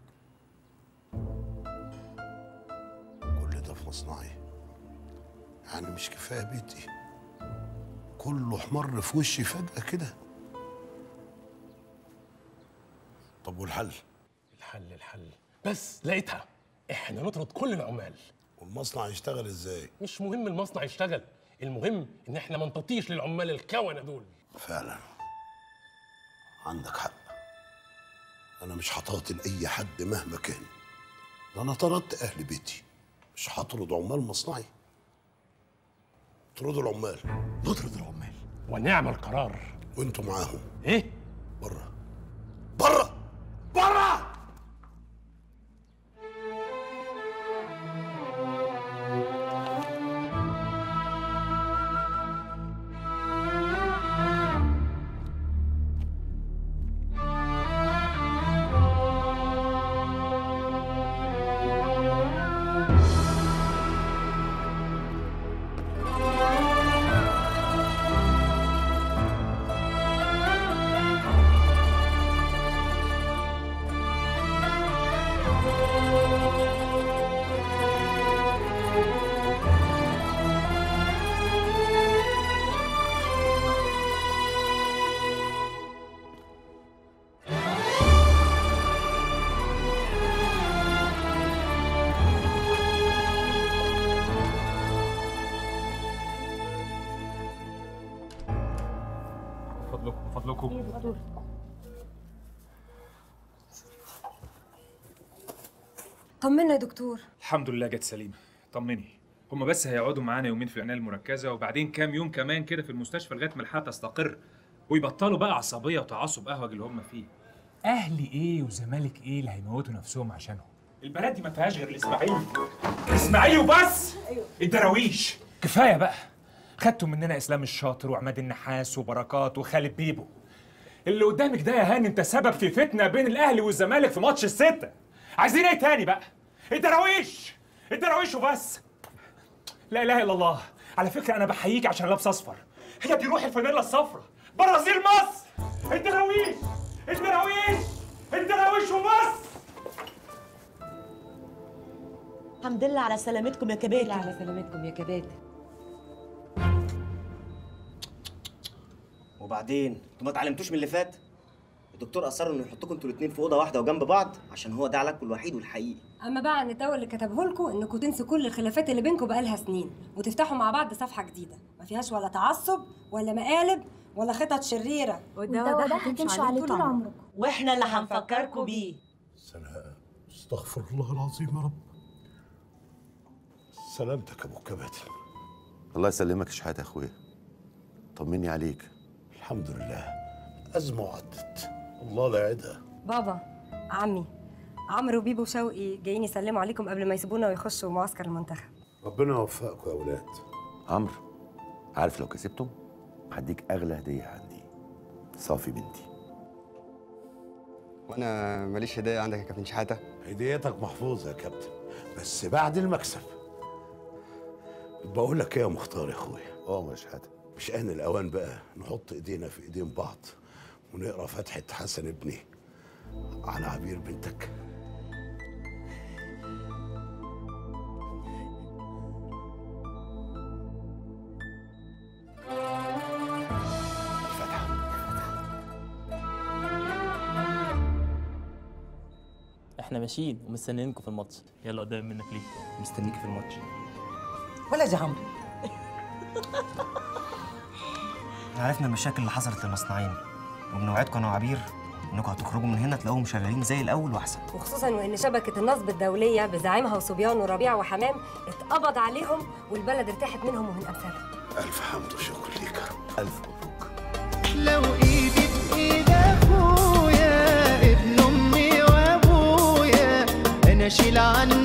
كل ده في مصنعي؟ يعني مش كفايه بيتي؟ كله احمر في وشي فجاه كده. طب والحل؟ الحل الحل بس لقيتها. احنا نطرد كل العمال. والمصنع يشتغل ازاي؟ مش مهم المصنع يشتغل، المهم ان احنا ما نطيش للعمال الكونه دول. فعلا عندك حق. انا مش هطاطي لاي حد مهما كان. ده انا طردت اهل بيتي، مش هطرد عمال مصنعي. اطردوا العمال. نطرد العمال ونعمل قرار. وانتوا معاهم. ايه؟ بره بره بره. فضلكم من فضلكم. طمنا يا دكتور. الحمد لله جت سليمه. طمني، هما بس هيقعدوا معانا يومين في العنايه المركزه وبعدين كام يوم كمان كده في المستشفى لغايه ما الحاله تستقر ويبطلوا بقى عصبيه وتعصب قهوه اللي هم فيه. اهلي ايه وزمالك ايه اللي هيموتوا نفسهم عشانهم؟ البلد دي ما فيهاش غير الاسماعيلي. الاسماعيلي وبس. ايوه الدراويش. كفايه بقى، خدتوا مننا اسلام الشاطر وعماد النحاس وبركات وخالد بيبو. اللي قدامك ده يا هاني انت سبب في فتنه بين الاهلي والزمالك في ماتش السته. عايزين ايه تاني بقى؟ الدراويش الدراويش وبس. لا اله الا الله. على فكره انا بحييك عشان لابس اصفر، هي دي روح الفانيلا الصفراء. برازيل مصر. الدراويش الدراويش الدراويش وبس. الحمد لله على سلامتكم يا كباتن. على سلامتكم يا كباتن. وبعدين انتوا ما اتعلمتوش من اللي فات؟ الدكتور اصر انه يحطكم انتوا الاثنين في اوضه واحده وجنب بعض عشان هو ده علاجكم الوحيد والحقيقي. اما بقى عن الدواء اللي كتبه لكم انكم تنسوا كل الخلافات اللي بينكم بقالها سنين وتفتحوا مع بعض صفحه جديده ما فيهاش ولا تعصب ولا مقالب ولا خطط شريره. والدواء ده هتمشوا عليه طول عمركم واحنا اللي هنفكركم بيه. سلام. استغفر الله العظيم يا رب. سلامتك يا ابو كباتن. الله يسلمك يا شحاته يا اخويا. طمني عليك. الحمد لله، أزمة وعدت، الله لا يعيدها. بابا، عمي، عمرو وبيبو وشوقي جايين يسلموا عليكم قبل ما يسيبونا ويخشوا معسكر المنتخب. ربنا يوفقكم يا أولاد. عمرو، عارف لو كسبتم هديك أغلى هدية عندي، صافي بنتي. وأنا ماليش هدية عندك يا كابتن شحاتة؟ هديتك محفوظة يا كابتن، بس بعد المكسب. بقول لك إيه يا مختار يا أخويا؟ أه يا شحاتة، مش آن الأوان بقى نحط إيدينا في إيدين بعض ونقرا فتحة حسن ابني على عبير بنتك؟ احنا ماشيين ومستنيينكم في الماتش. يلا قدام منك ليك. مستنيك في الماتش. ولا يا عمرو. عرفنا المشاكل اللي حصلت للمصنعين وبنوعدكم انا وعبير انكم هتخرجوا من هنا تلاقوهم شغالين زي الاول واحسن. وخصوصا وان شبكه النصب الدوليه بزعيمها وصبيان وربيع وحمام اتقبض عليهم والبلد ارتاحت منهم ومن امثالهم. الف حمد وشكر ليك يا رب. الف مبروك. لو ايدي في ايد اخويا ابن امي وابويا انا اشيل عنه